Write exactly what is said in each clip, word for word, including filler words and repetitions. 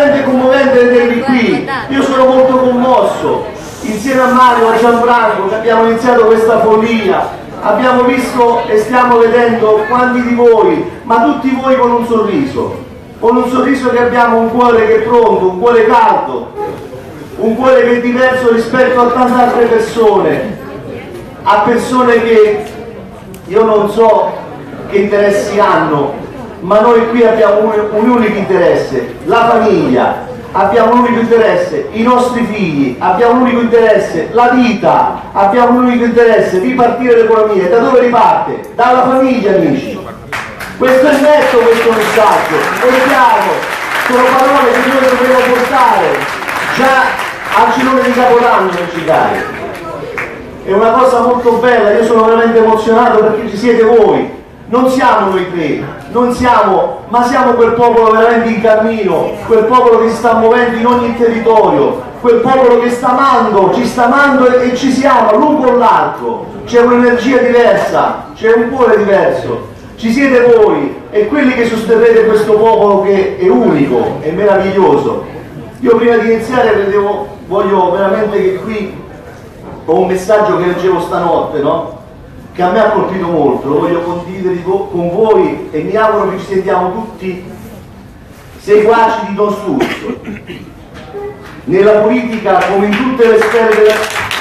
veramente commovente vedervi qui, io sono molto commosso, insieme a Mario e a Gianfranco che abbiamo iniziato questa follia, abbiamo visto e stiamo vedendo quanti di voi, ma tutti voi con un sorriso, con un sorriso che abbiamo un cuore che è pronto, un cuore caldo, un cuore che è diverso rispetto a tante altre persone, a persone che io non so che interessi hanno, ma noi qui abbiamo un, un unico interesse, la famiglia, abbiamo un unico interesse, i nostri figli, abbiamo un unico interesse, la vita, abbiamo un unico interesse, ripartire l'economia. Da dove riparte? Dalla famiglia, amici. Questo è netto, questo messaggio, è chiaro, sono parole che noi dobbiamo portare già al girone di Capodanno, amici cari. È una cosa molto bella, io sono veramente emozionato perché ci siete voi. Non siamo noi tre, non siamo, ma siamo quel popolo veramente in cammino, quel popolo che si sta muovendo in ogni territorio, quel popolo che sta amando, ci sta amando e, e ci siamo lungo l'arco. C'è un'energia diversa, c'è un cuore diverso. Ci siete voi e quelli che sosterrete questo popolo che è unico, è meraviglioso. Io prima di iniziare vedevo, voglio veramente che qui ho un messaggio che leggevo stanotte, no? Che a me ha colpito molto, lo voglio condividere con voi e mi auguro che ci sentiamo tutti seguaci di Don Sturzo. Nella politica, come in tutte le sfere della...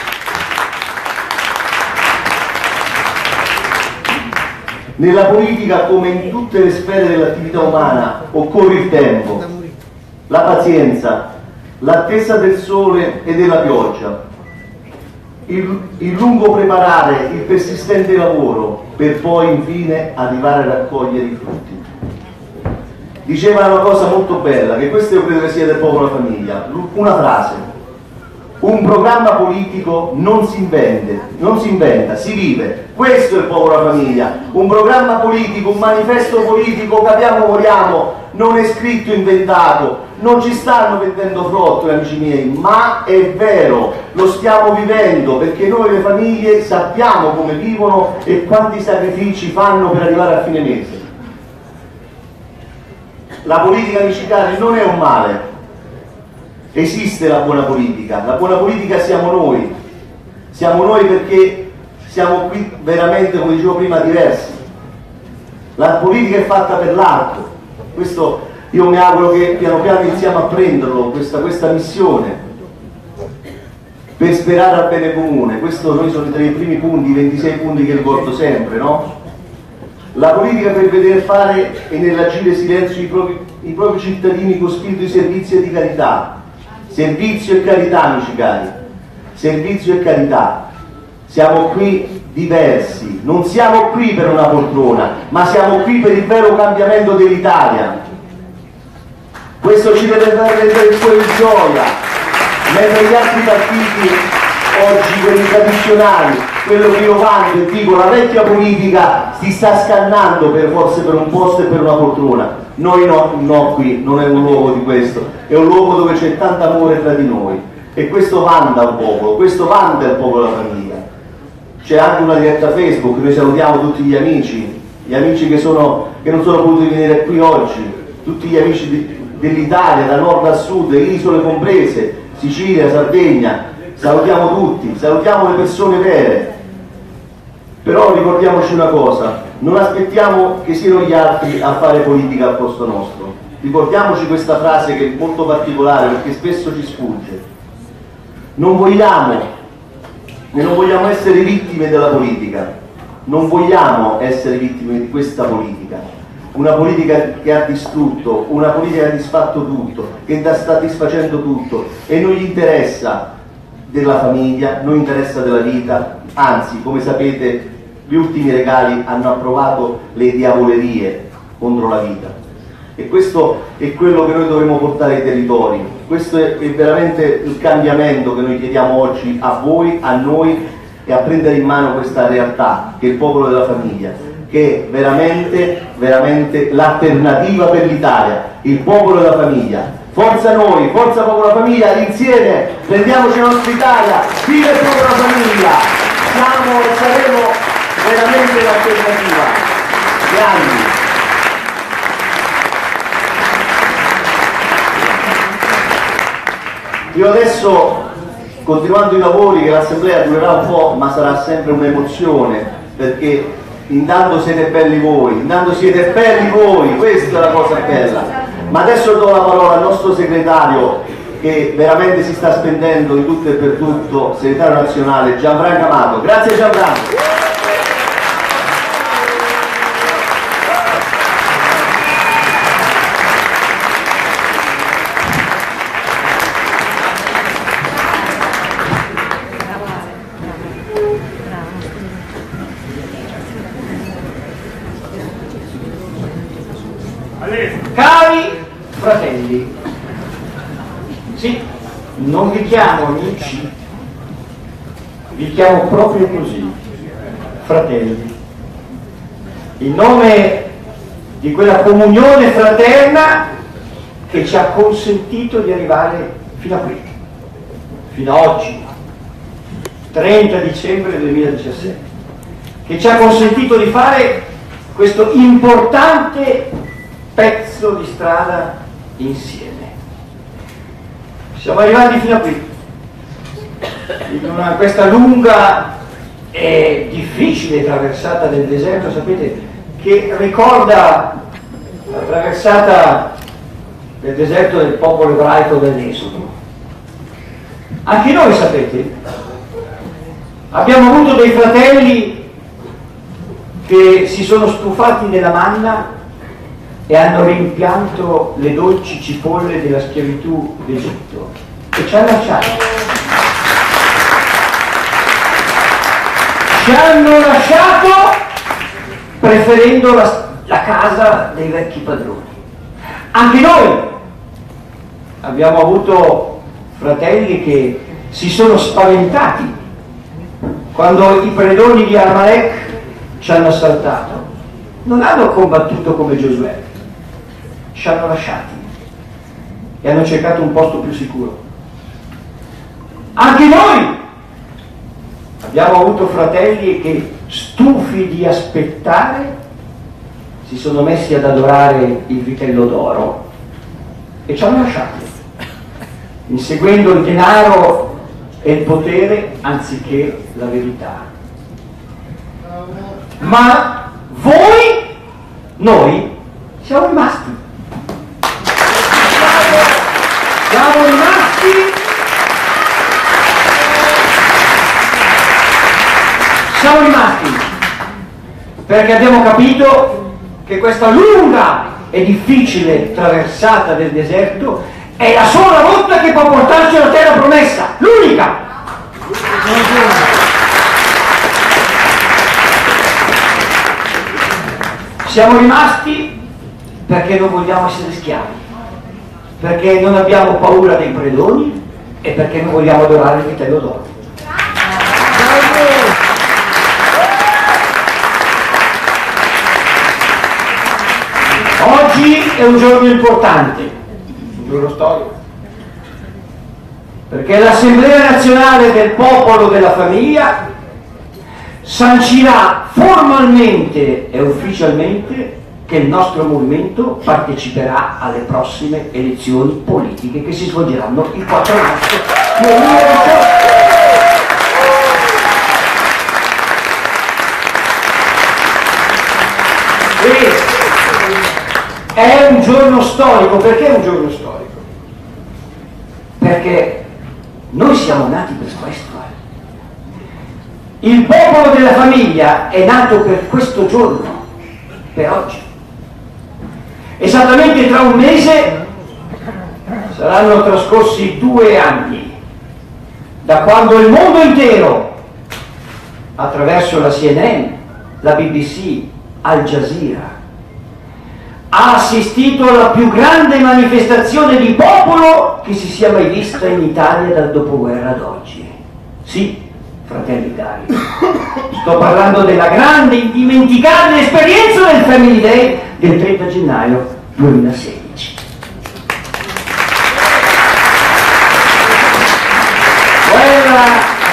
Nella politica, come in tutte le sfere dell'attività umana, occorre il tempo, la pazienza, l'attesa del sole e della pioggia. Il, il lungo preparare, il persistente lavoro per poi infine arrivare a raccogliere i frutti. Diceva una cosa molto bella, che questo io credo che sia del popolo della famiglia, una frase: un programma politico non si inventa, non si inventa, si vive. Questo è il popolo della famiglia, un programma politico, un manifesto politico, capiamo vogliamo, non è scritto, inventato, non ci stanno vendendo frottole, amici miei, ma è vero, lo stiamo vivendo, perché noi le famiglie sappiamo come vivono e quanti sacrifici fanno per arrivare a fine mese. La politica, amici cari, non è un male, esiste la buona politica, la buona politica siamo noi, siamo noi perché siamo qui veramente, come dicevo prima, diversi. La politica è fatta per l'altro, questo io mi auguro che piano piano iniziamo a prenderlo, questa, questa missione, per sperare al bene comune. Questo noi sono tra i primi punti, i ventisei punti che ricordo sempre, no? La politica per vedere fare e nell'agire silenzio i propri, i propri cittadini con spirito di servizio e di carità. Servizio e carità, amici cari, servizio e carità. Siamo qui diversi, non siamo qui per una poltrona, ma siamo qui per il vero cambiamento dell'Italia. Questo ci deve fare rendere il cuore di gioia, mentre gli altri partiti oggi, quelli tradizionali, quello che io vanto e dico, la vecchia politica si sta scannando per forse per un posto e per una poltrona. Noi no, no, qui non è un luogo di questo, è un luogo dove c'è tanto amore tra di noi e questo vanta un popolo, questo vanta il popolo della famiglia. C'è anche una diretta Facebook, noi salutiamo tutti gli amici, gli amici che, sono, che non sono potuti venire qui oggi, tutti gli amici di, dell'Italia, da nord a sud, isole comprese, Sicilia, Sardegna, salutiamo tutti, salutiamo le persone vere. Però ricordiamoci una cosa, non aspettiamo che siano gli altri a fare politica al posto nostro. Ricordiamoci questa frase che è molto particolare perché spesso ci sfugge. Non vogliamo e non vogliamo essere vittime della politica, non vogliamo essere vittime di questa politica, una politica che ha distrutto, una politica che ha disfatto tutto, che sta disfacendo tutto e non gli interessa della famiglia, non interessa della vita, anzi, come sapete, gli ultimi regali hanno approvato le diavolerie contro la vita. E questo è quello che noi dovremmo portare ai territori, questo è, è veramente il cambiamento che noi chiediamo oggi a voi, a noi e a prendere in mano questa realtà che è il popolo della famiglia, che è veramente, veramente l'alternativa per l'Italia, il popolo della famiglia. Forza noi, forza popolo della famiglia, insieme prendiamoci la nostra Italia, viva il popolo della famiglia, siamo e saremo veramente l'alternativa. Grandi. Io adesso, continuando i lavori, che l'assemblea durerà un po', ma sarà sempre un'emozione, perché intanto siete belli voi, intanto siete belli voi, questa è la cosa bella. Ma adesso do la parola al nostro segretario, che veramente si sta spendendo in tutto e per tutto, segretario nazionale Gianfranco Amato. Grazie Gianfranco. Cari fratelli, sì, non vi chiamo amici, vi chiamo proprio così, fratelli, in nome di quella comunione fraterna che ci ha consentito di arrivare fino a qui, fino a oggi, trenta dicembre duemiladiciassette, che ci ha consentito di fare questo importante pezzo di strada insieme. Siamo arrivati fino a qui, in una, questa lunga e difficile traversata del deserto, sapete, che ricorda la traversata del deserto del popolo ebraico dell'Esodo. Anche noi, sapete, abbiamo avuto dei fratelli che si sono stufati della manna e hanno rimpianto le dolci cipolle della schiavitù d'Egitto e ci hanno lasciati. Ci hanno lasciato preferendo la, la casa dei vecchi padroni. Anche noi abbiamo avuto fratelli che si sono spaventati quando i predoni di Amalek ci hanno assaltato. Non hanno combattuto come Giosuè, ci hanno lasciati e hanno cercato un posto più sicuro. Anche noi abbiamo avuto fratelli che, stufi di aspettare, si sono messi ad adorare il vitello d'oro e ci hanno lasciati, inseguendo il denaro e il potere anziché la verità. Ma voi, noi, siamo rimasti. Siamo rimasti siamo rimasti perché abbiamo capito che questa lunga e difficile traversata del deserto è la sola rotta che può portarci alla terra promessa, l'unica. Siamo rimasti perché non vogliamo essere schiavi, perché non abbiamo paura dei predoni e perché non vogliamo adorare il vitello d'oro. Oggi è un giorno importante, un giorno storico, perché l'Assemblea Nazionale del Popolo della Famiglia sancirà formalmente e ufficialmente che il nostro movimento parteciperà alle prossime elezioni politiche che si svolgeranno il quattro marzo duemiladiciotto. È un giorno storico. Perché è un giorno storico? Perché noi siamo nati per questo. Il popolo della famiglia è nato per questo giorno, per oggi. Esattamente tra un mese saranno trascorsi due anni da quando il mondo intero, attraverso la C N N, la B B C, Al Jazeera, ha assistito alla più grande manifestazione di popolo che si sia mai vista in Italia dal dopoguerra ad oggi. Sì, fratelli cari, sto parlando della grande, indimenticabile esperienza del Family Day del trenta gennaio duemilasedici. Quella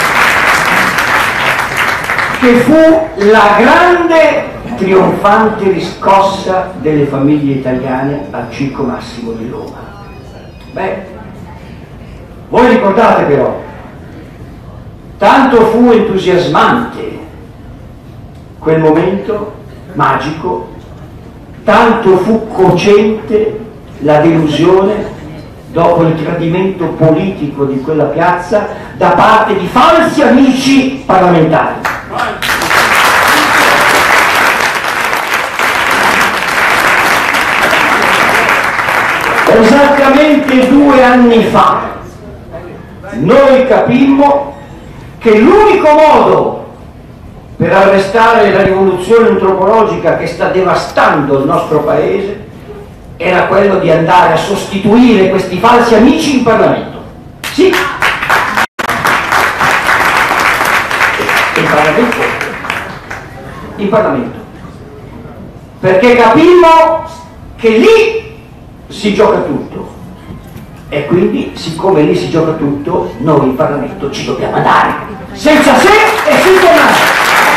che fu la grande trionfante riscossa delle famiglie italiane al Circo Massimo di Roma. Beh, Voi ricordate però, tanto fu entusiasmante quel momento magico, tanto fu cocente la delusione dopo il tradimento politico di quella piazza da parte di falsi amici parlamentari. Esattamente due anni fa noi capimmo che l'unico modo per arrestare la rivoluzione antropologica che sta devastando il nostro paese era quello di andare a sostituire questi falsi amici in Parlamento. Sì, in Parlamento, in Parlamento, perché capimmo che lì si gioca tutto e quindi, siccome lì si gioca tutto, noi in Parlamento ci dobbiamo andare, senza se e senza ma.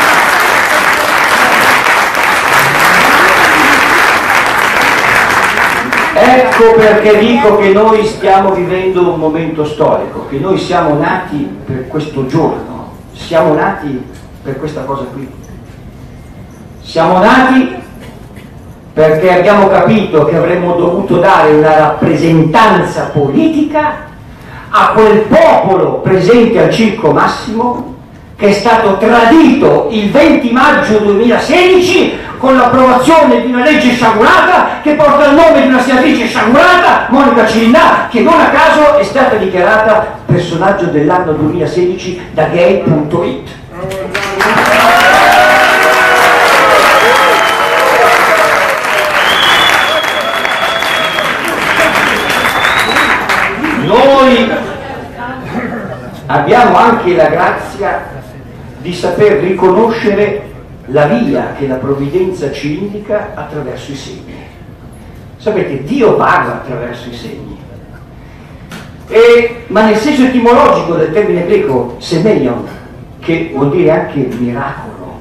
Ecco perché dico che noi stiamo vivendo un momento storico, che noi siamo nati per questo giorno, siamo nati per questa cosa qui. Siamo nati perché abbiamo capito che avremmo dovuto dare una rappresentanza politica a quel popolo presente al Circo Massimo che è stato tradito il venti maggio duemilasedici con l'approvazione di una legge sciagurata che porta il nome di una senatrice sciagurata, Monica Cirinnà, che non a caso è stata dichiarata personaggio dell'anno duemilasedici da gay punto it. Noi abbiamo anche la grazia di saper riconoscere la via che la provvidenza ci indica attraverso i segni. Sapete, Dio parla attraverso i segni, e, ma nel senso etimologico del termine greco semeion, che vuol dire anche miracolo.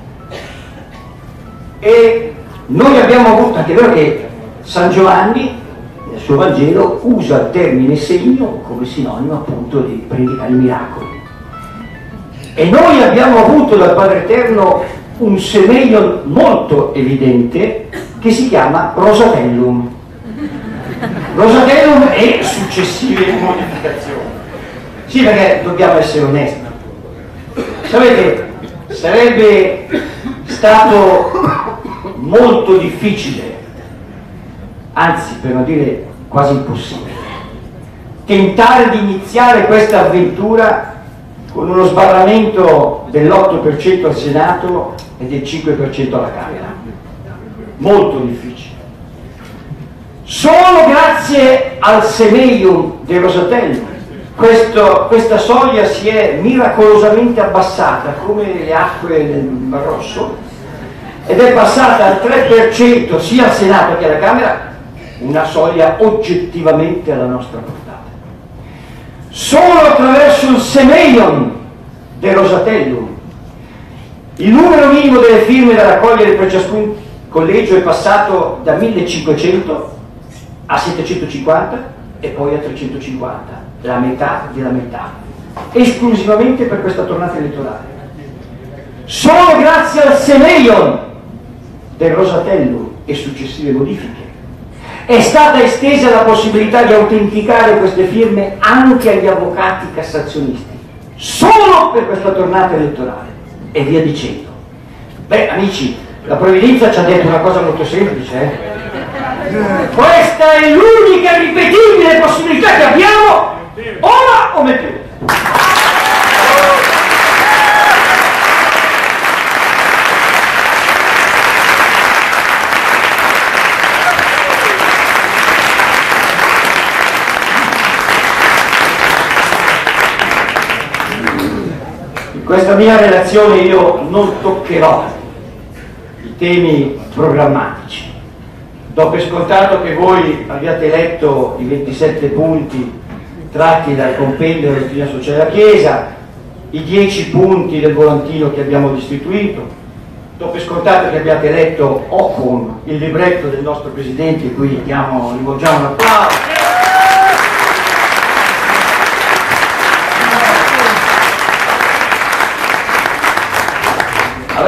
E noi abbiamo avuto, anche vero che San Giovanni nel suo Vangelo usa il termine segno come sinonimo appunto di predicare i miracoli. E noi abbiamo avuto dal Padre Eterno un semeion molto evidente che si chiama Rosatellum. Rosatellum e successive modificazioni. Sì, perché dobbiamo essere onesti. Sapete, sarebbe stato molto difficile, anzi per non dire quasi impossibile, tentare di iniziare questa avventura con uno sbarramento dell'otto per cento al Senato e del cinque per cento alla Camera. Molto difficile. Solo grazie al semeium del Rosatellum questo, questa soglia si è miracolosamente abbassata come le acque del Mar Rosso ed è passata al tre per cento sia al Senato che alla Camera, una soglia oggettivamente alla nostra portata. Solo attraverso il semeion del Rosatellum il numero minimo delle firme da raccogliere per ciascun collegio è passato da millecinquecento a settecentocinquanta e poi a trecentocinquanta, la metà della metà, esclusivamente per questa tornata elettorale. Solo grazie al semeion del Rosatellum e successive modifiche è stata estesa la possibilità di autenticare queste firme anche agli avvocati cassazionisti, solo per questa tornata elettorale, e via dicendo. Beh, amici, la provvidenza ci ha detto una cosa molto semplice, eh? Questa è l'unica irripetibile possibilità che abbiamo, ora o mai più. In questa mia relazione io non toccherò i temi programmatici. Do per scontato che voi abbiate letto i ventisette punti tratti dal compendio della dottrina sociale della Chiesa, i dieci punti del volantino che abbiamo distribuito. Do per scontato che abbiate letto Ocon, il libretto del nostro Presidente, cui diamo, rivolgiamo un applauso.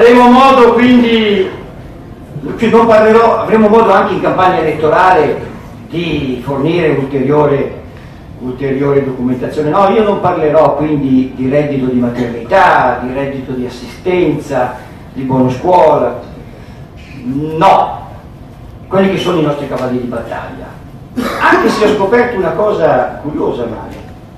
Avremo modo quindi, non parlerò, avremo modo anche in campagna elettorale di fornire ulteriore, ulteriore documentazione. No, io non parlerò quindi di reddito di maternità, di reddito di assistenza, di buono scuola, no, quelli che sono i nostri cavalli di battaglia. Anche se ho scoperto una cosa curiosa, Mario,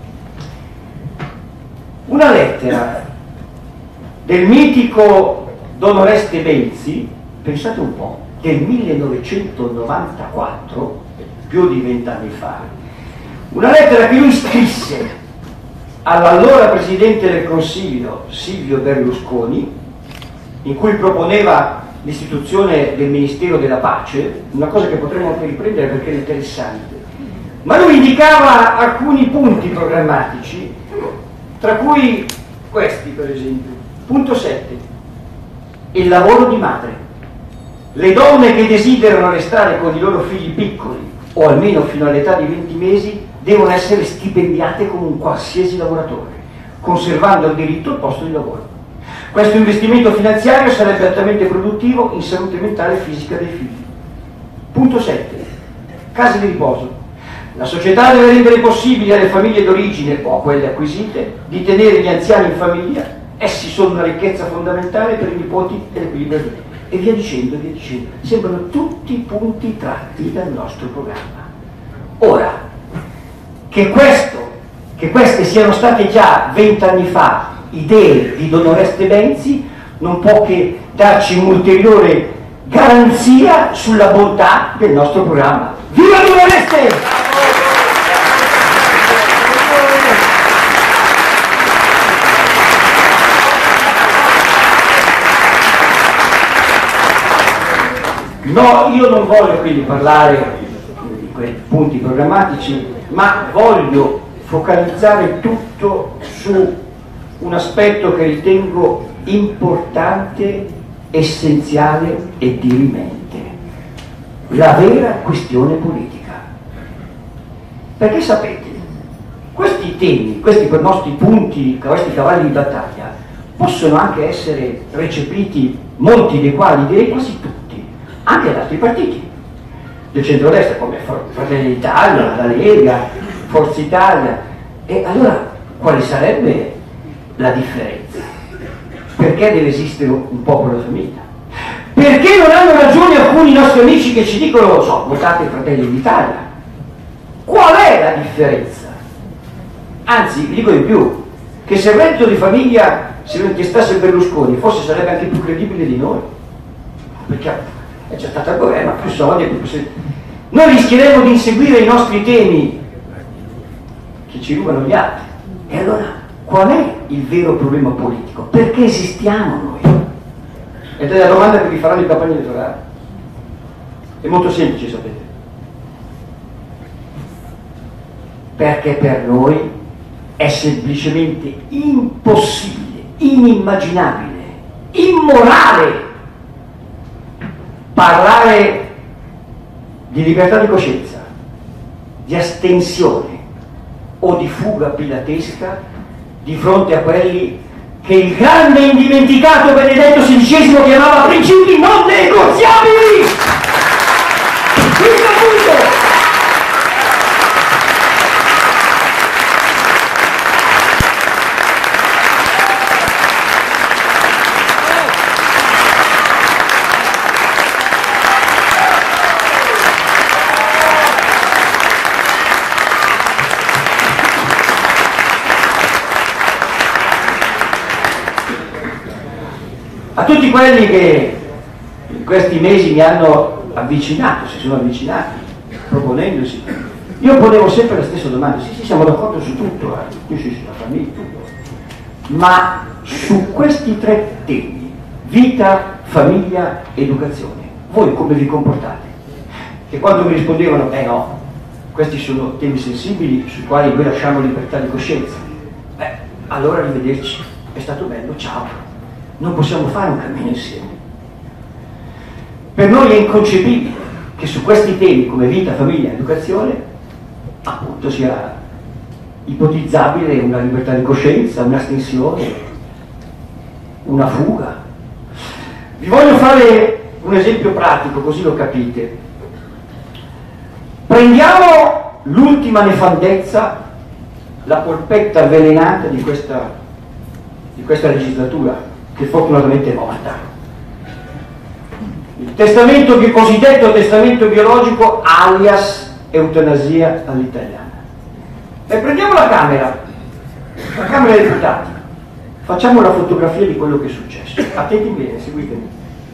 una lettera del mitico Don Oreste Benzi, pensate un po', del millenovecentonovantaquattro, più di vent'anni fa, una lettera che lui scrisse all'allora Presidente del Consiglio Silvio Berlusconi, in cui proponeva l'istituzione del Ministero della Pace, una cosa che potremmo anche riprendere perché è interessante, ma lui indicava alcuni punti programmatici, tra cui questi per esempio. Punto sette. Il lavoro di madre. Le donne che desiderano restare con i loro figli piccoli, o almeno fino all'età di venti mesi, devono essere stipendiate come un qualsiasi lavoratore, conservando il diritto al posto di lavoro. Questo investimento finanziario sarebbe altamente produttivo in salute mentale e fisica dei figli. Punto sette. Case di riposo. La società deve rendere possibile alle famiglie d'origine, o a quelle acquisite, di tenere gli anziani in famiglia. Essi sono una ricchezza fondamentale per i nipoti e le figlie, e via dicendo, via dicendo. Sembrano tutti punti tratti dal nostro programma. Ora, che questo, che queste siano state già vent'anni fa idee di Don Oreste Benzi, non può che darci un'ulteriore garanzia sulla bontà del nostro programma. Viva Don Oreste! No, io non voglio quindi parlare di quei punti programmatici, ma voglio focalizzare tutto su un aspetto che ritengo importante, essenziale e dirimente: la vera questione politica. Perché sapete, questi temi, questi nostri punti, questi cavalli di battaglia, possono anche essere recepiti, molti dei quali, direi quasi tutti, anche da altri partiti del centrodestra come Fratelli d'Italia, la Lega, Forza Italia. E allora quale sarebbe la differenza? Perché deve esistere un popolo da famiglia? Perché non hanno ragione alcuni nostri amici che ci dicono, so, votate Fratelli d'Italia? Qual è la differenza? Anzi, vi dico di più, che se il reddito di famiglia se lo intestasse Berlusconi forse sarebbe anche più credibile di noi, perché è già stato al governo, più soldi, più possibilità. Noi rischieremo di inseguire i nostri temi che ci rubano gli altri. E allora qual è il vero problema politico? Perché esistiamo noi? Ed è la domanda che vi faranno in campagna elettorale. È molto semplice, sapete. Perché per noi è semplicemente impossibile, inimmaginabile, immorale parlare di libertà di coscienza, di astensione o di fuga pilatesca di fronte a quelli che il grande indimenticato Benedetto sedicesimo chiamava principi non negoziabili. Questo è il punto. A tutti quelli che in questi mesi mi hanno avvicinato, si sono avvicinati, proponendosi, io ponevo sempre la stessa domanda: sì, sì, siamo d'accordo su tutto, eh. Io sì, sulla famiglia, tutto, ma su questi tre temi, vita, famiglia, educazione, voi come vi comportate? E quando mi rispondevano, eh no, questi sono temi sensibili sui quali noi lasciamo libertà di coscienza, beh, allora arrivederci, è stato bello, ciao. Non possiamo fare un cammino insieme. Per noi è inconcepibile che su questi temi come vita, famiglia, educazione appunto sia ipotizzabile una libertà di coscienza, un'astensione, una fuga. Vi voglio fare un esempio pratico, così lo capite. Prendiamo l'ultima nefandezza, la polpetta avvelenata di questa, di questa legislatura, che fortunatamente è morta. Il testamento, il cosiddetto testamento biologico alias eutanasia all'italiana. E prendiamo la Camera, la Camera dei Deputati, facciamo la fotografia di quello che è successo. Attenti bene, seguitemi.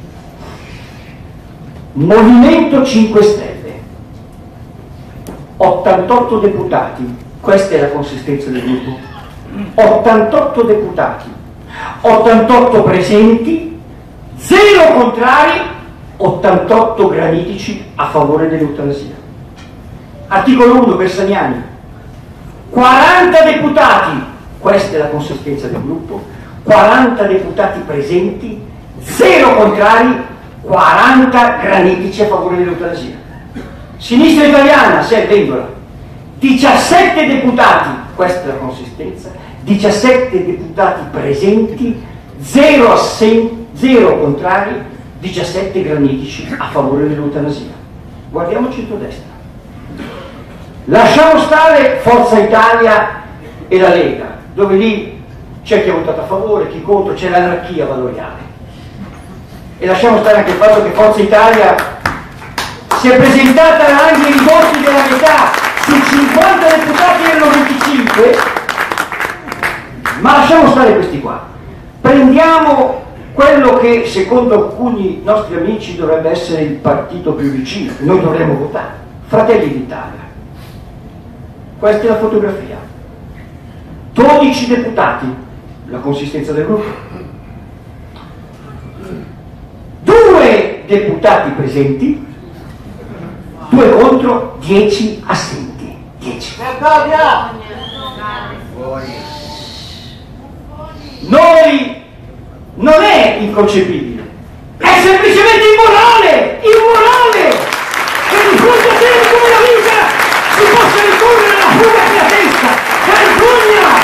Movimento cinque Stelle, ottantotto deputati, questa è la consistenza del gruppo, ottantotto deputati, ottantotto presenti, zero contrari, ottantotto granitici a favore dell'eutanasia. Articolo uno, Bersaniani, quaranta deputati, questa è la consistenza del gruppo, quaranta deputati presenti, zero contrari, quaranta granitici a favore dell'eutanasia. Sinistra Italiana, sei Vendola, diciassette deputati, questa è la consistenza, diciassette deputati presenti, zero assenti, zero contrari, diciassette granitici a favore dell'eutanasia. Guardiamo centrodestra. Lasciamo stare Forza Italia e la Lega, dove lì c'è chi ha votato a favore, chi contro, c'è l'anarchia valoriale. E lasciamo stare anche il fatto che Forza Italia si è presentata anche ai voti della metà, su cinquanta deputati erano venticinque, ma lasciamo stare questi qua. Prendiamo quello che secondo alcuni nostri amici dovrebbe essere il partito più vicino, noi dovremmo votare, Fratelli d'Italia. Questa è la fotografia. dodici deputati, la consistenza del gruppo. Due deputati presenti, due contro, dieci assenti. dieci. Noi non è inconcepibile, è semplicemente immorale, immorale, che di fronte a te come la vita si possa ricorrere alla fuga della testa. Vergogna!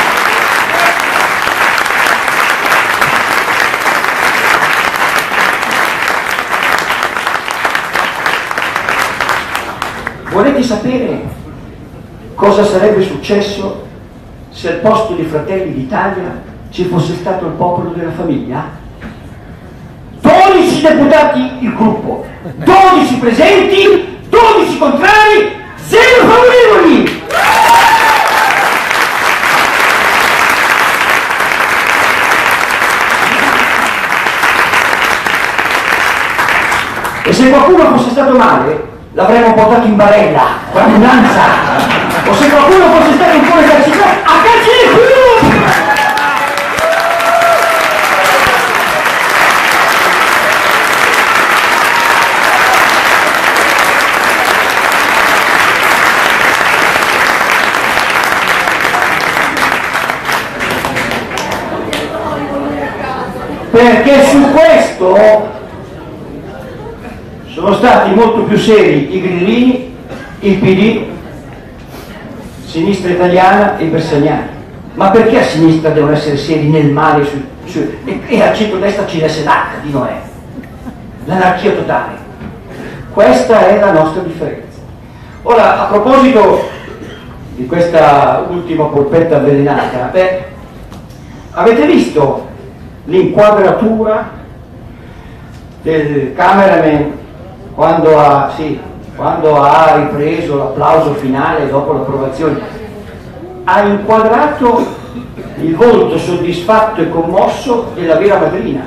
Volete sapere cosa sarebbe successo se al posto di Fratelli d'Italia ci fosse stato il Popolo della Famiglia? dodici deputati il gruppo, dodici presenti, dodici contrari, zero favorevoli! E se qualcuno fosse stato male, l'avremmo portato in barella, con l'ambulanza. O se qualcuno fosse stato ancora esercitato, a carcere qui! Perché su questo sono stati molto più seri i grillini, il P D, Sinistra Italiana e i Bersaniani. Ma perché a sinistra devono essere seri nel male su, su, e, e al centro-destra ci desse l'H di Noè? L'anarchia totale. Questa è la nostra differenza. Ora, a proposito di questa ultima polpetta avvelenata, beh, avete visto l'inquadratura del cameraman quando ha, sì, quando ha ripreso l'applauso finale dopo l'approvazione? Ha inquadrato il volto soddisfatto e commosso della vera madrina.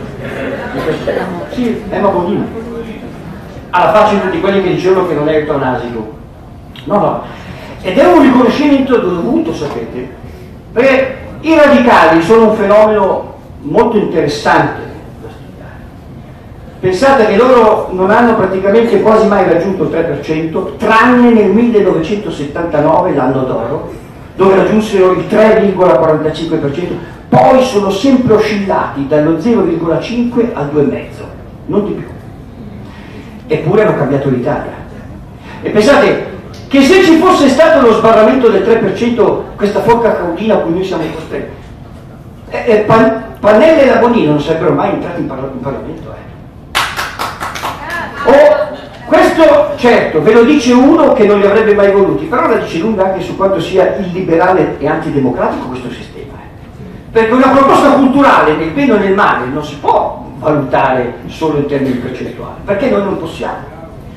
Sì, Emma Bonino, alla faccia di tutti quelli che dicevano che non è eutanasico. No, no. Ed è un riconoscimento dovuto, sapete, perché i radicali sono un fenomeno molto interessante da studiare. Pensate che loro non hanno praticamente quasi mai raggiunto il tre per cento, tranne nel millenovecentosettantanove, l'anno d'oro, dove raggiunsero il tre virgola quarantacinque per cento, poi sono sempre oscillati dallo zero virgola cinque al due virgola cinque, non di più. Eppure hanno cambiato l'Italia. E pensate che se ci fosse stato lo sbarramento del tre per cento, questa forca caudina a cui noi siamo costretti, Eh, eh, Pan, Pannella e la Bonino non sarebbero mai entrati in, parla in Parlamento. Eh. Oh, questo, certo, ve lo dice uno che non li avrebbe mai voluti, però la dice lunga anche su quanto sia illiberale e antidemocratico questo sistema. Eh. Perché una proposta culturale, nel bene o nel male, non si può valutare solo in termini percentuali, perché noi non possiamo.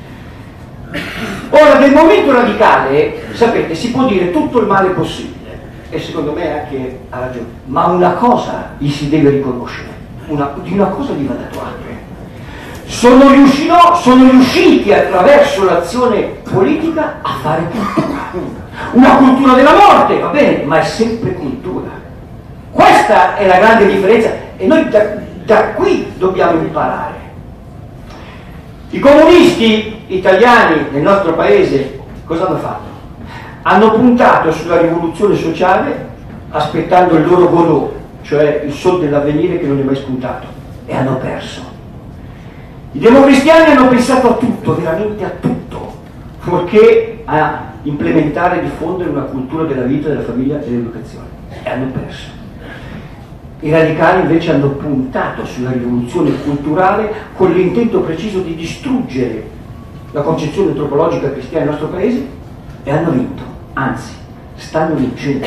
Ora, del movimento radicale, sapete, si può dire tutto il male possibile, e secondo me anche ha ragione, ma una cosa gli si deve riconoscere, una, di una cosa gli va dato atto. Sono, riuscino, sono riusciti attraverso l'azione politica a fare cultura. Una cultura della morte, va bene, ma è sempre cultura. Questa è la grande differenza e noi da, da qui dobbiamo imparare. I comunisti italiani nel nostro paese cosa hanno fatto? Hanno puntato sulla rivoluzione sociale aspettando il loro Godot, cioè il sol dell'avvenire che non è mai spuntato, e hanno perso. I democristiani hanno pensato a tutto, veramente a tutto, fuorché a implementare e diffondere una cultura della vita, della famiglia e dell'educazione, e hanno perso. I radicali invece hanno puntato sulla rivoluzione culturale con l'intento preciso di distruggere la concezione antropologica cristiana del nostro paese e hanno vinto, anzi, stanno vincendo.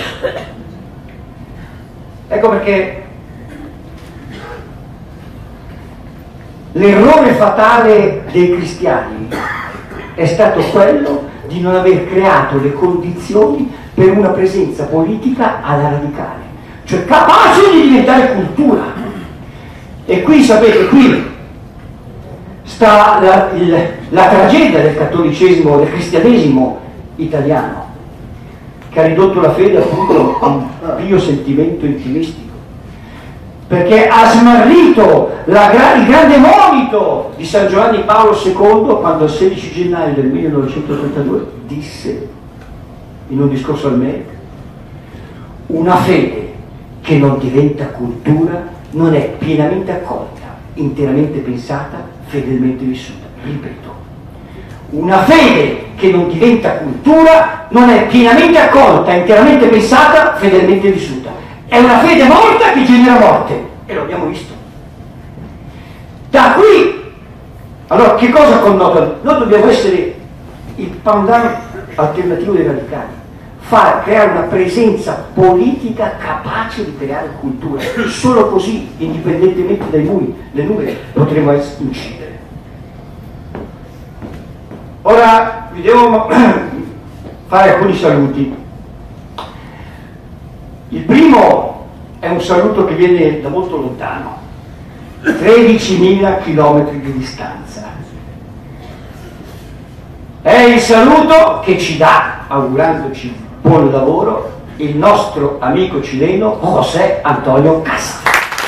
Ecco perché l'errore fatale dei cristiani è stato quello di non aver creato le condizioni per una presenza politica alla radicale, cioè capace di diventare cultura. E qui, sapete, qui sta la, il, la tragedia del cattolicesimo, del cristianesimo italiano, che ha ridotto la fede appunto a un pio sentimento intimistico, perché ha smarrito la, il grande monito di San Giovanni Paolo secondo quando il sedici gennaio del millenovecentotrentadue disse in un discorso al M E C: una fede che non diventa cultura non è pienamente accolta, interamente pensata, fedelmente vissuta. Ripeto, una fede che non diventa cultura non è pienamente accolta, interamente pensata, fedelmente vissuta. È una fede morta che genera morte, e lo abbiamo visto. Da qui, allora, che cosa connota? Noi dobbiamo essere il pandan alternativo dei radicali, far creare una presenza politica capace di creare cultura. Solo così, indipendentemente dai muri, le numeri, potremo incidere. Ora vi devo fare alcuni saluti. Il primo è un saluto che viene da molto lontano, tredicimila chilometri di distanza. È il saluto che ci dà, augurandoci buon lavoro, il nostro amico cileno José Antonio Cast.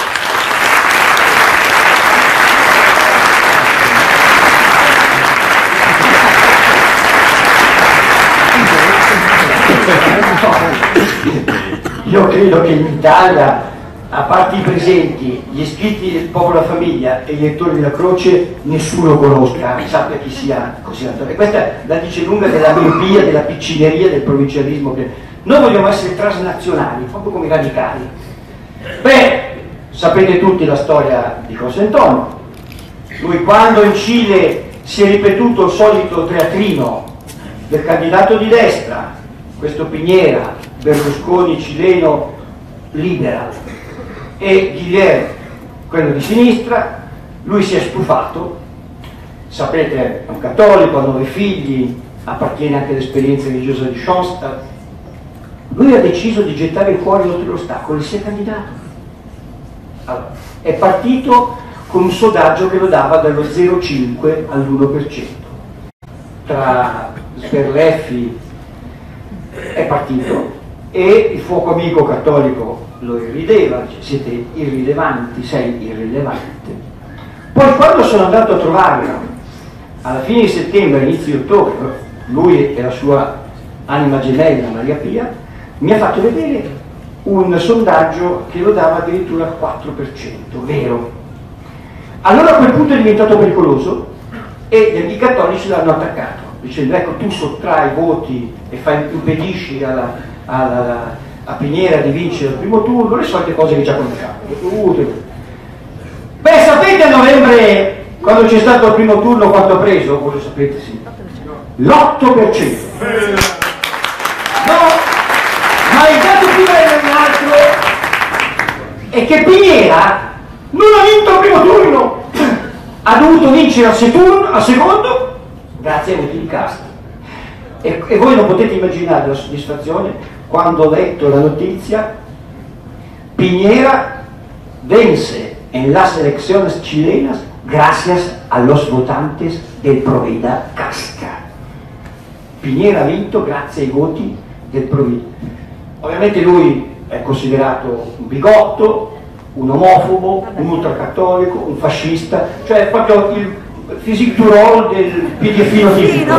Io credo che in Italia, a parte i presenti, gli iscritti del Popolo della Famiglia e gli elettori della Croce, nessuno conosca, sappia chi sia così. E questa la dice lunga della miopia, della piccineria, del provincialismo. Che... Noi vogliamo essere transnazionali, proprio come i radicali. Beh, sapete tutti la storia di José Antonio. Lui, quando in Cile si è ripetuto il solito teatrino del candidato di destra, questo Piñera, Berlusconi cileno liberal, e Guillermo, quello di sinistra, lui si è stufato. Sapete, è un cattolico, ha nove figli, appartiene anche all'esperienza religiosa di Schoenstatt. Lui ha deciso di gettare il cuore oltre l'ostacolo e si è candidato. Allora, è partito con un sondaggio che lo dava dallo zero virgola cinque all'uno per cento. Tra sberleffi è partito, e il fuoco amico cattolico lo irrideva, dice: siete irrilevanti, sei irrilevante. Poi, quando sono andato a trovarlo alla fine di settembre, inizio di ottobre, lui e la sua anima gemella Maria Pia, mi ha fatto vedere un sondaggio che lo dava addirittura al quattro per cento, vero. Allora a quel punto è diventato pericoloso e i cattolici l'hanno attaccato, dicendo: ecco, tu sottrai voti e fai, impedisci alla, alla, a Piniera di vincere il primo turno, le solite cose che già conosciamo. Beh, sapete a novembre, quando c'è stato il primo turno, quanto ha preso? Voi lo sapete, sì. L'otto per cento. No, ma il dato più bello di un altro è che Piniera non ha vinto il primo turno, ha dovuto vincere al secondo, al secondo grazie ai voti di casta. E, e voi non potete immaginare la soddisfazione quando ho letto la notizia: Piñera vence en las elecciones chilenas gracias a los votantes del Provida Casta. Piñera ha vinto grazie ai voti del Provida. Ovviamente lui è considerato un bigotto, un omofobo, un ultracattolico, un fascista, cioè proprio il physique du rôle del P D F tipico.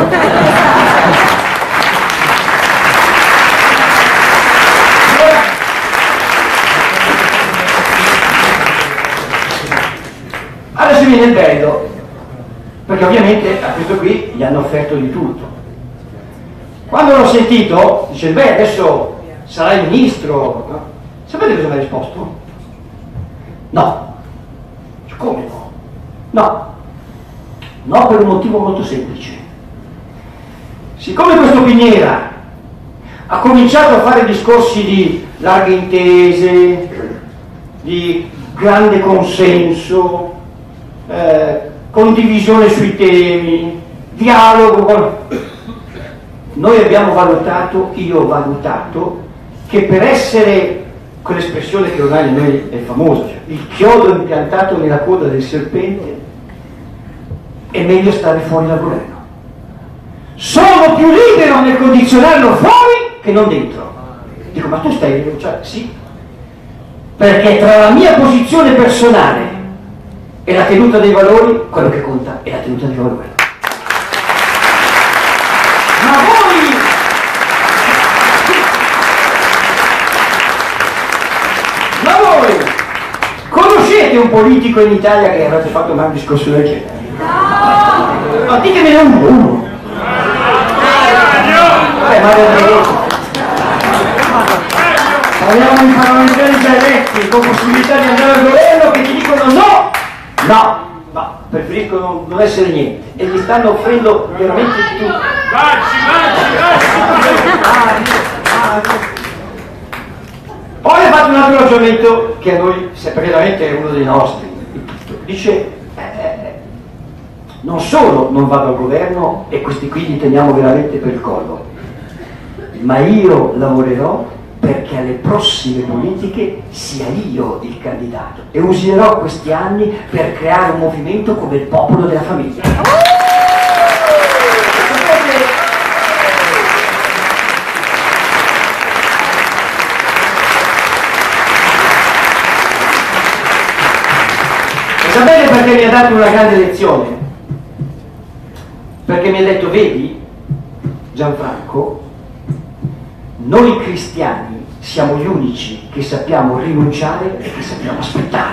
Adesso viene il bello, perché ovviamente a questo qui gli hanno offerto di tutto. Quando l'ho sentito, dice, beh, adesso sarai ministro, no? Sapete cosa mi ha risposto? No. Come no? No. No, per un motivo molto semplice. Siccome questo Piñera ha cominciato a fare discorsi di larghe intese, di grande consenso, eh, condivisione sui temi, dialogo con... Noi abbiamo valutato, io ho valutato, che per essere quell'espressione che ormai noi è famosa, cioè il chiodo impiantato nella coda del serpente, è meglio stare fuori dal governo. Sono più libero nel condizionarlo fuori che non dentro. Dico, ma tu stai rinunciando? Sì, perché tra la mia posizione personale e la tenuta dei valori, quello che conta è la tenuta dei valori. Ma voi, ma voi conoscete un politico in Italia che avrebbe fatto mai un discorso del genere? No! Ma ditemene uno, uno. Vabbè, Mario Draghi. Parliamo di parlamentari già eletti con possibilità di andare al governo che ti dicono no, no, no, preferiscono non essere niente e gli stanno offrendo veramente di tutto. Poi ha fatto un altro ragionamento che a noi, perché veramente è uno dei nostri, dice eh, non solo non vado al governo e questi qui li teniamo veramente per il collo, ma io lavorerò perché alle prossime politiche sia io il candidato e userò questi anni per creare un movimento come il popolo della famiglia. E sapete perché mi ha dato una grande lezione? Perché mi ha detto, vedi Gianfranco, noi cristiani siamo gli unici che sappiamo rinunciare e che sappiamo aspettare.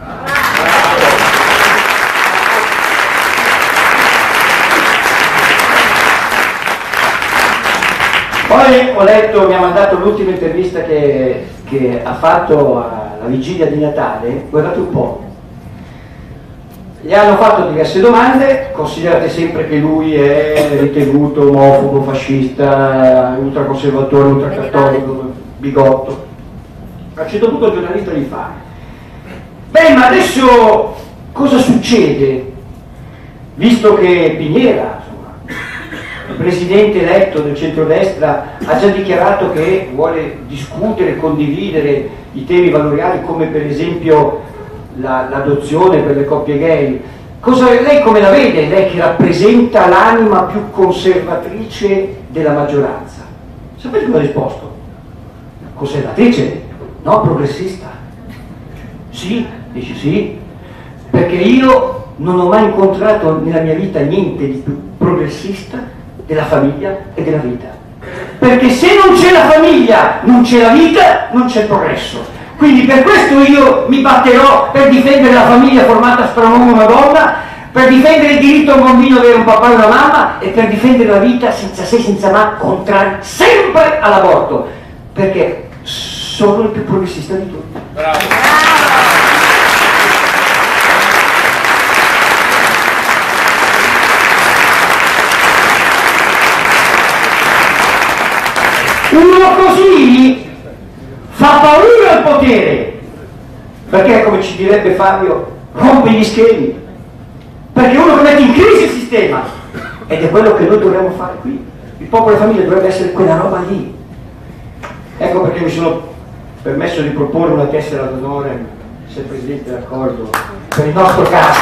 Poi ho letto, mi ha mandato l'ultima intervista che, che ha fatto alla vigilia di Natale, guardate un po'. Gli hanno fatto diverse domande, considerate sempre che lui è ritenuto omofobo, fascista, ultraconservatore, ultracattolico, bigotto. A un certo punto il giornalista gli fa: beh, ma adesso cosa succede? Visto che Piñera, insomma, il presidente eletto del centrodestra, ha già dichiarato che vuole discutere, condividere i temi valoriali come per esempio l'adozione per le coppie gay. Cosa, lei come la vede? Lei che rappresenta l'anima più conservatrice della maggioranza. Sapete come ha risposto? Conservatrice? No, progressista. Sì, dice sì, perché io non ho mai incontrato nella mia vita niente di più progressista della famiglia e della vita. Perché se non c'è la famiglia, non c'è la vita, non c'è il progresso. Quindi per questo io mi batterò per difendere la famiglia formata tra un uomo e una donna, per difendere il diritto a un bambino avere un papà e una mamma e per difendere la vita senza se, senza ma, contrari sempre all'aborto. Perché sono il più progressista di tutti. Bravo. Uno così fa paura al potere, perché, come ci direbbe Fabio, rompe gli schemi, perché uno che mette in crisi il sistema, ed è quello che noi dovremmo fare qui. Il popolo e la famiglia dovrebbe essere quella roba lì. Ecco perché mi sono permesso di proporre una tessera d'onore, se il Presidente è d'accordo, per il nostro caso.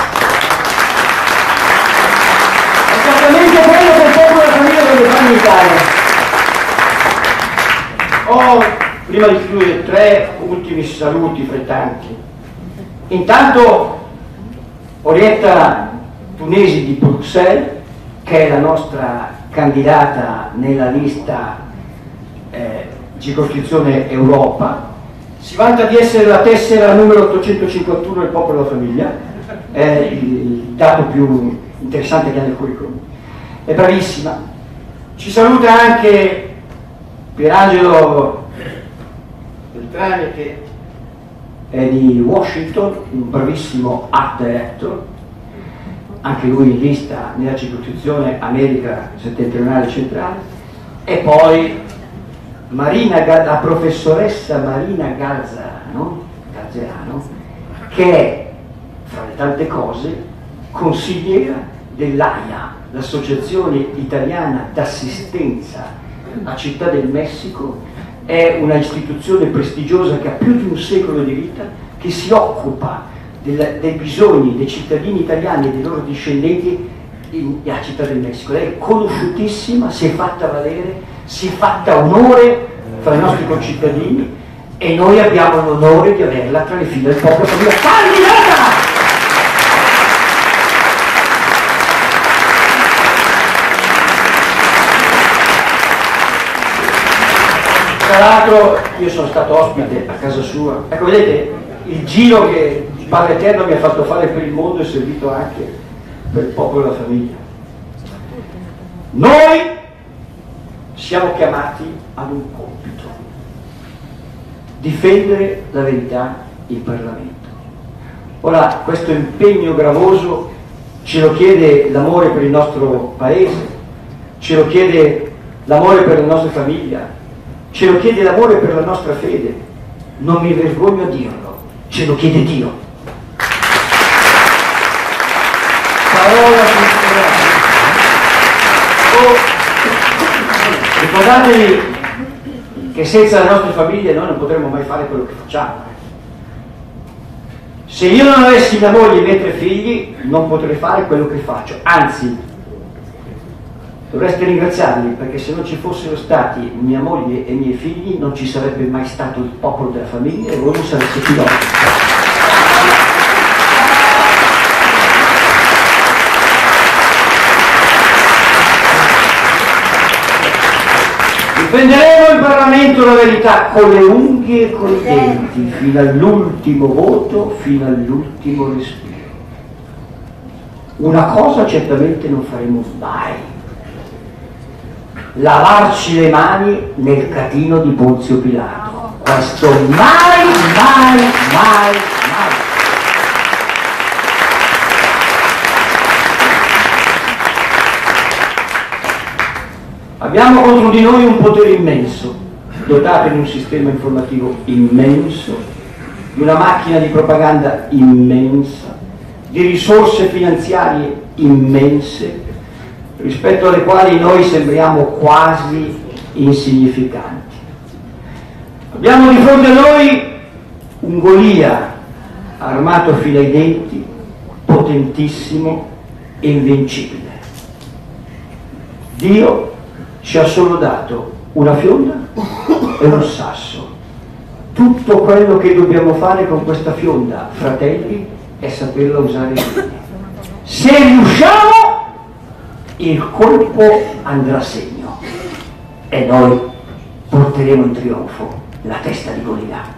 Esattamente quello che il popolo e la famiglia dovrebbe fare in Italia. Ho, prima di chiudere, tre ultimi saluti fra i tanti. Intanto Orietta Tunesi di Bruxelles, che è la nostra candidata nella lista eh, circoscrizione Europa, si vanta di essere la tessera numero ottocentocinquantuno del popolo e della famiglia, è il dato più interessante che ha nel curriculum. È bravissima. Ci saluta anche Pierangelo Beltrani, che è di Washington, un bravissimo art director, anche lui in lista nella circoscrizione America settentrionale e centrale, e poi Marina, la professoressa Marina Garzano, Garzano, che è, fra le tante cose, consigliera dell'A I A, l'Associazione Italiana d'Assistenza a Città del Messico. È una istituzione prestigiosa che ha più di un secolo di vita, che si occupa del, dei bisogni dei cittadini italiani e dei loro discendenti in, a Città del Messico. Lei è conosciutissima, si è fatta valere, si è fatta onore fra i nostri concittadini, e noi abbiamo l'onore di averla tra le file del popolo candidata! Tra l'altro io sono stato ospite a casa sua, ecco, vedete, il giro che il Padre Eterno mi ha fatto fare per il mondo è servito anche per il popolo e la famiglia. Noi siamo chiamati ad un compito: difendere la verità in Parlamento. Ora, questo impegno gravoso ce lo chiede l'amore per il nostro paese, ce lo chiede l'amore per la nostra famiglia, ce lo chiede l'amore per la nostra fede. Non mi vergogno a dirlo, ce lo chiede Dio. Parola oh, ricordatevi che senza le nostre famiglie noi non potremmo mai fare quello che facciamo. Se io non avessi mia moglie e i miei tre figli, non potrei fare quello che faccio, anzi dovreste ringraziarli, perché se non ci fossero stati mia moglie e i miei figli non ci sarebbe mai stato il popolo della famiglia e voi non sareste qui oggi. Difenderemo in Parlamento la verità con le unghie e con i denti, fino all'ultimo voto, fino all'ultimo respiro. Una cosa certamente non faremo mai: lavarci le mani nel catino di Ponzio Pilato. Questo mai, mai, mai, mai. Abbiamo contro di noi un potere immenso, dotato di un sistema informativo immenso, di una macchina di propaganda immensa, di risorse finanziarie immense, rispetto alle quali noi sembriamo quasi insignificanti. Abbiamo di fronte a noi un Golia armato fino ai denti, potentissimo e invincibile. Dio ci ha solo dato una fionda e un sasso. Tutto quello che dobbiamo fare con questa fionda, fratelli, è saperla usare bene. Se riusciamo, il colpo andrà a segno e noi porteremo in trionfo la testa di Golia.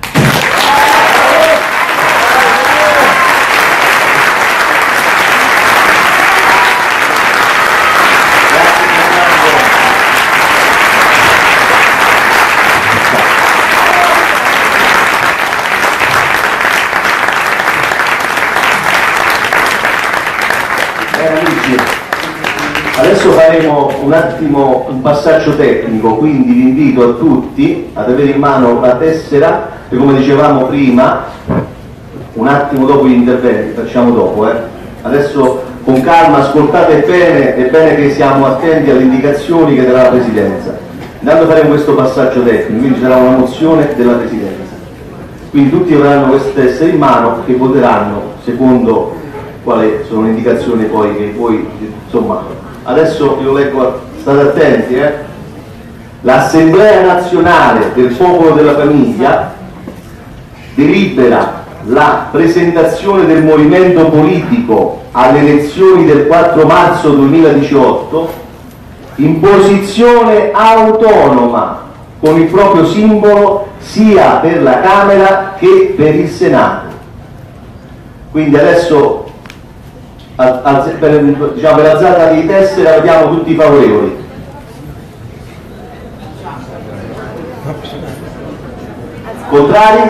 Adesso faremo un attimo un passaggio tecnico, quindi vi invito a tutti ad avere in mano la tessera e, come dicevamo prima, un attimo dopo gli interventi, facciamo dopo, eh. Adesso con calma ascoltate bene, è bene che siamo attenti alle indicazioni che darà la Presidenza. Intanto faremo questo passaggio tecnico, quindi ci sarà una mozione della Presidenza. Quindi tutti avranno queste tessere in mano che voteranno secondo quali sono le indicazioni poi che voi, insomma, adesso io leggo, state attenti, eh? L'Assemblea Nazionale del Popolo della Famiglia delibera la presentazione del movimento politico alle elezioni del quattro marzo duemiladiciotto in posizione autonoma con il proprio simbolo sia per la Camera che per il Senato. Quindi adesso a, a, per, diciamo, per alzata di tessera vediamo tutti i favorevoli. Contrari?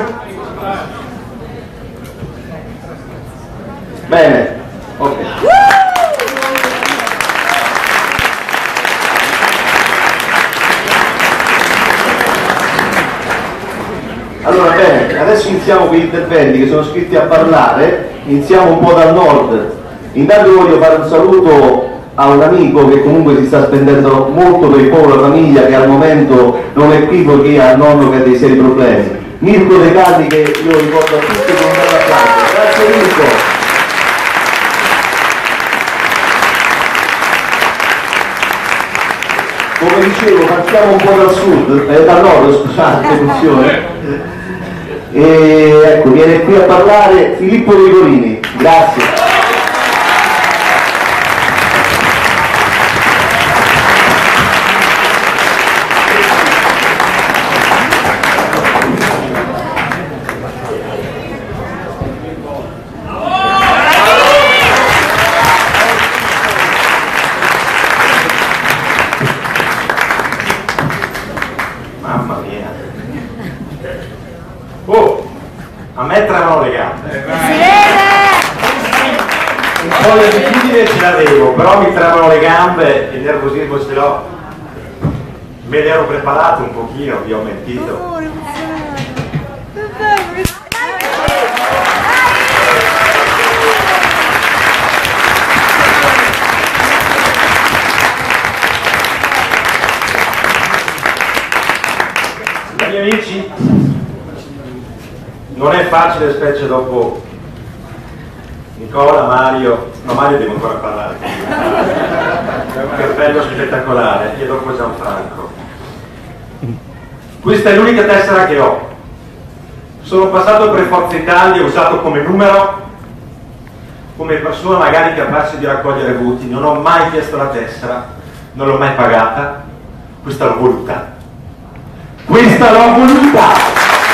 Bene, ok. Allora bene, adesso iniziamo con gli interventi che sono iscritti a parlare, iniziamo un po' dal nord. Intanto voglio fare un saluto a un amico che comunque si sta spendendo molto per il popolo della famiglia, che al momento non è qui perché ha il nonno che ha dei seri problemi. Mirko De Carli, che io ricordo a tutti con un bel applauso. Grazie Mirko. Come dicevo, partiamo un po' dal sud, eh, dal nord, scusate, produzione. E ecco, viene qui a parlare Filippo Rigorini. Grazie. Oh, a me tremano le gambe. Un po' di abitudine ce l'avevo, però mi tremano le gambe, il nervosismo ce l'ho. Me l'ero preparato un pochino, vi ho mentito. Cari amici, non è facile, specie dopo Nicola, Mario, no Mario devo ancora parlare, un cappello spettacolare, e dopo Gianfranco. Questa è l'unica tessera che ho. Sono passato per Forza Italia, usato come numero, come persona magari capace di raccogliere voti, non ho mai chiesto la tessera, non l'ho mai pagata, questa l'ho voluta. Questa l'ho voluta!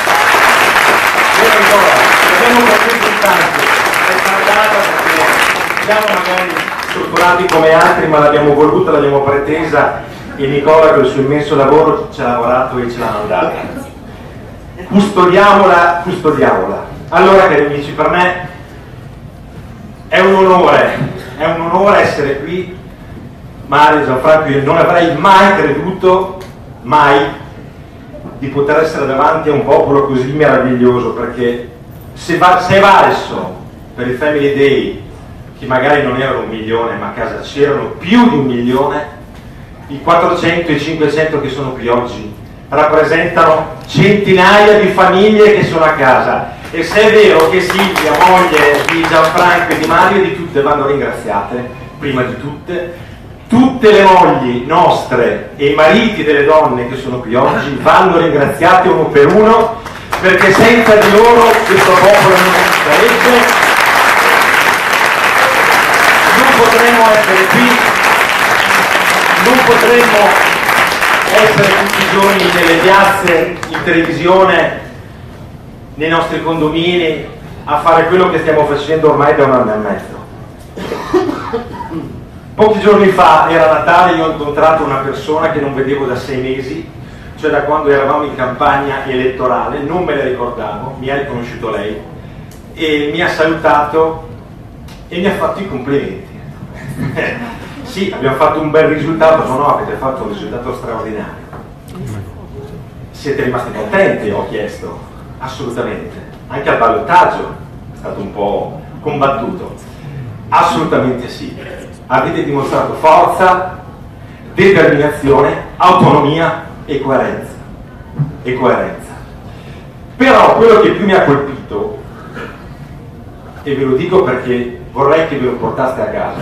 Abbiamo rappresentanti, è tardata perché siamo magari strutturati come altri, ma l'abbiamo voluta, l'abbiamo pretesa, e Nicola con il suo immenso lavoro ci ha lavorato e ce l'ha mandata. Custodiamola, custodiamola. Allora, cari amici, per me è un onore, è un onore essere qui. Mario, Gianfranco, io non avrei mai creduto, mai, di poter essere davanti a un popolo così meraviglioso, perché se, va, se è valso per il Family Day, che magari non erano un milione, ma a casa c'erano più di un milione, i quattrocento e i cinquecento che sono qui oggi rappresentano centinaia di famiglie che sono a casa. E se è vero che Silvia, moglie di Gianfranco e di Mario, di tutte vanno ringraziate, prima di tutte, tutte le mogli nostre e i mariti delle donne che sono qui oggi vanno ringraziati uno per uno, perché senza di loro questo popolo non esisterebbe, non potremmo essere qui, non potremmo essere tutti i giorni nelle piazze, in televisione, nei nostri condomini, a fare quello che stiamo facendo ormai da un anno e mezzo. Pochi giorni fa, era Natale, io ho incontrato una persona che non vedevo da sei mesi, cioè da quando eravamo in campagna elettorale, non me la ricordavo, mi ha riconosciuto lei e mi ha salutato e mi ha fatto i complimenti. sì, abbiamo fatto un bel risultato, no, no, avete fatto un risultato straordinario. Siete rimasti contenti, ho chiesto, assolutamente. Anche al ballottaggio è stato un po' combattuto, assolutamente sì. Avete dimostrato forza, determinazione, autonomia e coerenza. E coerenza. Però quello che più mi ha colpito, e ve lo dico perché vorrei che ve lo portaste a casa,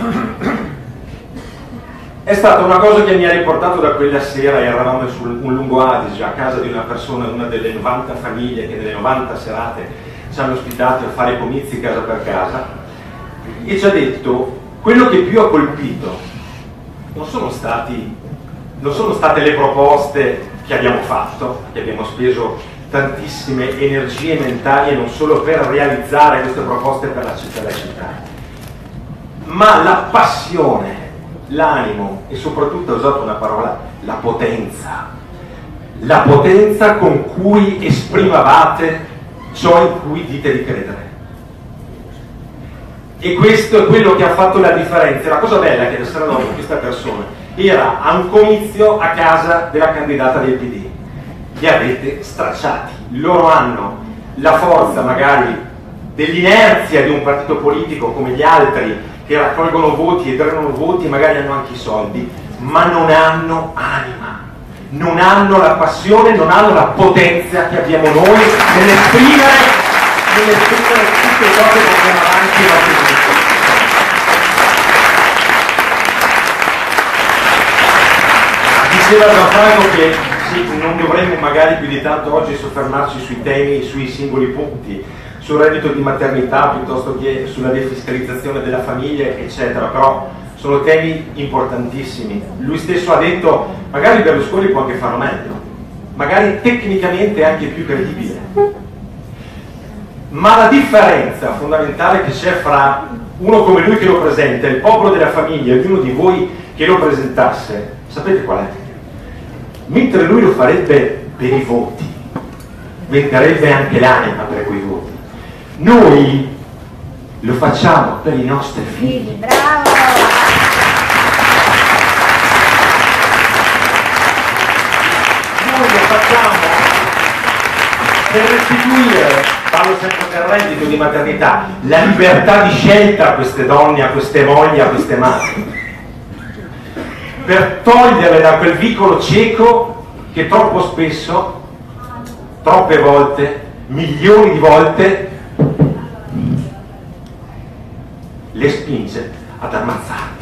è stata una cosa che mi ha riportato da quella sera. Eravamo su un lungo Adige a casa di una persona, una delle novanta famiglie che nelle novanta serate ci hanno ospitati a fare comizi casa per casa, e ci ha detto: quello che più ha colpito non sono stati, non sono state le proposte che abbiamo fatto, che abbiamo speso tantissime energie mentali e non solo per realizzare queste proposte per la città, la città, ma la passione, l'animo e soprattutto, ho usato una parola, la potenza, la potenza con cui esprimavate ciò in cui dite di credere. E questo è quello che ha fatto la differenza. La cosa bella è che la sera dopo questa persona era a un comizio a casa della candidata del P D. Li avete stracciati. Loro hanno la forza magari dell'inerzia di un partito politico come gli altri, che raccolgono voti e drenano voti e magari hanno anche i soldi, ma non hanno anima, non hanno la passione, non hanno la potenza che abbiamo noi nell'esprimere, nell'esprimere tutte ciò che portiamo avanti i nostri politici. Diceva Gianfranco che sì, non dovremmo magari più di tanto oggi soffermarci sui temi, sui singoli punti, sul reddito di maternità piuttosto che sulla defiscalizzazione della famiglia, eccetera, però sono temi importantissimi. Lui stesso ha detto: magari Berlusconi può anche farlo meglio, magari tecnicamente anche più credibile, ma la differenza fondamentale che c'è fra uno come lui che lo presenta e il popolo della famiglia e uno di voi che lo presentasse, sapete qual è? Mentre lui lo farebbe per i voti, metterebbe anche l'anima per quei voti, noi lo facciamo per i nostri figli. Bravo! Noi lo facciamo per restituire, parlo sempre del reddito di maternità, la libertà di scelta a queste donne, a queste mogli, a queste madri, per toglierle da quel vicolo cieco che troppo spesso, troppe volte, milioni di volte le spinge ad ammazzarli.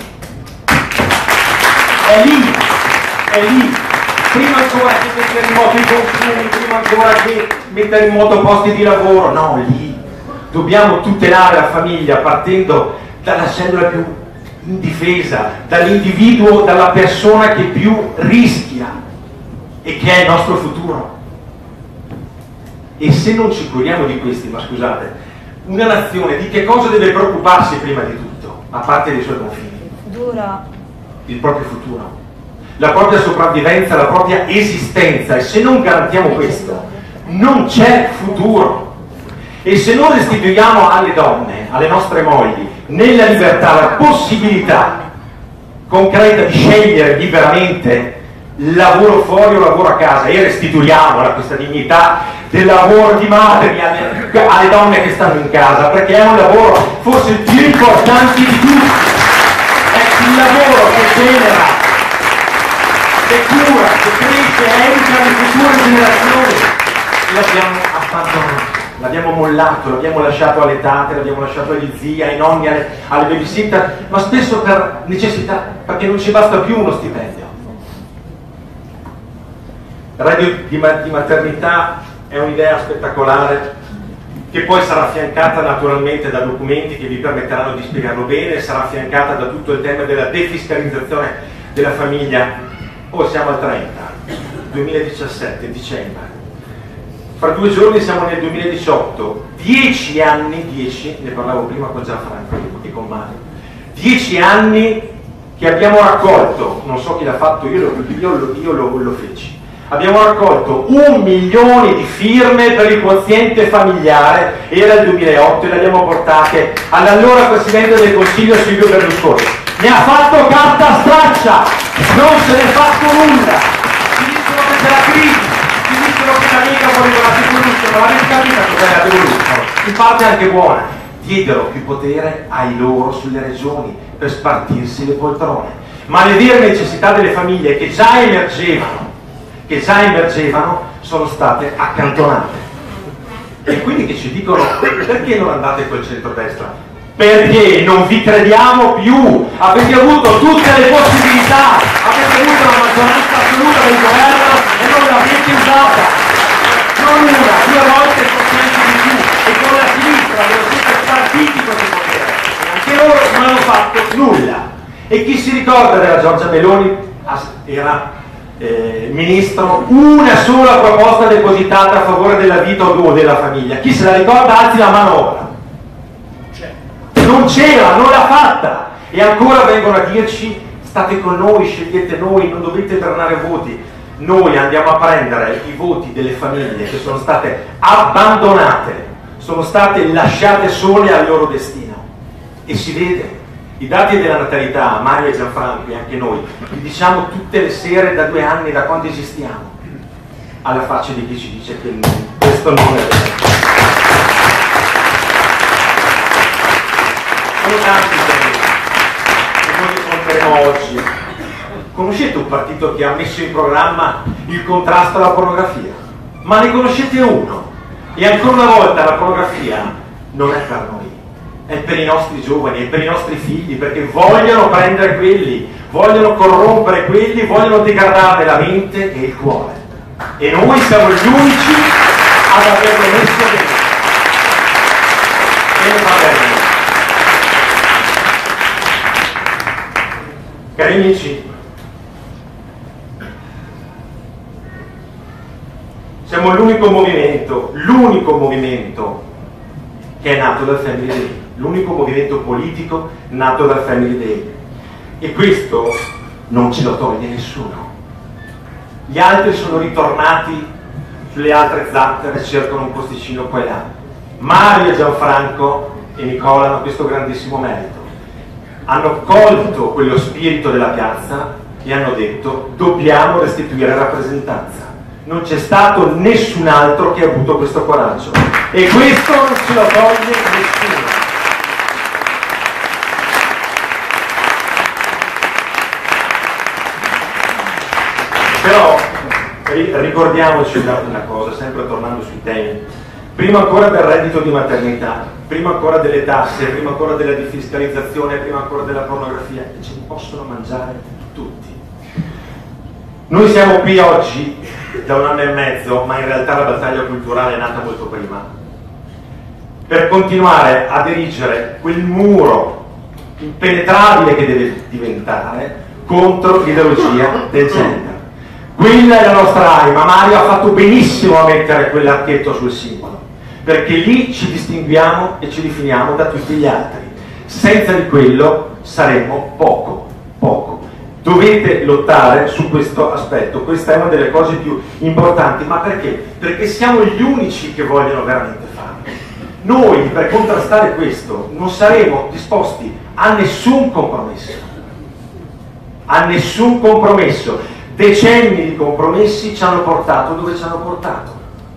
È lì, è lì, prima ancora che mettere in moto i consumi, prima ancora che mettere in moto posti di lavoro, no, lì dobbiamo tutelare la famiglia partendo dalla cellula più indifesa, dall'individuo, dalla persona che più rischia e che è il nostro futuro. E se non ci curiamo di questi, ma scusate, una nazione di che cosa deve preoccuparsi prima di tutto, a parte dei suoi confini? Duro. Il proprio futuro, la propria sopravvivenza, la propria esistenza, e se non garantiamo questo non c'è futuro. E se non restituiamo alle donne, alle nostre mogli, nella libertà la possibilità concreta di scegliere liberamente lavoro fuori o lavoro a casa, e restituiamola questa dignità del lavoro di madri alle, alle donne che stanno in casa, perché è un lavoro forse il più importante di tutti, è il lavoro che genera, che cura, che cresce, educa le future generazioni. L'abbiamo abbandonato, l'abbiamo mollato, l'abbiamo lasciato alle tante, l'abbiamo lasciato agli zii, ai nonni, alle, alle babysitter, ma spesso per necessità, perché non ci basta più uno stipendio. Il reddito di, ma di maternità è un'idea spettacolare che poi sarà affiancata naturalmente da documenti che vi permetteranno di spiegarlo bene, sarà affiancata da tutto il tema della defiscalizzazione della famiglia. Ora siamo al trenta, duemiladiciassette, dicembre. Fra due giorni siamo nel duemiladiciotto, dieci anni, dieci, ne parlavo prima con Gianfranco e con Mario, dieci anni che abbiamo raccolto, non so chi l'ha fatto, io lo, io lo, io lo, lo feci. Abbiamo raccolto un milione di firme per il quoziente familiare, era il duemilaotto, e le abbiamo portate all'allora Presidente del Consiglio Silvio Berlusconi. ne ha fatto carta straccia, non se ne è fatto nulla. Ci dicono che c'è la crisi, ci dicono che l'amica voleva la devoluzione, ma l'avete capita cos'è la devoluzione? In parte anche buona, diedero più potere ai loro sulle regioni per spartirsi le poltrone, ma le vere necessità delle famiglie che già emergevano, che già emergevano sono state accantonate. E quindi che ci dicono perché non andate col centrodestra? Perché non vi crediamo più, avete avuto tutte le possibilità, avete avuto la maggioranza assoluta del governo e non l'avete usata, non una, due volte forse di più, e con la sinistra ve lo siete spartiti questo potere, e anche loro non hanno fatto nulla. E chi si ricorda della Giorgia Meloni? Era eh, ministro, una sola proposta depositata a favore della vita o della famiglia. Chi se la ricorda alzi la mano ora. Non c'era, non l'ha fatta, e ancora vengono a dirci state con noi, scegliete noi, non dovete tornare voti. Noi andiamo a prendere i voti delle famiglie che sono state abbandonate, sono state lasciate sole al loro destino, e si vede. I dati della natalità, Mario e Gianfranco e anche noi, li diciamo tutte le sere da due anni, da quando esistiamo, alla faccia di chi ci dice che questo non è vero. Sono tanti temi che noi affronteremo oggi. Conoscete un partito che ha messo in programma il contrasto alla pornografia? Ma ne conoscete uno? E ancora una volta la pornografia non è per noi, è per i nostri giovani, è per i nostri figli, perché vogliono prendere quelli, vogliono corrompere quelli, vogliono degradarne la mente e il cuore. E noi siamo gli unici ad averlo messo dentro. E va bene. Cari amici, siamo l'unico movimento, l'unico movimento che è nato dal Family Day, l'unico movimento politico nato dal Family Day, e questo non ce lo toglie nessuno. Gli altri sono ritornati sulle altre zattere e cercano un posticino qua e là. Mario, Gianfranco e Nicola hanno questo grandissimo merito. Hanno colto quello spirito della piazza e hanno detto dobbiamo restituire rappresentanza. Non c'è stato nessun altro che ha avuto questo coraggio, e questo non ce lo toglie nessuno. Però ricordiamoci una cosa, sempre tornando sui temi. Prima ancora del reddito di maternità, prima ancora delle tasse, prima ancora della defiscalizzazione, prima ancora della pornografia, ce ne possono mangiare tutti. Noi siamo qui oggi da un anno e mezzo, ma in realtà la battaglia culturale è nata molto prima, per continuare ad erigere quel muro impenetrabile che deve diventare contro l'ideologia del gender. Quella è la nostra anima. Mario ha fatto benissimo a mettere quell'archetto sul simbolo, perché lì ci distinguiamo e ci definiamo da tutti gli altri. Senza di quello saremmo poco, poco. Dovete lottare su questo aspetto, questa è una delle cose più importanti. Ma perché? Perché siamo gli unici che vogliono veramente farlo. Noi, per contrastare questo, non saremo disposti a nessun compromesso, a nessun compromesso. Decenni di compromessi ci hanno portato dove ci hanno portato.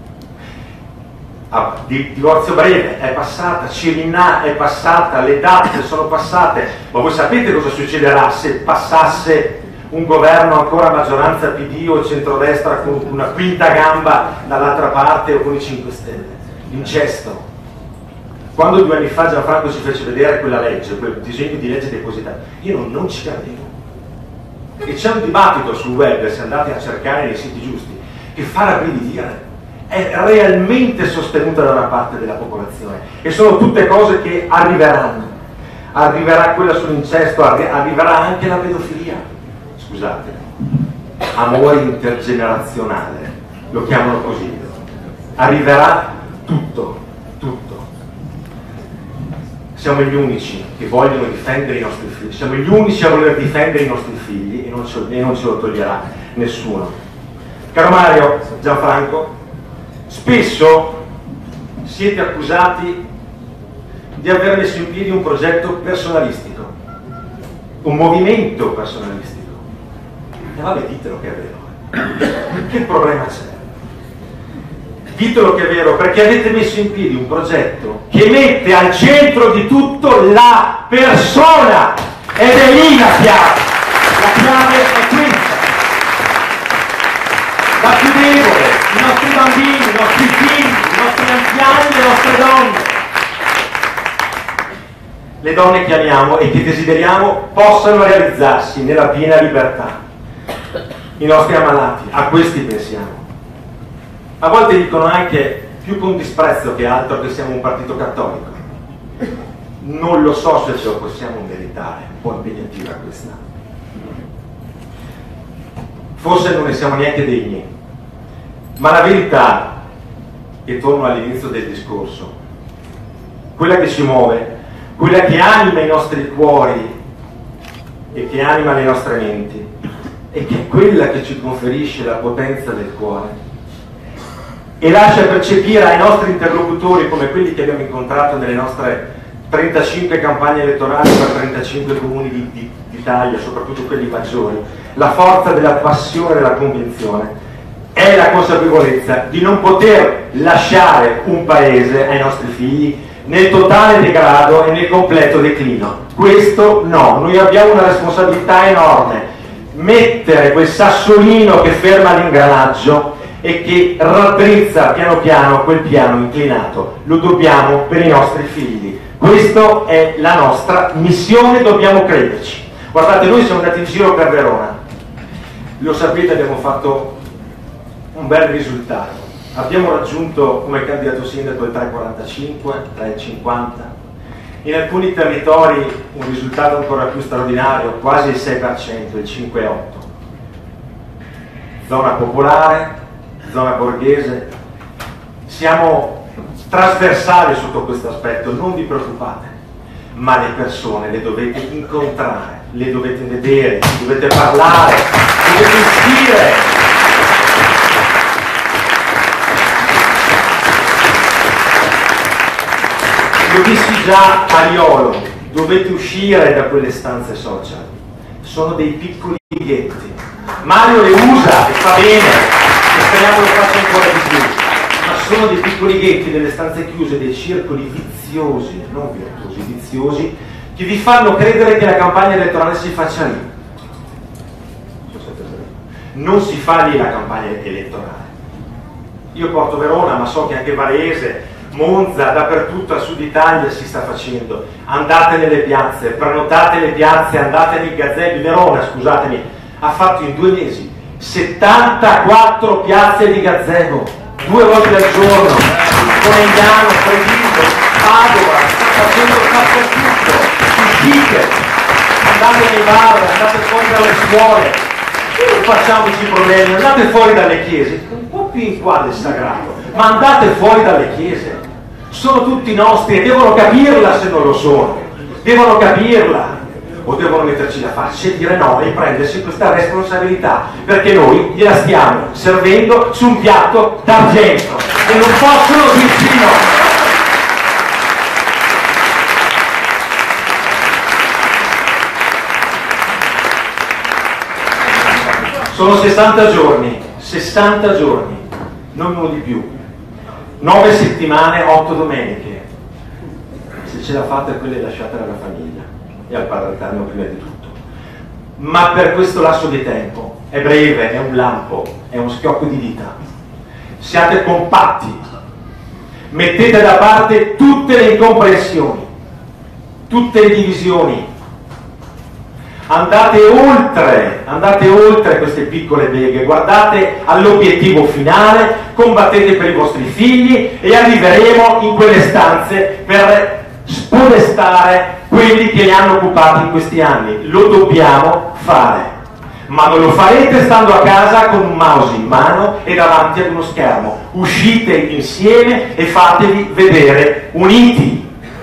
Ah, di, divorzio breve è passata, Cirinà è passata, le date sono passate, ma voi sapete cosa succederà se passasse un governo ancora maggioranza P D o centrodestra con una quinta gamba dall'altra parte o con i cinque Stelle? L'incesto. Quando due anni fa Gianfranco ci fece vedere quella legge, quel disegno di legge depositato, io non, non ci credevo. E c'è un dibattito sul web, se andate a cercare nei siti giusti, che fa rabbrividire. È realmente sostenuta da una parte della popolazione, e sono tutte cose che arriveranno. Arriverà quella sull'incesto, arri arriverà anche la pedofilia. Scusate, amore intergenerazionale, lo chiamano così. Arriverà tutto, tutto. Siamo gli unici che vogliono difendere i nostri figli, siamo gli unici a voler difendere i nostri figli, e non ce, e non ce lo toglierà nessuno. Caro Mario, Gianfranco, spesso siete accusati di aver messo in piedi un progetto personalistico, un movimento personalistico. E vabbè, ditelo che è vero. Che problema c'è? Ditelo che è vero, perché avete messo in piedi un progetto che mette al centro di tutto la persona, ed è lì la chiave. La chiave è questa. La più debole, i nostri bambini, i nostri figli, i nostri anziani, le nostre donne. Le donne che amiamo e che desideriamo possano realizzarsi nella piena libertà. I nostri ammalati, a questi pensiamo. A volte dicono anche, più con disprezzo che altro, che siamo un partito cattolico. Non lo so se ce lo possiamo meritare, un po' impegnativa questa. Forse non ne siamo neanche degni, ma la verità, e torno all'inizio del discorso, quella che ci muove, quella che anima i nostri cuori e che anima le nostre menti, e che è quella che ci conferisce la potenza del cuore e lascia percepire ai nostri interlocutori, come quelli che abbiamo incontrato nelle nostre trentacinque campagne elettorali per trentacinque comuni di, di, d'Italia, soprattutto quelli maggiori, la forza della passione e della convinzione, è la consapevolezza di non poter lasciare un paese ai nostri figli nel totale degrado e nel completo declino. Questo no, noi abbiamo una responsabilità enorme: mettere quel sassolino che ferma l'ingranaggio e che raddrizza piano piano quel piano inclinato. Lo dobbiamo per i nostri figli. Questa è la nostra missione, dobbiamo crederci. Guardate, noi siamo andati in giro per Verona, lo sapete, abbiamo fatto un bel risultato. Abbiamo raggiunto come candidato sindaco il tre virgola quarantacinque, tre virgola cinquanta, in alcuni territori un risultato ancora più straordinario, quasi il sei per cento, il cinque virgola otto. Zona popolare, zona borghese, siamo trasversali sotto questo aspetto, non vi preoccupate, ma le persone le dovete incontrare, le dovete vedere, dovete parlare, dovete uscire. Lo dissi già a Riolo, dovete uscire da quelle stanze social, sono dei piccoli ghetti. Mario le usa e fa bene, e speriamo lo faccia ancora di più, ma sono dei piccoli ghetti, delle stanze chiuse, dei circoli viziosi, non virtuosi, viziosi, che vi fanno credere che la campagna elettorale si faccia lì. Non si fa lì la campagna elettorale. Io porto Verona, ma so che anche Varese, Monza, dappertutto al sud Italia si sta facendo. Andate nelle piazze, prenotate le piazze, andate nei gazebi. Verona, scusatemi, ha fatto in due mesi settantaquattro piazze di gazebo, due volte al giorno, Conegliano, Treviso, Padova, sta facendo dappertutto. Uscite, andate nei bar, andate fuori dalle scuole, non facciamoci problemi, andate fuori dalle chiese, un po' più in qua del sagrato, ma andate fuori dalle chiese, sono tutti nostri e devono capirla se non lo sono, devono capirla, o devono metterci la faccia e dire no e prendersi questa responsabilità, perché noi gliela stiamo servendo su un piatto d'argento e non possono dirci no. Sono sessanta giorni, sessanta giorni, non uno di più. nove settimane, otto domeniche. Se ce la fate, quelle lasciatele alla famiglia e al Padre Eterno prima di tutto. Ma per questo lasso di tempo, è breve, è un lampo, è uno schiocco di dita. Siate compatti, mettete da parte tutte le incomprensioni, tutte le divisioni. Andate oltre, andate oltre queste piccole beghe, guardate all'obiettivo finale, combattete per i vostri figli e arriveremo in quelle stanze per spodestare quelli che li hanno occupati in questi anni. Lo dobbiamo fare, ma non lo farete stando a casa con un mouse in mano e davanti ad uno schermo. Uscite insieme e fatevi vedere uniti.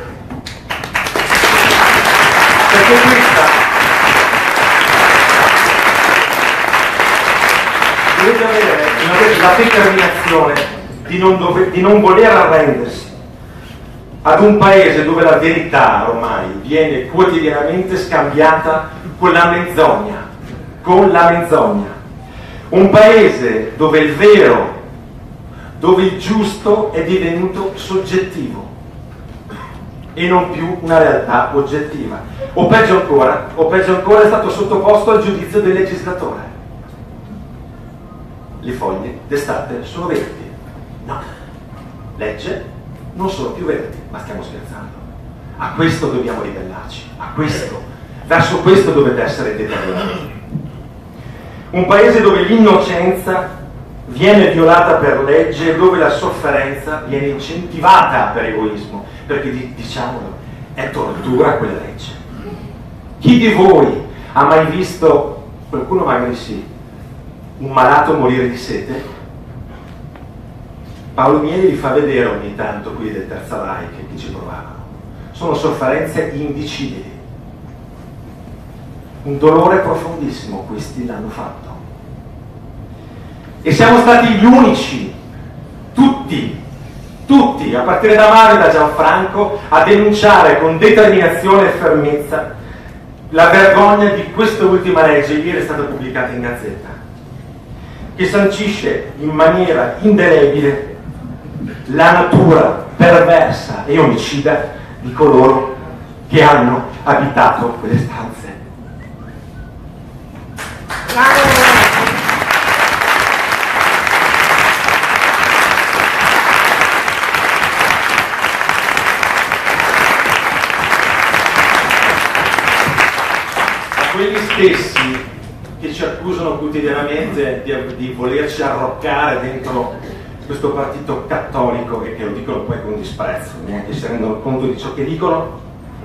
Perché questa dovete avere la determinazione di non, dove, di non voler arrendersi ad un paese dove la verità ormai viene quotidianamente scambiata con la menzogna, con la menzogna. Un paese dove il vero, dove il giusto è divenuto soggettivo e non più una realtà oggettiva. O peggio ancora, o peggio ancora è stato sottoposto al giudizio del legislatore. Le foglie d'estate sono verdi. No, legge non sono più verdi, ma stiamo scherzando. A questo dobbiamo ribellarci, a questo, verso questo dovete essere determinati. Un paese dove l'innocenza viene violata per legge e dove la sofferenza viene incentivata per egoismo, perché diciamolo, è tortura quella legge. Chi di voi ha mai visto, qualcuno magari sì, un malato morire di sete? Paolo Mieli li fa vedere ogni tanto qui del Terza Reich, che ci provavano. Sono sofferenze indicibili. Un dolore profondissimo, questi l'hanno fatto. E siamo stati gli unici, tutti, tutti, a partire da Mario e da Gianfranco, a denunciare con determinazione e fermezza la vergogna di questa ultima legge, ieri è stata pubblicata in Gazzetta, che sancisce in maniera indelebile la natura perversa e omicida di coloro che hanno abitato quelle stanze. Quelli stessi che ci accusano quotidianamente di, di volerci arroccare dentro questo partito cattolico, e che lo dicono poi con disprezzo, neanche si rendono conto di ciò che dicono,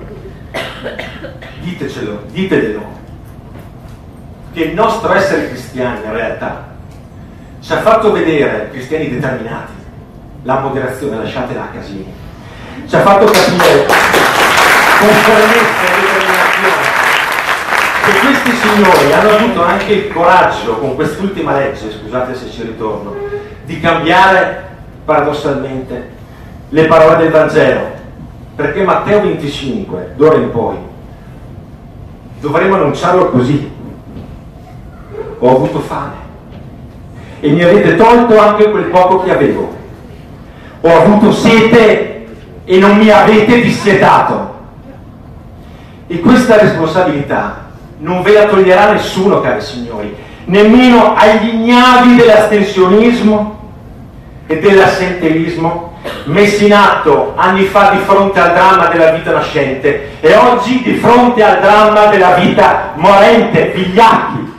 ditecelo, diteglielo, che il nostro essere cristiani in realtà ci ha fatto vedere, cristiani determinati, la moderazione, lasciatela a Casini, ci ha fatto capire con fermezza e determinazione che questi signori hanno avuto anche il coraggio, con quest'ultima legge, scusate se ci ritorno, di cambiare paradossalmente le parole del Vangelo, perché Matteo venticinque, d'ora in poi, dovremo annunciarlo così: ho avuto fame e mi avete tolto anche quel poco che avevo, ho avuto sete e non mi avete dissietato. E questa responsabilità non ve la toglierà nessuno, cari signori, nemmeno agli ignavi dell'astensionismo e dell'assenteismo messi in atto anni fa di fronte al dramma della vita nascente e oggi di fronte al dramma della vita morente, vigliacchi.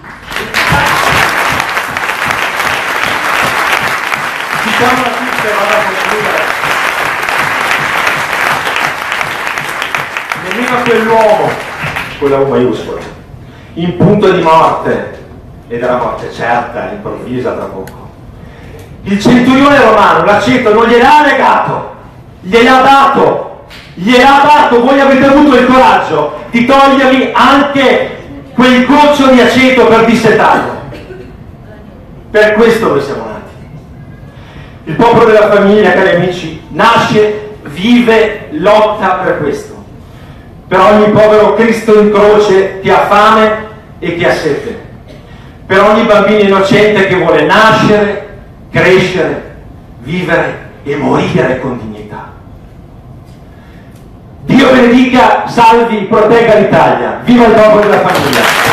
Diciamola tutte, vado a concludere. Nemmeno quell'uomo, con la U maiuscola, in punto di morte, e della morte certa, improvvisa tra poco, il centurione romano l'aceto non gliel'ha negato, gliel'ha dato, gliel'ha dato. Voi avete avuto il coraggio di togliergli anche quel goccio di aceto per dissetarlo. Per questo noi siamo nati. Il popolo della famiglia, cari amici, nasce, vive, lotta per questo. Per ogni povero Cristo in croce che ha fame e che ha sete, per ogni bambino innocente che vuole nascere, crescere, vivere e morire con dignità. Dio benedica, salvi, protegga l'Italia. Viva il popolo della famiglia!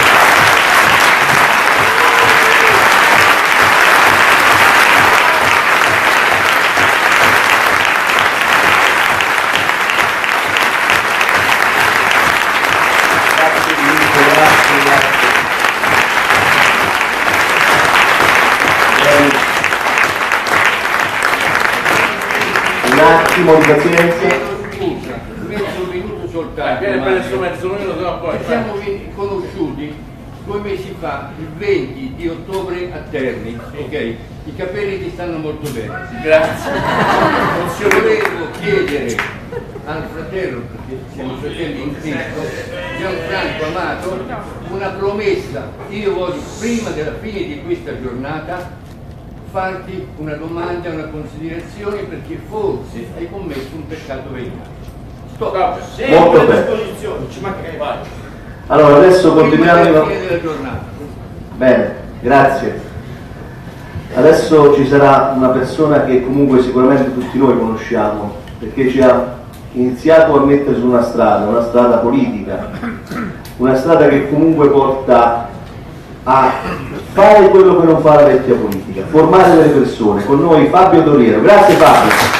Un attimo di pazienza. Scusa, sono venuto soltanto. Viene per il suo mezzo numero, no, poi. Ci siamo conosciuti due mesi fa, il venti di ottobre a Terni, ok? I capelli ti stanno molto bene. Grazie. Volevo chiedere al fratello, perché siamo fratelli in Cristo, Gianfranco Amato, una promessa. Io voglio, prima della fine di questa giornata, farti una domanda, una considerazione, perché forse hai commesso un peccato veniale. Stop. Sì, Molto a bene. disposizione, ci manca che vai. Allora, adesso continuiamo. Prima della fine della giornata. Bene, grazie. Adesso ci sarà una persona che comunque sicuramente tutti noi conosciamo, perché ci ha iniziato a mettere su una strada, una strada politica, una strada che comunque porta a fare quello che non fa la vecchia politica, formare delle persone. Con noi Fabio Torriero. Grazie Fabio.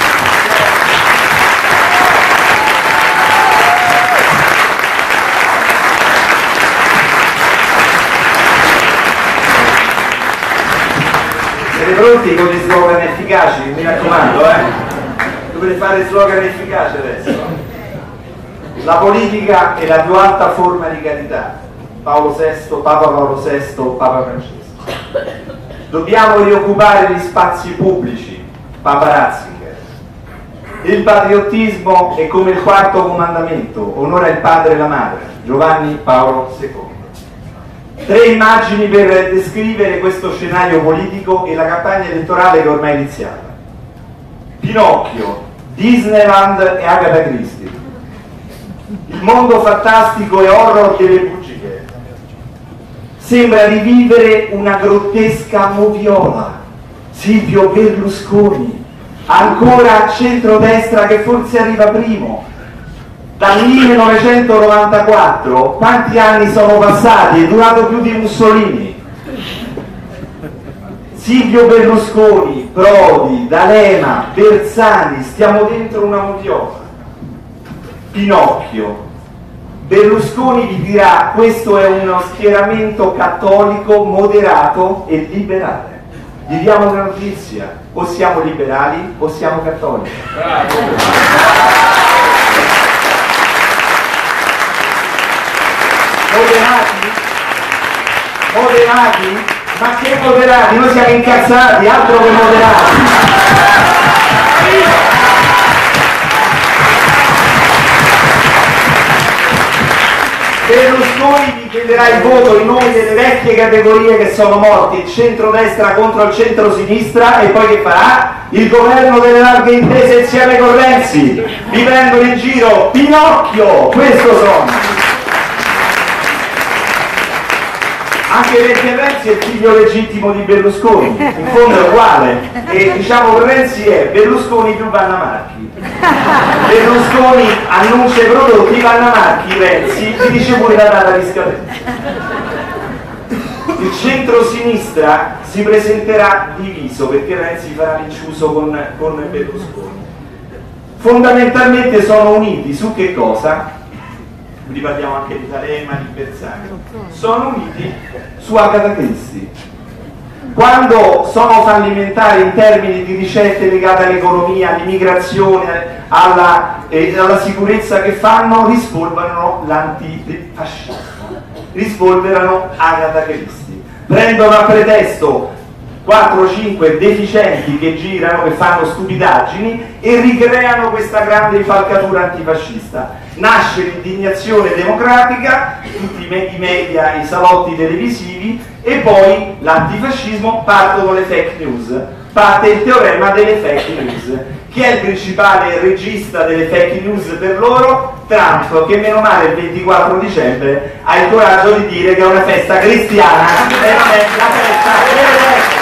Siete pronti con gli slogan efficaci? Mi raccomando, eh? Dovete fare slogan efficaci adesso. La politica è la più alta forma di carità. Paolo sesto, Papa Paolo sesto, Papa Francesco. Dobbiamo rioccupare gli spazi pubblici, Papa Ratzinger. Il patriottismo è come il quarto comandamento, onora il padre e la madre, Giovanni Paolo secondo. Tre immagini per descrivere questo scenario politico e la campagna elettorale che ormai è iniziata. Pinocchio, Disneyland e Agatha Christie. Il mondo fantastico e horror delle bugie. Sembra rivivere una grottesca moviola. Silvio Berlusconi, ancora centrodestra che forse arriva primo. Dal millenovecentonovantaquattro quanti anni sono passati? È durato più di Mussolini. Silvio Berlusconi, Prodi, D'Alema, Bersani, stiamo dentro una moviola. Pinocchio, Berlusconi vi dirà: questo è uno schieramento cattolico moderato e liberale. Vi diamo una notizia: o siamo liberali o siamo cattolici. Moderati? Moderati? Ma che moderati? Noi siamo incazzati, altro che moderati. Berlusconi vi chiederà il voto in nome delle vecchie categorie che sono morti, il centro-destra contro il centro-sinistra, e poi che farà? Il governo delle larghe intese insieme con Renzi. Vi prendono in giro, Pinocchio, questo sono. Anche perché Renzi è il figlio legittimo di Berlusconi, in fondo è uguale, e diciamo che Renzi è Berlusconi più Vanna Marchi. Berlusconi annuncia i prodotti, Vanna Marchi, Renzi gli dice pure la data di scadenza. Il centro-sinistra si presenterà diviso perché Renzi farà l'inciuso con, con Berlusconi. Fondamentalmente sono uniti su che cosa? Riparliamo anche di D'Alema, di Bersani. Sono uniti su Agatha Christie. Quando sono fallimentari in termini di ricette legate all'economia, all'immigrazione, alla, eh, alla sicurezza che fanno, rispolverano l'antifascismo, rispolverano Agatha Christie. Prendono a pretesto quattro cinque deficienti che girano, che fanno stupidaggini, e ricreano questa grande impalcatura antifascista. Nasce l'indignazione democratica, tutti i media, i salotti televisivi, e poi l'antifascismo, partono le fake news, parte il teorema delle fake news. Chi è il principale regista delle fake news per loro? Trump, che meno male il ventiquattro dicembre ha il coraggio di dire che è una festa cristiana e non è la festa delle feste.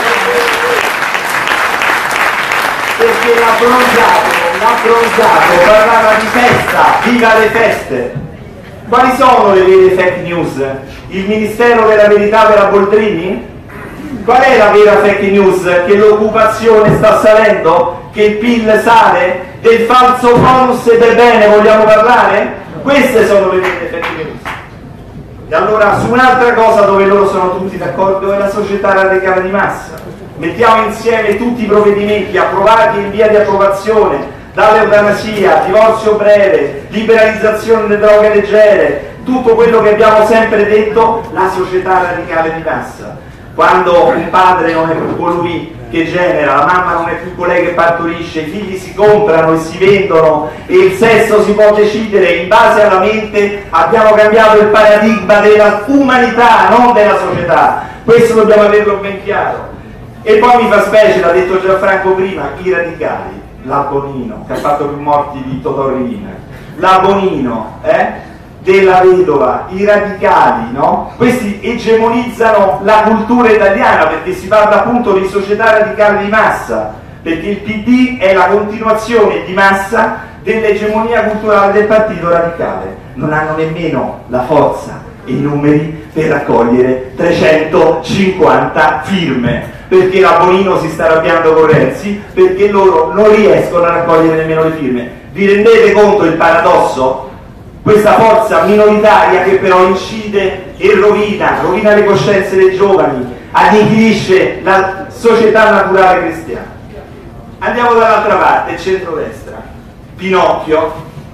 Perché l'abbronzato, l'abbronzato parlava di festa, viva le feste. Quali sono le vere fake news? Il Ministero della Verità per la Boldrini? Qual è la vera fake news? Che l'occupazione sta salendo? Che il P I L sale? Del falso bonus del bene vogliamo parlare? Queste sono le vere fake news. E allora su un'altra cosa dove loro sono tutti d'accordo è la società radicale di massa. Mettiamo insieme tutti i provvedimenti approvati in via di approvazione, dall'eutanasia, divorzio breve, liberalizzazione delle droghe leggere, tutto quello che abbiamo sempre detto, la società radicale di massa. Quando un padre non è più colui che genera, la mamma non è più colei che partorisce, i figli si comprano e si vendono e il sesso si può decidere in base alla mente, abbiamo cambiato il paradigma della umanità, non della società. Questo dobbiamo averlo ben chiaro. E poi mi fa specie, l'ha detto Gianfranco prima, i radicali, l'Abonino, che ha fatto più morti di Totò Riina, l'Abonino, eh? della vedova, i radicali, no? Questi egemonizzano la cultura italiana, perché si parla appunto di società radicale di massa, perché il P D è la continuazione di massa dell'egemonia culturale del partito radicale. Non hanno nemmeno la forza e i numeri per raccogliere trecentocinquanta firme, perché la Bonino si sta arrabbiando con Renzi, perché loro non riescono a raccogliere nemmeno le firme. Vi rendete conto il paradosso? Questa forza minoritaria che però incide e rovina, rovina le coscienze dei giovani, annichilisce la società naturale cristiana. Andiamo dall'altra parte, il centrodestra, Pinocchio.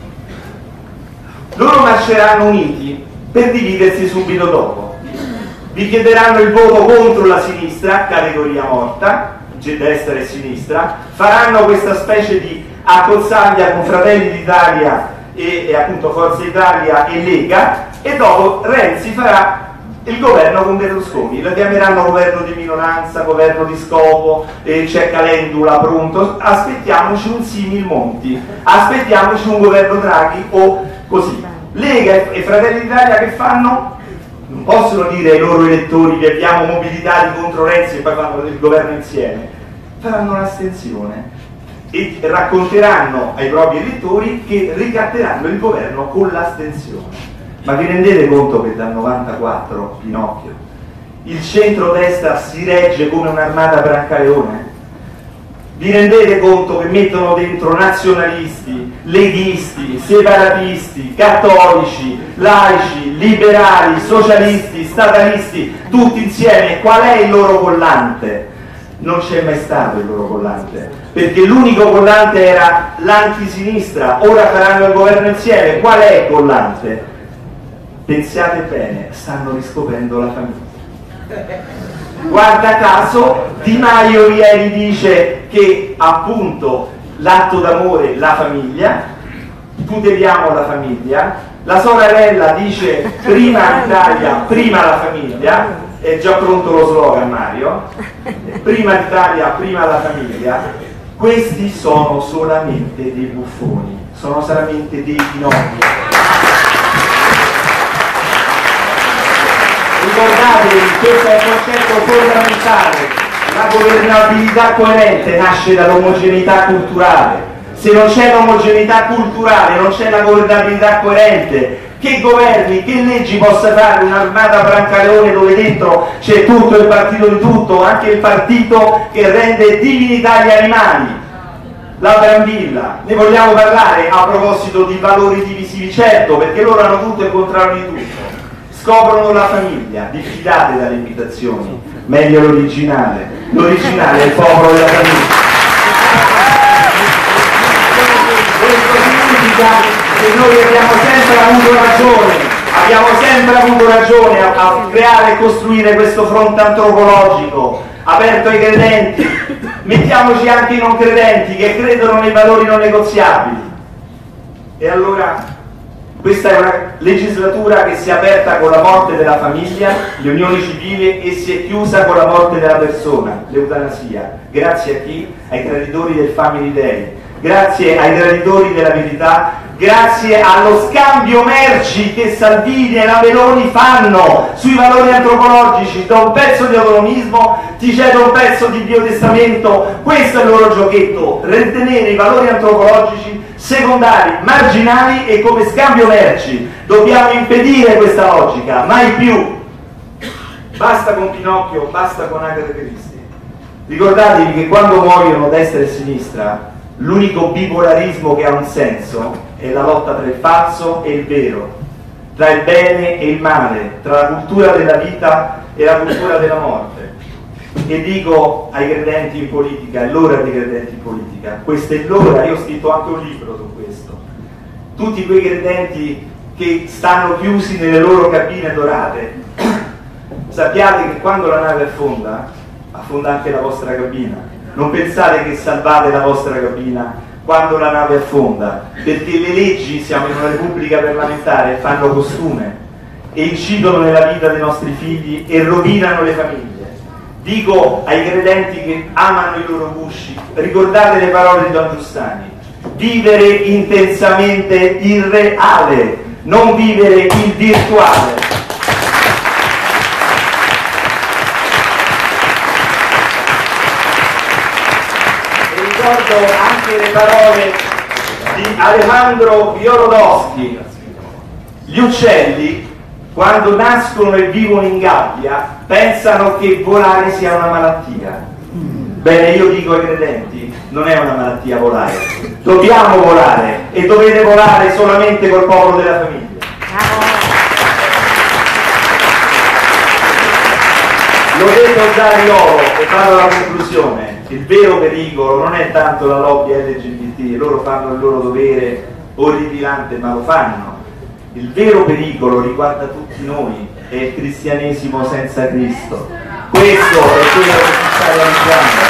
Loro marceranno uniti per dividersi subito dopo. Vi chiederanno il voto contro la sinistra, categoria morta, destra e sinistra, faranno questa specie di accozzaglia con Fratelli d'Italia e, e appunto Forza Italia e Lega, e dopo Renzi farà il governo con Berlusconi. Lo chiameranno governo di minoranza, governo di scopo, eh, c'è Calendula pronto. Aspettiamoci un simil Monti, aspettiamoci un governo Draghi o così. Lega e Fratelli d'Italia che fanno? Non possono dire ai loro elettori che abbiamo mobilitati contro Renzi e poi fanno il governo insieme. Faranno l'astensione e racconteranno ai propri elettori che ricatteranno il governo con l'astensione. Ma vi rendete conto che dal novantaquattro, Pinocchio, il centrodestra si regge come un'armata Brancaleone? Vi rendete conto che mettono dentro nazionalisti, leghisti, separatisti, cattolici, laici, liberali, socialisti, statalisti, tutti insieme? Qual è il loro collante? Non c'è mai stato il loro collante, perché l'unico collante era l'antisinistra. Ora faranno il governo insieme. Qual è il collante? Pensate bene, stanno riscoprendo la famiglia. Guarda caso, Di Maio ieri dice che appunto l'atto d'amore, la famiglia, tuteliamo la famiglia. La sorella dice prima l'Italia, prima la famiglia. È già pronto lo slogan, Mario. Prima l'Italia, prima la famiglia. Questi sono solamente dei buffoni, sono solamente dei Pinocchi. Ricordatevi, questo è il concetto fondamentale. La governabilità coerente nasce dall'omogeneità culturale. Se non c'è l'omogeneità culturale, non c'è la governabilità coerente. Che governi, che leggi possa fare un'armata Brancaleone dove dentro c'è tutto il partito di tutto, anche il partito che rende divinità gli animali? La Brambilla. Ne vogliamo parlare a proposito di valori divisivi? Certo, perché loro hanno tutto il contrario di tutto. Scoprono la famiglia, diffidate dalle imitazioni, meglio l'originale. L'originale è il popolo della famiglia. Questo significa che noi abbiamo sempre avuto ragione, abbiamo sempre avuto ragione a, a creare e costruire questo fronte antropologico aperto ai credenti. Mettiamoci anche i non credenti che credono nei valori non negoziabili. E allora questa è una legislatura che si è aperta con la morte della famiglia, le unioni civili, e si è chiusa con la morte della persona, l'eutanasia. Grazie a chi? Ai traditori del Family Day, grazie ai traditori della verità, grazie allo scambio merci che Salvini e la Meloni fanno sui valori antropologici. Da un pezzo di autonomismo ti cedo un pezzo di biotestamento. Questo è il loro giochetto: ritenere i valori antropologici secondari, marginali e come scambio merci. Dobbiamo impedire questa logica, mai più. Basta con Pinocchio, basta con Agatha Christie. Ricordatevi che quando muoiono destra e sinistra, l'unico bipolarismo che ha un senso è la lotta tra il falso e il vero, tra il bene e il male, tra la cultura della vita e la cultura della morte. E dico ai credenti in politica, è l'ora dei credenti in politica, questa è l'ora. Io ho scritto anche un libro su questo. Tutti quei credenti che stanno chiusi nelle loro cabine dorate, sappiate che quando la nave affonda, affonda anche la vostra cabina. Non pensate che salvate la vostra cabina quando la nave affonda, perché le leggi, siamo in una repubblica parlamentare, fanno costume e incidono nella vita dei nostri figli e rovinano le famiglie. Dico ai credenti che amano i loro gusci, ricordate le parole di Don Giustani: vivere intensamente il reale, non vivere il virtuale. E ricordo anche le parole di Alejandro Jodorowsky: gli uccelli, quando nascono e vivono in gabbia, pensano che volare sia una malattia. Bene, io dico ai credenti, non è una malattia volare, dobbiamo volare, e dovete volare solamente col popolo della famiglia. L'ho detto già a Riolo, e vado alla conclusione: il vero pericolo non è tanto la lobby L G B T, loro fanno il loro dovere orripilante, ma lo fanno. Il vero pericolo riguarda tutti noi, è il cristianesimo senza Cristo. Questo è quello che si sta realizzando.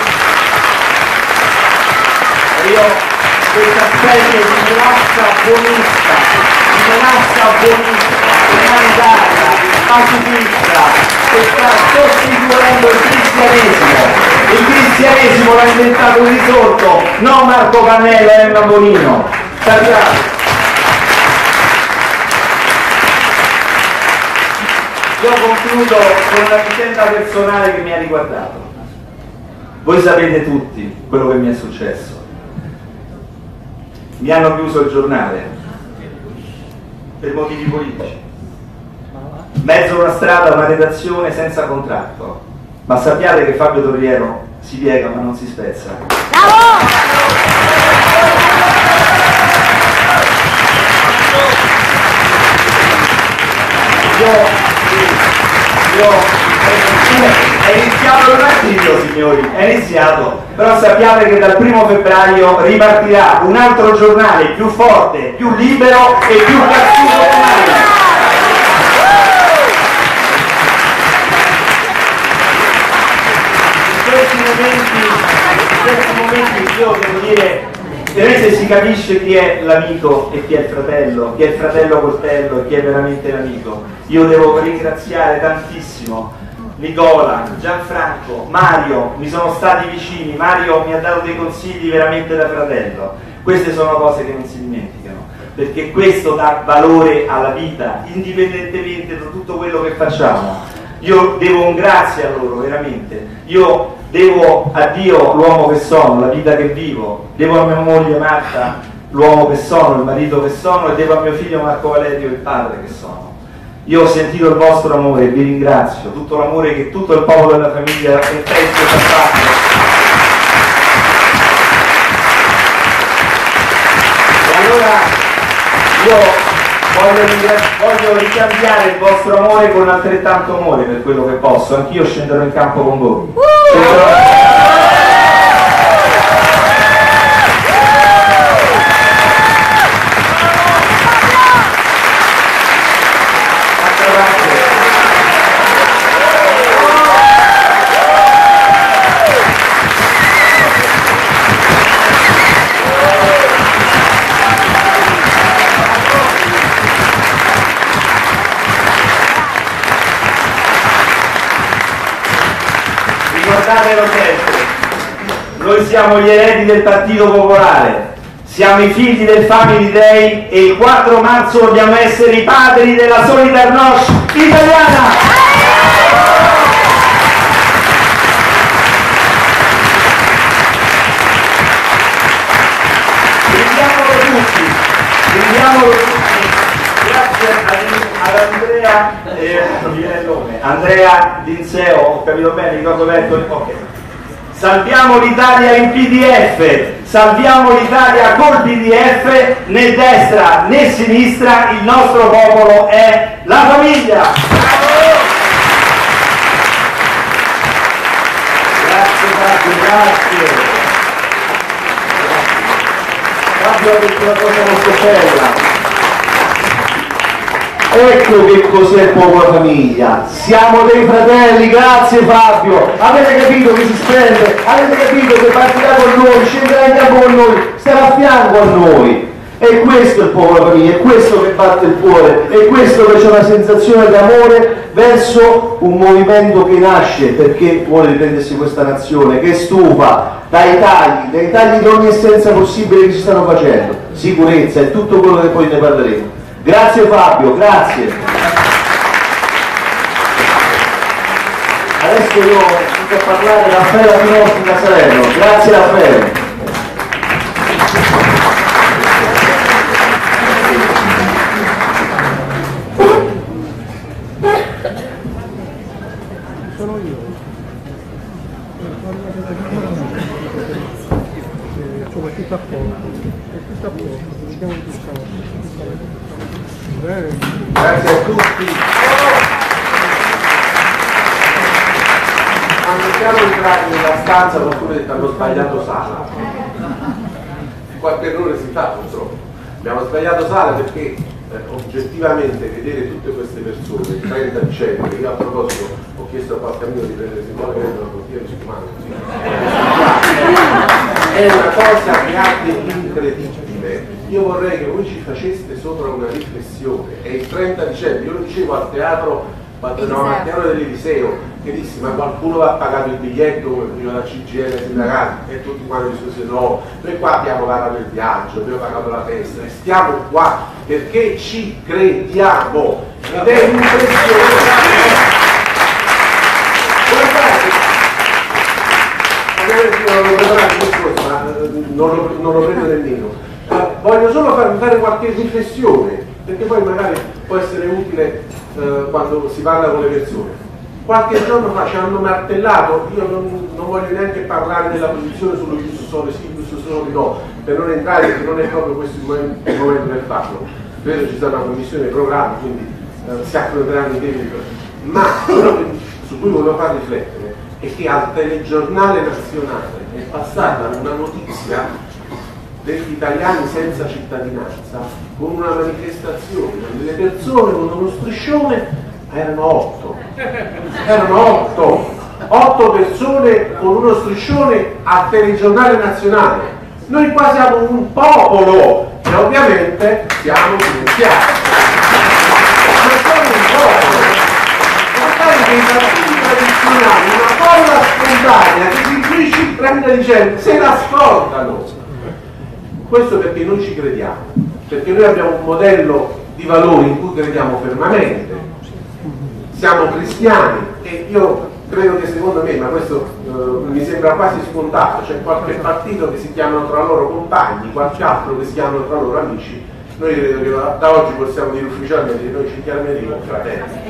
E io, questa specie di menassa buonista, di menassa buonista, umanitaria, pacifista, che sta sostituendo il cristianesimo. Il cristianesimo l'ha inventato un risorto, non Marco Pannella e Emma Bonino. Sappiamo. Io concludo con una vicenda personale che mi ha riguardato. Voi sapete tutti quello che mi è successo. Mi hanno chiuso il giornale per motivi politici. Mezzo una strada, una redazione senza contratto. Ma sappiate che Fabio Torriero si piega ma non si spezza. Io Io, è iniziato un attimo, signori, è iniziato, però sappiate che dal primo febbraio ripartirà un altro giornale più forte, più libero e più cattivo che mai. In questi momenti, in questi momenti io devo dire, se si capisce chi è l'amico e chi è il fratello, chi è il fratello coltello e chi è veramente l'amico. Io devo ringraziare tantissimo Nicola, Gianfranco, Mario, mi sono stati vicini. Mario mi ha dato dei consigli veramente da fratello. Queste sono cose che non si dimenticano, perché questo dà valore alla vita, indipendentemente da tutto quello che facciamo. Io devo un grazie a loro, veramente. Io devo a Dio l'uomo che sono, la vita che vivo, devo a mia moglie Marta l'uomo che sono, il marito che sono, e devo a mio figlio Marco Valerio il padre che sono. Io ho sentito il vostro amore e vi ringrazio, tutto l'amore che tutto il popolo della famiglia e penso che ha fatto. E allora io voglio, voglio ricambiare il vostro amore con altrettanto amore per quello che posso. Anch'io scenderò in campo con voi. Scenderò... Ricordatelo sempre, noi siamo gli eredi del Partito Popolare, siamo i figli del Family Day e il quattro marzo dobbiamo essere i padri della Solidarnosc italiana! Grindiamolo tutti, grindiamolo tutti, grazie ad Andrea, eh, non mi viene il nome, Andrea Dinseo, ho capito bene, ricordo bene, ok. Salviamo l'Italia in P D F, salviamo l'Italia col P D F, né destra né sinistra, il nostro popolo è la famiglia. Grazie Fabio, grazie. Fabio ha detto una cosa molto bella. Ecco che cos'è il popolo famiglia, siamo dei fratelli, grazie Fabio, avete capito che si spende, avete capito che partirà con noi, scenderà in campo con noi, starà a fianco a noi. E questo è il popolo famiglia, è questo che batte il cuore, è questo che c'è una sensazione d'amore verso un movimento che nasce perché vuole riprendersi questa nazione, che è stufa dai tagli, dai tagli di ogni essenza possibile che ci stanno facendo, sicurezza e tutto quello che poi ne parleremo. Grazie Fabio, grazie. Adesso io sto a parlare Raffaella Pinotti da Salerno. Grazie Raffaele. Sono io. Insomma, tutto a poco. Tutto a poco. Vediamo il discorso. Grazie a tutti. Quando siamo entrati nella stanza qualcuno ha detto hanno sbagliato sala. Qualche errore si fa purtroppo. Abbiamo sbagliato sala perché eh, oggettivamente vedere tutte queste persone, il trenta dicembre, io a proposito ho chiesto a qualche amico di prendere simbolicamente una bottiglia di spumante, è una cosa che ha dell'incredibile. Io vorrei che voi ci faceste sopra una riflessione. È il trenta dicembre, io lo dicevo al teatro, no, al teatro dell'Eliseo, che dissi ma qualcuno va pagato il biglietto come prima la C G I L sindacati, e tutti quanti discussero no, noi qua abbiamo pagato il viaggio, abbiamo pagato la festa, e stiamo qua perché ci crediamo ed è un'impressione. Non l'ho preparato il discorso, ma non lo, non lo prendo nemmeno. Uh, voglio solo far, fare qualche riflessione, perché poi magari può essere utile uh, quando si parla con le persone. Qualche giorno fa ci hanno martellato, io non, non voglio neanche parlare della posizione sullo giusto sole sì, giusto sole no, per non entrare, perché non è proprio questo il momento, il momento per farlo. Credo ci sarà una commissione dei programmi, quindi uh, si affronteranno i temi, ma quello che, su cui volevo far riflettere è che al telegiornale nazionale è passata una notizia degli italiani senza cittadinanza con una manifestazione, delle persone con uno striscione, erano otto, erano otto, otto persone con uno striscione al telegiornale nazionale. Noi qua siamo un popolo e ovviamente siamo silenziati. Ma siamo un popolo. Guardate che i partiti tradizionali, una folla spontanea che si intuisce il trenta dicembre, se la scordano. Questo perché noi ci crediamo, perché noi abbiamo un modello di valori in cui crediamo fermamente, siamo cristiani e io credo che secondo me, ma questo eh, mi sembra quasi scontato, c'è qualche partito che si chiamano tra loro compagni, qualche altro che si chiamano tra loro amici, noi credo che da, da oggi possiamo dire ufficialmente che noi ci chiameremo fratelli.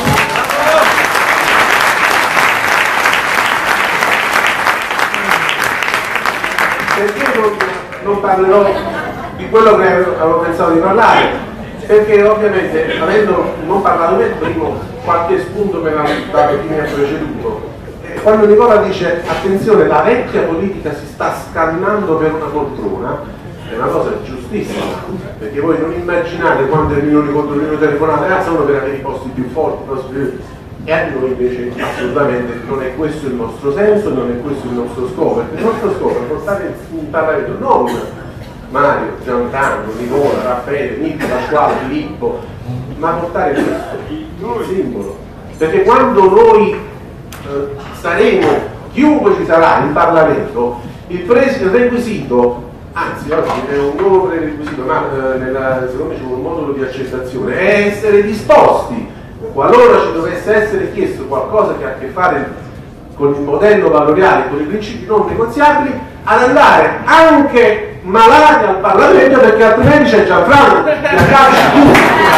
Perché non, non parlerò di quello che avevo pensato di parlare? Perché ovviamente, avendo non parlato del primo, qualche spunto me l'ha dato chi mi ha preceduto. E quando Nicola dice attenzione, la vecchia politica si sta scannando per una poltrona, è una cosa giustissima, perché voi non immaginate quante riunioni contro riunioni telefonate, ah, sono per avere i posti più forti, i posti più... e a noi invece assolutamente non è questo il nostro senso, non è questo il nostro scopo, perché il nostro scopo è portare in Parlamento non Mario, Giancarlo, Nicola, Raffaele, Nico, Pasquale, Filippo, ma portare questo, il simbolo, perché quando noi eh, saremo, chiunque ci sarà in Parlamento, il, il requisito, anzi oggi è un nuovo prerequisito, ma eh, nella, secondo me c'è un modulo di accettazione, è essere disposti, qualora ci dovesse essere chiesto qualcosa che ha a che fare con il modello valoriale, con i principi non negoziabili, ad andare anche malati al Parlamento, perché altrimenti c'è Gianfranco che accaccia tutti.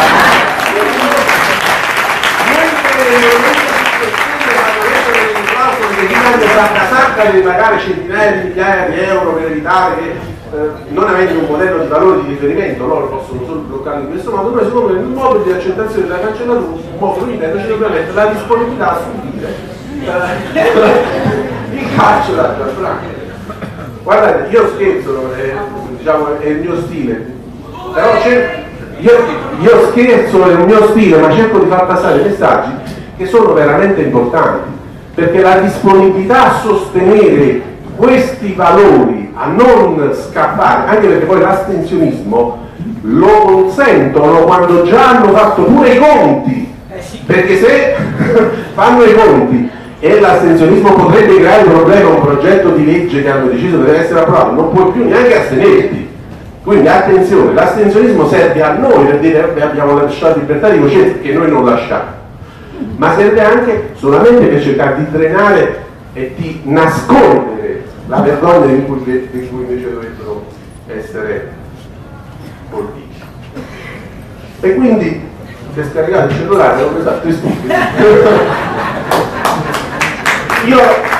Mentre sacca sacca deve pagare centinaia di migliaia di euro per evitare che, eh, non avendo un modello di valore di riferimento, loro possono solo bloccarlo in questo modo. Noi secondo me il modo di accettazione della cancellatura, un modo ripeto, ci dovrebbe mettere la disponibilità a subire eh, il calcio da Gianfranco. Guardate, io scherzo, eh, diciamo, è il mio stile, però io, io scherzo, è il mio stile, ma cerco di far passare messaggi che sono veramente importanti, perché la disponibilità a sostenere questi valori, a non scappare, anche perché poi l'astensionismo lo consentono quando già hanno fatto pure i conti, perché se fanno i conti e l'astensionismo potrebbe creare un problema, un progetto di legge che hanno deciso che deve essere approvato, non puoi più neanche astenerti, Quindi attenzione, l'astensionismo serve a noi per dire che abbiamo lasciato libertà di coscienza, che noi non lasciamo, ma serve anche solamente per cercare di drenare e di nascondere la vergogna di cui, di cui invece dovrebbero essere colpiti. E quindi, se scaricate il cellulare, non mi fate stupidi. Io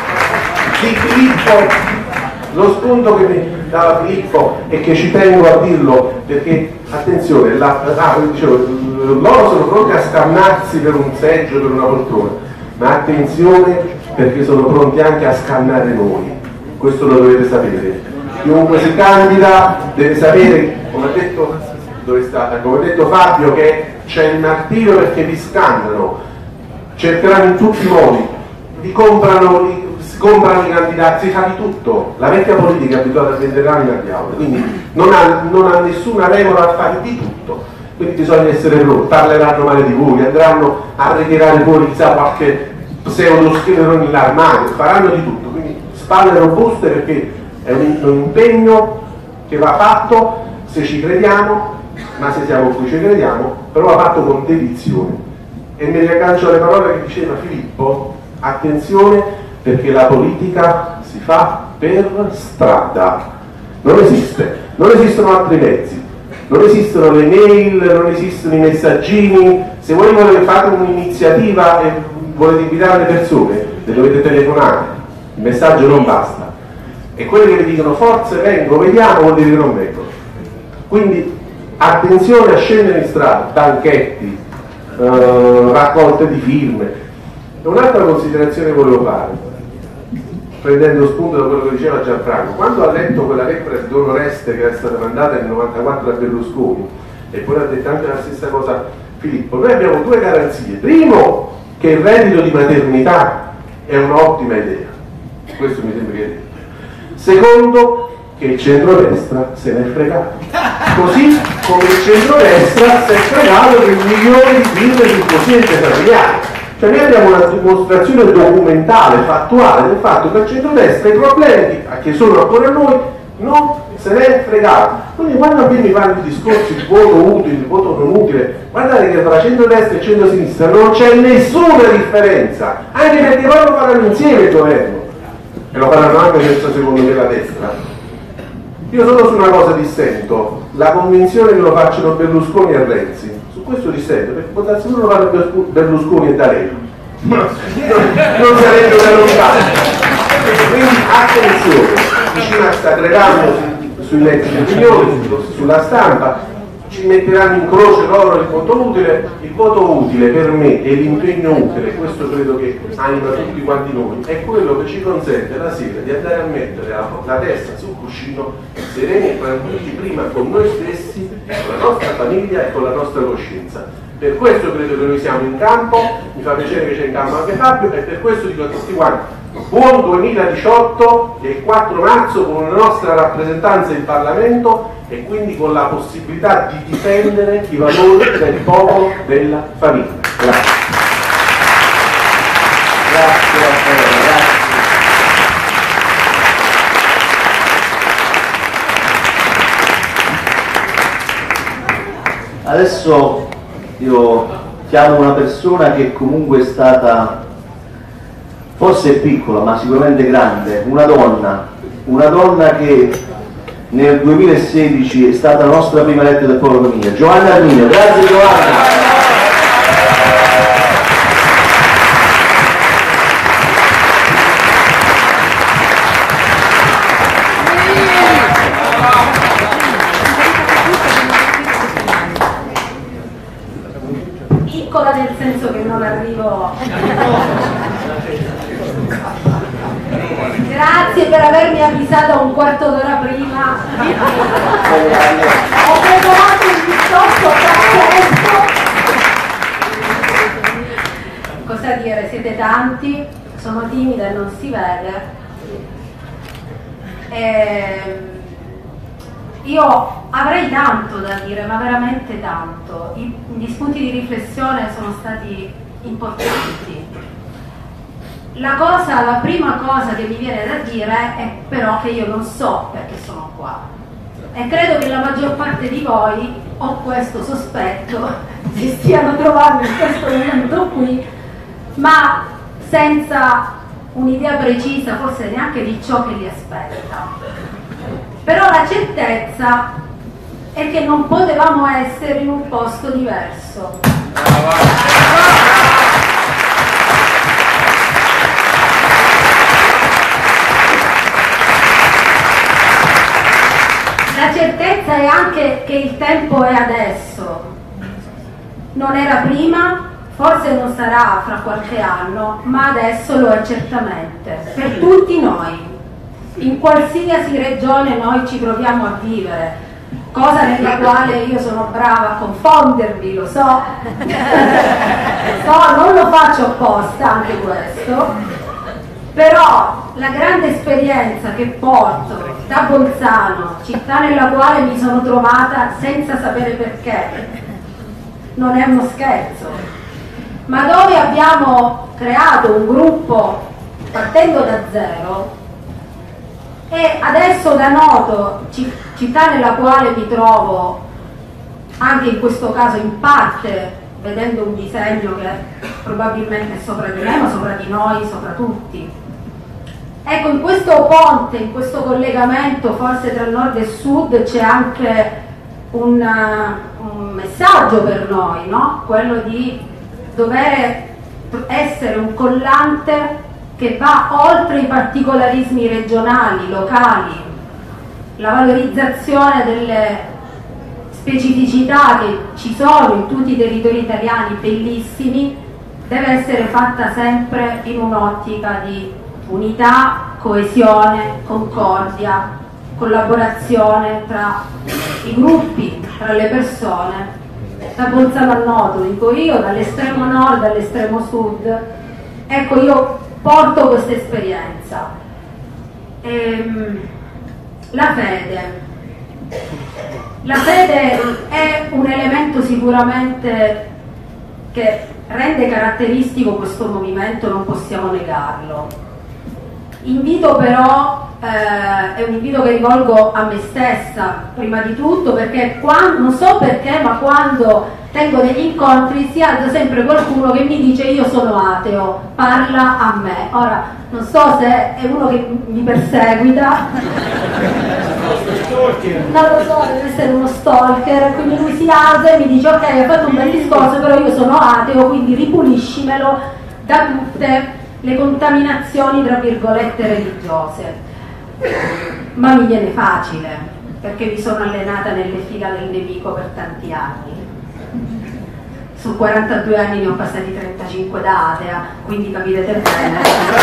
di Filippo, lo spunto che mi dava Filippo e che ci tengo a dirlo, perché attenzione, la, ah, dicevo, loro sono pronti a scannarsi per un seggio, per una poltrona, ma attenzione perché sono pronti anche a scannare noi, questo lo dovete sapere. Chiunque si candida deve sapere, come ha detto, dove sta, come ha detto Fabio, che c'è il martirio perché vi scannano, cercheranno in tutti i modi, vi comprano, li, si comprano i candidati, si fa di tutto. La vecchia politica è abituata a vendere l'anima al diavolo, quindi non ha, non ha nessuna regola a fare di tutto, quindi bisogna essere pronti. Parleranno male di voi, andranno a ritirare fuori chissà qualche pseudoscheletro nell'armadio, faranno di tutto, quindi spalle robuste, perché è un, un impegno che va fatto se ci crediamo, ma se siamo qui ci crediamo, però va fatto con dedizione. E mi riaggancio alle parole che diceva Filippo: attenzione, perché la politica si fa per strada, non esiste, non esistono altri mezzi, non esistono le mail, non esistono i messaggini. Se voi volete fare un'iniziativa e volete invitare le persone, le dovete telefonare, il messaggio non basta, e quelli che vi dicono forse vengo, vediamo, vuol dire che non vengono. Quindi attenzione a scendere in strada, banchetti, eh, raccolte di firme. E un'altra considerazione che volevo fare, prendendo spunto da quello che diceva Gianfranco: quando ha letto quella lettera di Don Oreste che era stata mandata nel novantaquattro da Berlusconi, e poi ha detto anche la stessa cosa Filippo, noi abbiamo due garanzie. Primo, che il reddito di maternità è un'ottima idea, questo mi sembra che è detto. Secondo, che il centrodestra se ne è fregato, così come il centrodestra si è fregato del milione di firme sul quoziente familiare. Cioè noi abbiamo una dimostrazione documentale, fattuale del fatto che il centrodestra i problemi che sono ancora a noi non se ne è fregato. Quindi quando a me mi fanno i discorsi di voto utile, di voto non utile, guardate che tra centrodestra e centrosinistra non c'è nessuna differenza, anche perché poi lo faranno insieme il governo, e lo faranno anche senza secondo me la destra. Io solo su una cosa dissento, la convinzione che lo facciano Berlusconi e Renzi. Su questo dissento, perché può darsi uno lo fanno Berlusconi e D'Alema, non sarebbe da lontano. Quindi attenzione, vicino a sta gravando sui mezzi di opinione, sulla stampa, ci metteranno in croce loro il voto utile. Il voto utile per me e l'impegno utile, questo credo che anima tutti quanti noi, è quello che ci consente la sera di andare a mettere la, la testa sul cuscino sereni e tranquilli, prima con noi stessi, con la nostra famiglia e con la nostra coscienza. Per questo credo che noi siamo in campo, mi fa piacere che c'è in campo anche Fabio, e per questo dico a tutti quanti buon duemiladiciotto e il quattro marzo con una nostra rappresentanza in Parlamento, e quindi con la possibilità di difendere i valori del popolo, della famiglia. Grazie. Grazie Raffaele, grazie. Adesso io chiamo una persona che comunque è stata, forse piccola ma sicuramente grande, una donna, una donna che nel duemilasedici è stata la nostra prima eletta del Popolo Famiglia, Giovanna Arminio. Grazie Giovanna. Piccola nel senso che non arrivo. Grazie per avermi avvisato un quarto d'ora prima. Ho preparato il discorso pazzesco. Cosa dire, siete tanti, sono timida e non si vede. E io avrei tanto da dire, ma veramente tanto. I, gli spunti di riflessione sono stati importanti. La cosa, la prima cosa che mi viene da dire è però che io non so perché sono qua. e credo che la maggior parte di voi, ho questo sospetto, si stiano trovando in questo momento qui, ma senza un'idea precisa forse neanche di ciò che li aspetta. Però la certezza è che non potevamo essere in un posto diverso. La certezza è anche che il tempo è adesso, non era prima, forse non sarà fra qualche anno, ma adesso lo è certamente, per tutti noi, in qualsiasi regione noi ci troviamo a vivere, cosa nella quale io sono brava a confondervi, lo so, no, non lo faccio apposta anche questo, però la grande esperienza che porto da Bolzano, città nella quale mi sono trovata senza sapere perché, non è uno scherzo, ma dove abbiamo creato un gruppo partendo da zero, e adesso da Noto, città nella quale mi trovo anche in questo caso in parte vedendo un disegno che probabilmente è sopra di me, ma sopra di noi, sopra tutti. Ecco, in questo ponte, in questo collegamento forse tra nord e sud c'è anche un, uh, un messaggio per noi, no? Quello di dover essere un collante che va oltre i particolarismi regionali, locali, la valorizzazione delle specificità che ci sono in tutti i territori italiani bellissimi, deve essere fatta sempre in un'ottica di unità, coesione, concordia, collaborazione tra i gruppi, tra le persone, da Bolzano a Noto, dico io, dall'estremo nord all'estremo sud. Ecco, io porto questa esperienza. Ehm, la fede. La fede è un elemento sicuramente che rende caratteristico questo movimento, non possiamo negarlo. Invito però, eh, è un invito che rivolgo a me stessa prima di tutto, perché quando, non so perché, ma quando tengo degli incontri si alza sempre qualcuno che mi dice io sono ateo, parla a me. Ora, non so se è uno che mi perseguita, non lo so, deve essere uno stalker, quindi lui si alza e mi dice ok, hai fatto un bel discorso, però io sono ateo, quindi ripuliscimelo da tutte le contaminazioni tra virgolette religiose. Ma mi viene facile, perché mi sono allenata nelle fila del nemico per tanti anni. Su quarantadue anni ne ho passati trentacinque da atea, quindi capirete bene.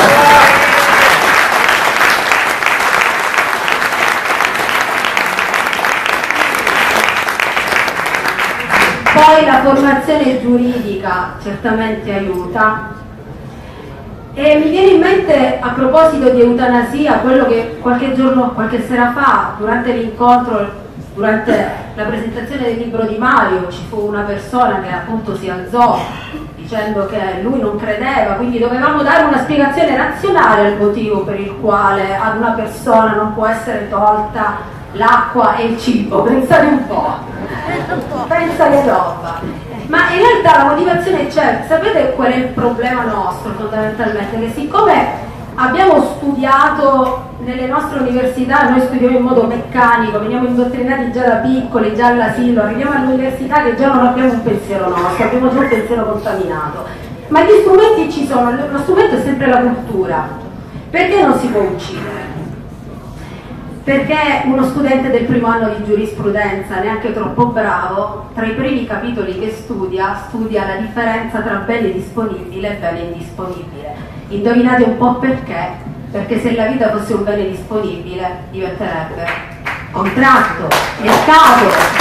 Poi la formazione giuridica certamente aiuta. E mi viene in mente, a proposito di eutanasia, quello che qualche giorno, qualche sera fa, durante l'incontro, durante la presentazione del libro di Mario, ci fu una persona che appunto si alzò dicendo che lui non credeva, quindi dovevamo dare una spiegazione razionale al motivo per il quale ad una persona non può essere tolta l'acqua e il cibo. Pensate un po', pensa che roba. Ma in realtà la motivazione c'è. Sapete qual è il problema nostro fondamentalmente? Che siccome abbiamo studiato nelle nostre università, noi studiamo in modo meccanico, veniamo indottrinati già da piccoli, già all'asilo, arriviamo all'università che già non abbiamo un pensiero nostro, abbiamo già un pensiero contaminato. Ma gli strumenti ci sono, lo strumento è sempre la cultura. Perché non si può uccidere? Perché uno studente del primo anno di giurisprudenza, neanche troppo bravo, tra i primi capitoli che studia, studia la differenza tra bene disponibile e bene indisponibile. Indovinate un po' perché? Perché se la vita fosse un bene disponibile diventerebbe contratto, mercato.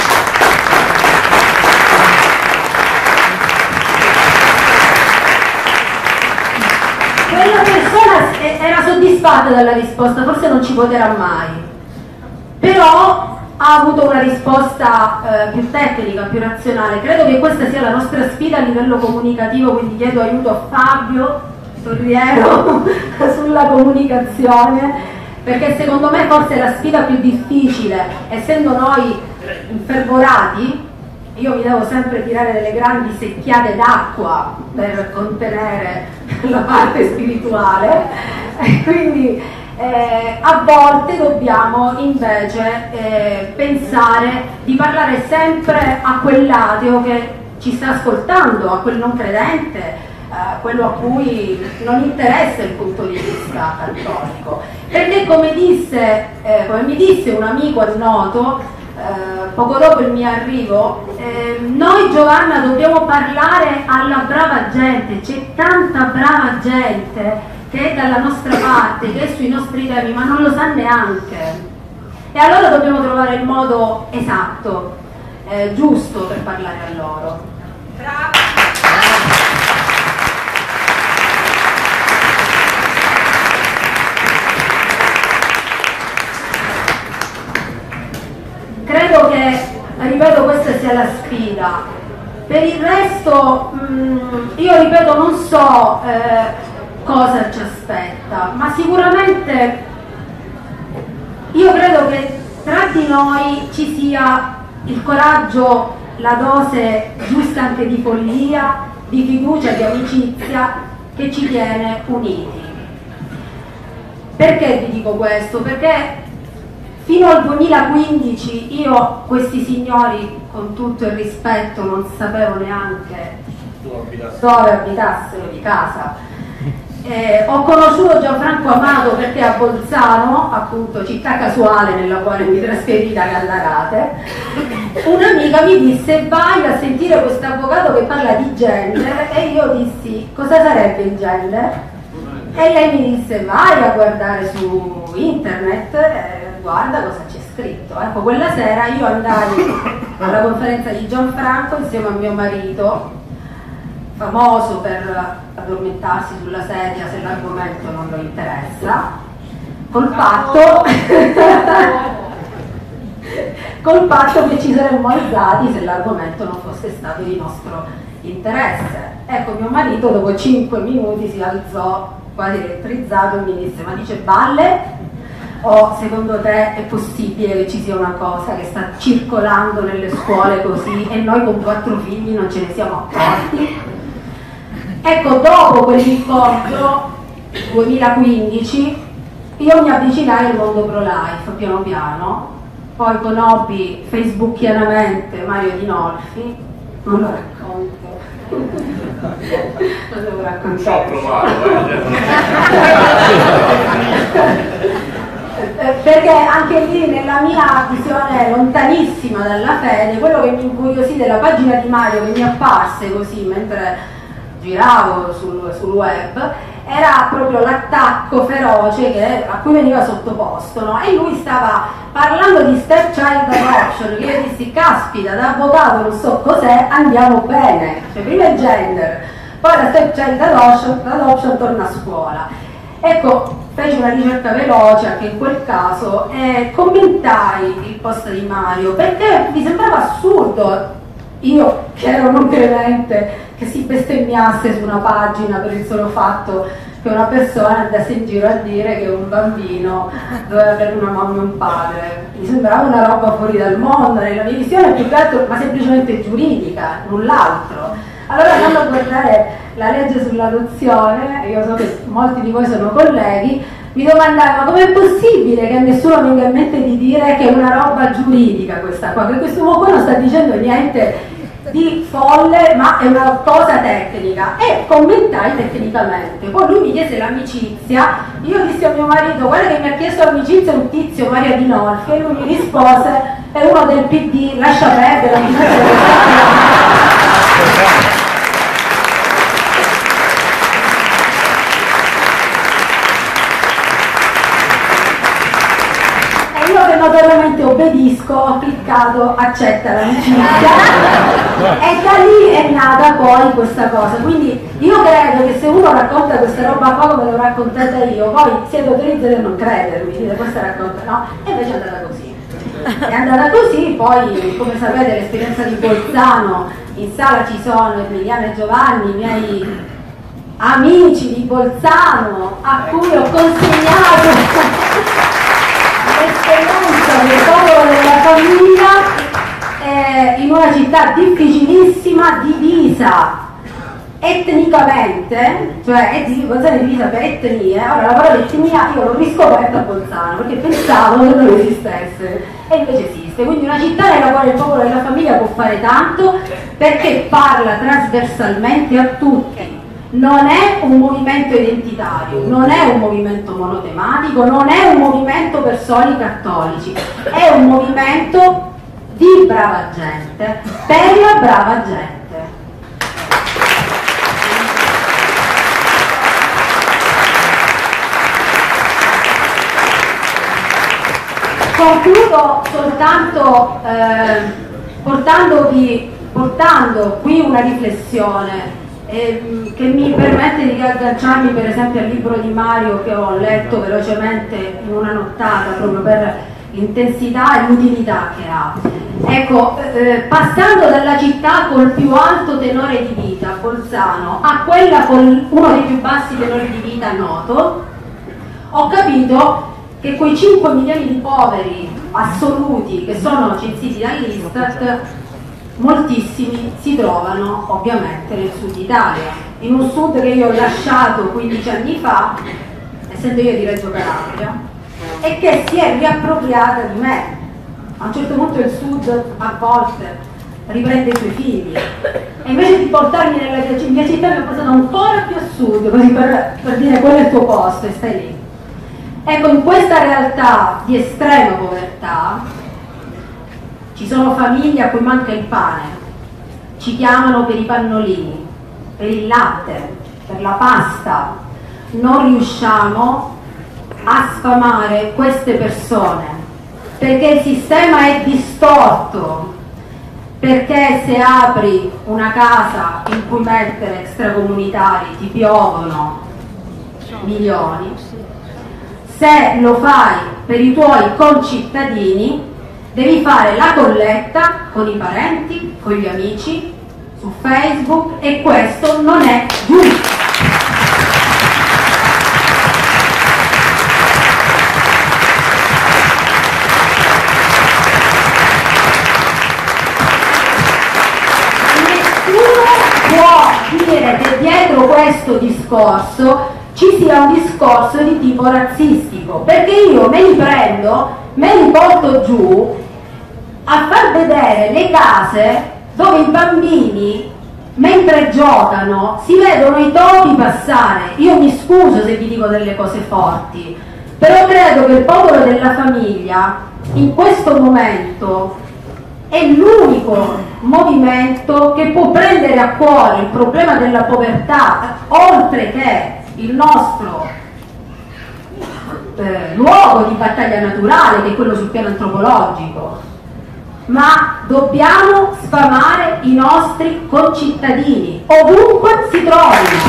Quella persona era soddisfatta dalla risposta, forse non ci voterà mai. Però ha avuto una risposta eh, più tecnica, più razionale. Credo che questa sia la nostra sfida a livello comunicativo, quindi chiedo aiuto a Fabio Torriero sulla comunicazione, perché secondo me forse la sfida più difficile, essendo noi infervorati, io mi devo sempre tirare delle grandi secchiate d'acqua per contenere la parte spirituale, e quindi eh, a volte dobbiamo invece eh, pensare di parlare sempre a quell'ateo che ci sta ascoltando, a quel non credente, eh, quello a cui non interessa il punto di vista cattolico. Perché come, disse, eh, come mi disse un amico annoto, Eh, poco dopo il mio arrivo, eh, noi Giovanna dobbiamo parlare alla brava gente, c'è tanta brava gente che è dalla nostra parte, che è sui nostri temi, ma non lo sa neanche. E allora dobbiamo trovare il modo esatto, eh, giusto per parlare a loro. Brava! Credo che, ripeto, questa sia la sfida. Per il resto, mh, io ripeto, non so eh, cosa ci aspetta, ma sicuramente io credo che tra di noi ci sia il coraggio, la dose giusta anche di follia, di fiducia, di amicizia che ci tiene uniti. Perché vi dico questo? Perché fino al duemilaquindici io questi signori, con tutto il rispetto, non sapevo neanche dove abitassero di casa. Eh, ho conosciuto Gianfranco Amato perché a Bolzano, appunto città casuale nella quale mi trasferì da Gallarate, un'amica mi disse vai a sentire questo avvocato che parla di gender, e io dissi cosa sarebbe il gender? E lei mi disse vai a guardare su internet, eh, guarda cosa c'è scritto. Ecco, quella sera io andai alla conferenza di Gianfranco insieme a mio marito, famoso per addormentarsi sulla sedia se l'argomento non lo interessa, col patto col patto che ci saremmo alzati se l'argomento non fosse stato di nostro interesse. Ecco, mio marito dopo cinque minuti si alzò quasi elettrizzato e mi disse ma dice balle? O secondo te è possibile che ci sia una cosa che sta circolando nelle scuole così e noi con quattro figli non ce ne siamo accorti? Ecco, dopo quell'incontro duemilaquindici io mi avvicinai al mondo pro-life piano piano, poi conobbi facebookianamente Mario Dinolfi, non lo racconto. Lo devo raccontare. Ci ho provato, eh. Perché anche lì nella mia visione lontanissima dalla fede, quello che mi incuriosì della pagina di Mario che mi apparse così mentre giravo sul, sul web era proprio l'attacco feroce che, a cui veniva sottoposto, no? E lui stava parlando di stepchild adoption, che io dissi caspita, da avvocato non so cos'è, andiamo bene, cioè prima il gender, poi la stepchild adoption, adoption torna a scuola. Ecco, feci una ricerca veloce anche in quel caso e commentai il post di Mario perché mi sembrava assurdo, io che ero non credente, che si bestemmiasse su una pagina per il solo fatto che una persona andasse in giro a dire che un bambino doveva avere una mamma e un padre. Mi sembrava una roba fuori dal mondo, nella mia visione più che altro, ma semplicemente giuridica, null'altro. Allora andando a guardare la legge sull'adozione, io so che molti di voi sono colleghi, mi domandavo ma com'è possibile che a nessuno venga in mente di dire che è una roba giuridica questa qua, che questo uomo qua non sta dicendo niente di folle ma è una cosa tecnica, e commentai tecnicamente. Poi lui mi chiese l'amicizia, io dissi a mio marito guarda che mi ha chiesto l'amicizia un tizio Mario Dinolfi, e lui mi rispose è uno del P D, lascia perdere l'amicizia. Notoriamente obbedisco, ho cliccato accetta l'amicizia e da lì è nata poi questa cosa. Quindi io credo che se uno racconta questa roba qua come l'ho raccontata io, poi siete autorizzati a non credermi, dite questa racconta no, e invece è andata così. È andata così, poi come sapete l'esperienza di Bolzano, in sala ci sono Emiliano e Giovanni, i miei amici di Bolzano a cui ho consegnato popolo della famiglia eh, in una città difficilissima, divisa etnicamente, cioè è divisa per etnie. Ora la parola etnia io l'ho riscoperta a Bolzano perché pensavo che non esistesse e invece esiste, quindi una città nella quale il popolo della famiglia può fare tanto perché parla trasversalmente a tutti. Non è un movimento identitario, non è un movimento monotematico, non è un movimento per soli cattolici, è un movimento di brava gente, per la brava gente. Concludo soltanto eh, portandovi, portando qui una riflessione eh, che mi permette di agganciarmi per esempio al libro di Mario che ho letto velocemente in una nottata proprio per l'intensità e l'utilità che ha. Ecco, eh, passando dalla città col più alto tenore di vita, Bolzano, a quella con uno dei più bassi tenori di vita, Noto, ho capito che quei cinque milioni di poveri assoluti che sono censiti dall'Istat, moltissimi si trovano ovviamente nel sud Italia, in un sud che io ho lasciato quindici anni fa, essendo io di Reggio Calabria, e che si è riappropriata di me. A un certo punto il sud a volte riprende i suoi figli e invece di portarmi nella mia città mi ha portato ancora più a sud, così per, per dire quello è il tuo posto e stai lì. Ecco, in questa realtà di estrema povertà ci sono famiglie a cui manca il pane, ci chiamano per i pannolini, per il latte, per la pasta. Non riusciamo a sfamare queste persone perché il sistema è distorto, perché se apri una casa in cui mettere extracomunitari ti piovono milioni. Se lo fai per i tuoi concittadini, devi fare la colletta con i parenti, con gli amici, su Facebook, e questo non è giusto. Nessuno può dire che dietro questo discorso ci sia un discorso di tipo razzistico, perché io me li prendo, me li porto giù a far vedere le case dove i bambini mentre giocano si vedono i topi passare. Io mi scuso se vi dico delle cose forti, però credo che il popolo della famiglia in questo momento è l'unico movimento che può prendere a cuore il problema della povertà, oltre che il nostro eh, luogo di battaglia naturale, che è quello sul piano antropologico, ma dobbiamo sfamare i nostri concittadini ovunque si trovino.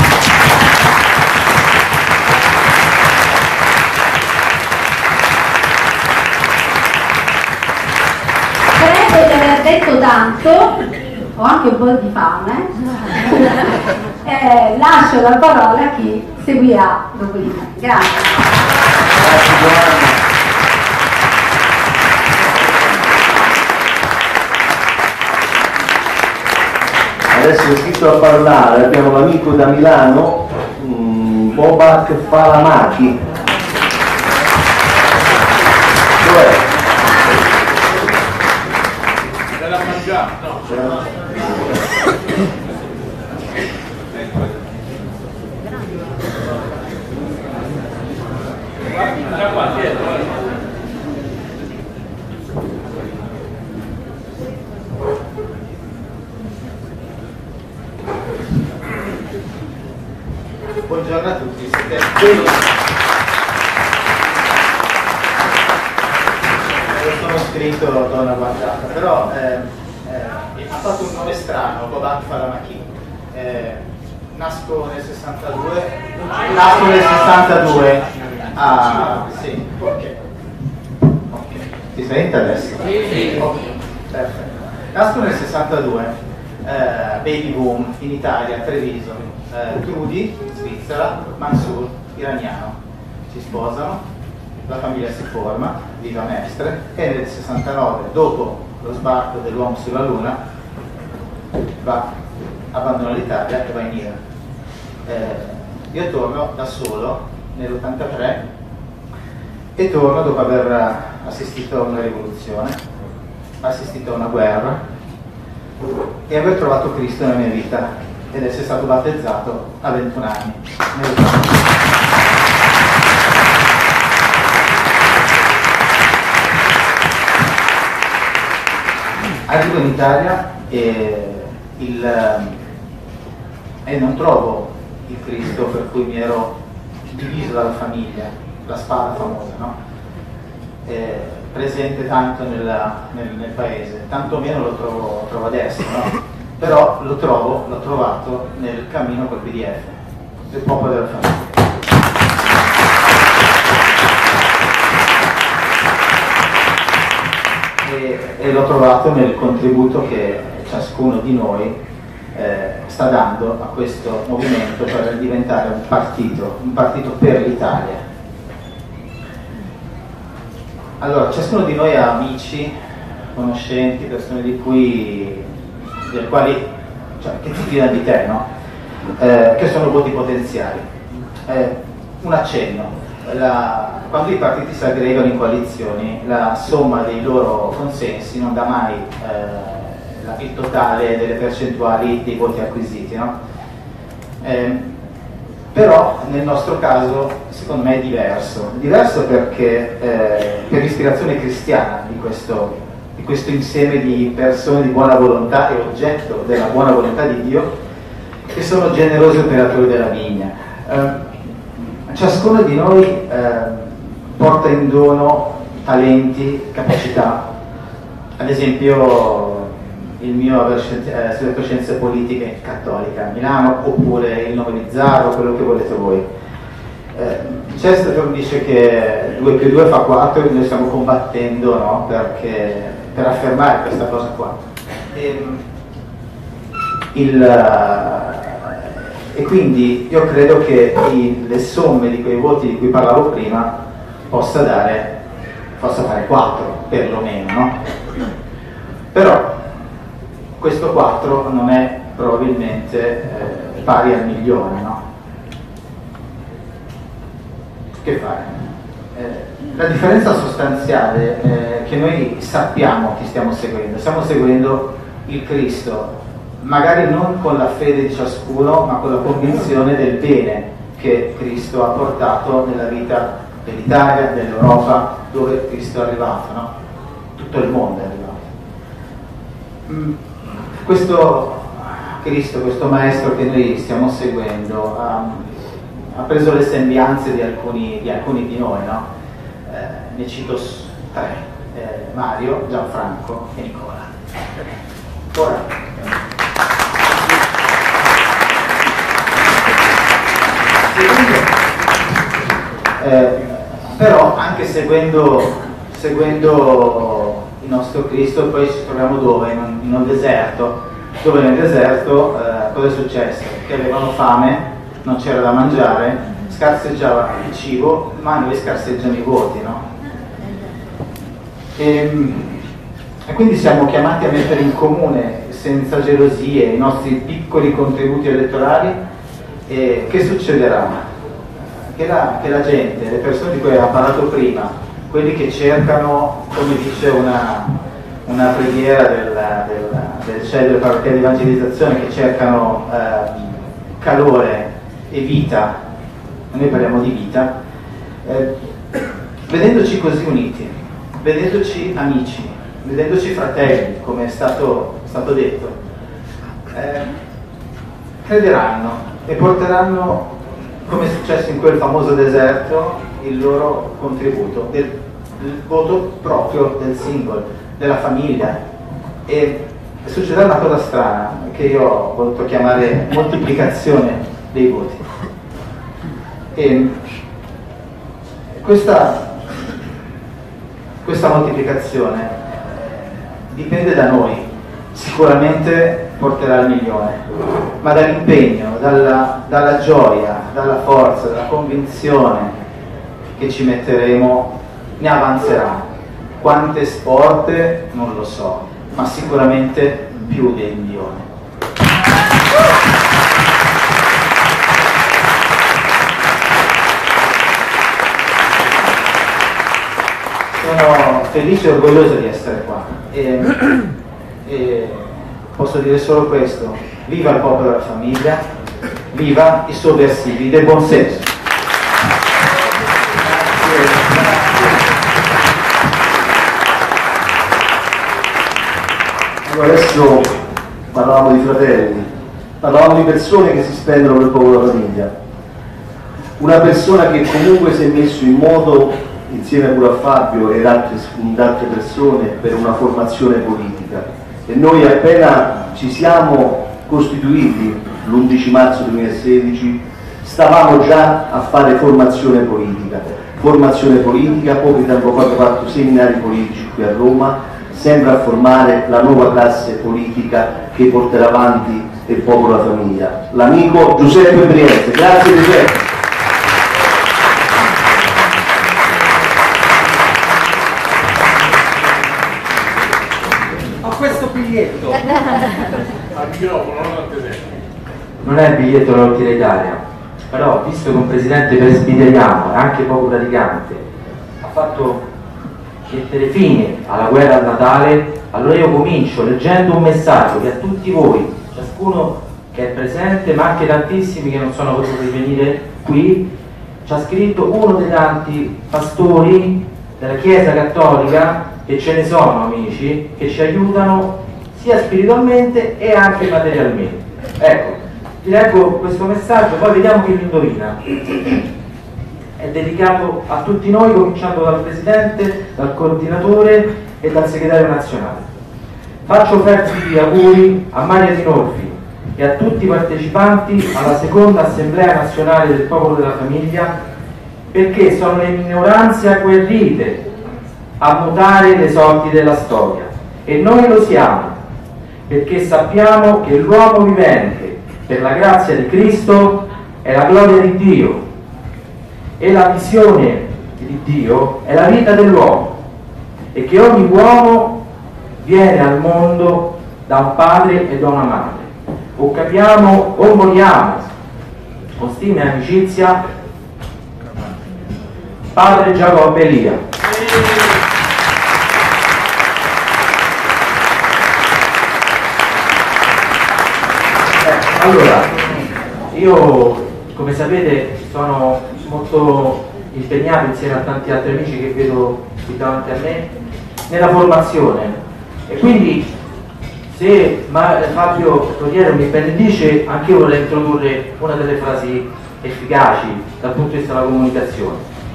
Credo di aver detto tanto, ho anche un po' di fame, eh, lascio la parola a chi seguirà dopo di me. Grazie. Adesso è iscritto a parlare, abbiamo l'amico da Milano, um, Bobak Falamaki. Dov'è? Della mangiata, no. Da qua dietro, buongiorno a tutti, siete qui. Sono scritto Donna Guardata, però eh, eh, ha fatto un nome strano, Bobak Falamaki. Eh, nasco nel sessantadue. Nasco nel sessantadue. Ah, sì, ok. Ok. Ti senti adesso? Sì, sì. Ok, perfetto. Nasco nel sessantadue, eh, baby boom in Italia, Treviso, eh, Trudi in Svizzera, Mansur iraniano. Si sposano, la famiglia si forma. Viva Mestre, e nel sessantanove, dopo lo sbarco dell'uomo sulla Luna, va, abbandona l'Italia e va in Iran. Eh, io torno da solo nell'ottantatré e torno dopo aver assistito a una rivoluzione, assistito a una guerra e aver trovato Cristo nella mia vita ed essere stato battezzato a ventuno anni. Arrivo in Italia e, il, e non trovo il Cristo per cui mi ero diviso dalla famiglia, la spada famosa, no? Eh, presente tanto nella, nel, nel paese, tanto meno lo trovo, trovo adesso, no? Però lo trovo, l'ho trovato nel cammino col P D F, del popolo della famiglia. E, e l'ho trovato nel contributo che ciascuno di noi eh, sta dando a questo movimento per diventare un partito, un partito per l'Italia. Allora, ciascuno di noi ha amici, conoscenti, persone di cui, delle quali, cioè, che ti fidano di te, no? Eh, che sono voti potenziali. Eh, un accenno. La, quando i partiti si aggregano in coalizioni, la somma dei loro consensi non dà mai eh, la, il totale delle percentuali dei voti acquisiti, no? Eh, però nel nostro caso secondo me è diverso, diverso perché eh, per l'ispirazione cristiana di questo, di questo insieme di persone di buona volontà e oggetto della buona volontà di Dio, che sono generosi operatori della vigna. Eh, ciascuno di noi eh, porta in dono talenti, capacità. Ad esempio il mio aver eh, studiato scienze politiche cattolica a Milano, oppure il nome di Zarro, quello che volete voi. Eh, Chesterton dice che due più due fa quattro e noi stiamo combattendo, no? Perché, per affermare questa cosa qua. E, il, e quindi io credo che i, le somme di quei voti di cui parlavo prima possa dare, possa fare quattro perlomeno, no? Però questo quattro non è probabilmente eh, pari al milione, no? Che fare? Eh, la differenza sostanziale è che noi sappiamo chi stiamo seguendo, stiamo seguendo il Cristo, magari non con la fede di ciascuno, ma con la convinzione del bene che Cristo ha portato nella vita dell'Italia, dell'Europa, dove Cristo è arrivato, no? Tutto il mondo è arrivato. Mm. Questo Cristo, questo Maestro che noi stiamo seguendo, ha, ha preso le sembianze di alcuni di, alcuni di noi, no? Eh, ne cito tre, eh, Mario, Gianfranco e Nicola. Ora, eh, però anche seguendo, seguendo il nostro Cristo poi ci troviamo dove? In un, in un deserto, dove nel deserto eh, cosa è successo? Che avevano fame, non c'era da mangiare, scarseggiava il cibo, ma a noi scarseggiano i voti, no? E, e quindi siamo chiamati a mettere in comune senza gelosie i nostri piccoli contributi elettorali. E che succederà? Che la, che la gente, le persone di cui abbiamo parlato prima, quelli che cercano, come dice una, una preghiera del, del, del cielo della parrocchia di evangelizzazione, che cercano eh, calore e vita, noi parliamo di vita, eh, vedendoci così uniti, vedendoci amici, vedendoci fratelli, come è stato, stato detto, eh, crederanno e porteranno, come è successo in quel famoso deserto, il loro contributo, del, del voto proprio del singolo, della famiglia. E succederà una cosa strana, che io ho voluto chiamare moltiplicazione dei voti. E questa, questa moltiplicazione dipende da noi, sicuramente porterà al milione, ma dall'impegno, dalla, dalla gioia, dalla forza, dalla convinzione che ci metteremo, ne avanzerà. quante sporte non lo so, ma sicuramente più di un milione. Sono felice e orgoglioso di essere qua e, e posso dire solo questo: viva il popolo della famiglia, viva i sovversivi del buon senso. Allora, adesso parlavamo di fratelli, parlavamo di persone che si spendono per il popolo della famiglia. Una persona che comunque si è messo in moto insieme pure a Fabio e ad altre, ad altre persone per una formazione politica, e noi appena ci siamo costituiti l'undici marzo duemilasedici stavamo già a fare formazione politica formazione politica poco tempo fa abbiamo fatto seminari politici qui a Roma, sempre a formare la nuova classe politica che porterà avanti il popolo della famiglia. L'amico Giuseppe Brienze. Grazie Giuseppe. Biglietto al microfono, non al telefono. Non è il biglietto della Loteria Italia, però visto che un presidente presbiteriano e anche poco praticante ha fatto mettere fine alla guerra al Natale, allora io comincio leggendo un messaggio che a tutti voi, ciascuno che è presente ma anche tantissimi che non sono potuti venire qui, ci ha scritto uno dei tanti pastori della Chiesa Cattolica, e ce ne sono amici che ci aiutano sia spiritualmente e anche materialmente. Ecco, ti leggo questo messaggio, poi vediamo chi lo indovina. È dedicato a tutti noi, cominciando dal Presidente, dal Coordinatore e dal Segretario Nazionale. Faccio fervidi auguri a Maria Dinolfi e a tutti i partecipanti alla seconda Assemblea Nazionale del Popolo della Famiglia, perché sono le minoranze agguerrite a mutare le sorti della storia, e noi lo siamo, perché sappiamo che l'uomo vivente, per la grazia di Cristo, è la gloria di Dio, e la visione di Dio è la vita dell'uomo, e che ogni uomo viene al mondo da un padre e da una madre. O capiamo o moriamo, con stima e amicizia, padre Giacomo Elia. Allora, io come sapete sono molto impegnato insieme a tanti altri amici che vedo qui davanti a me nella formazione, e quindi se Fabio Torriero mi benedice, anche io vorrei introdurre una delle frasi efficaci dal punto di vista della comunicazione.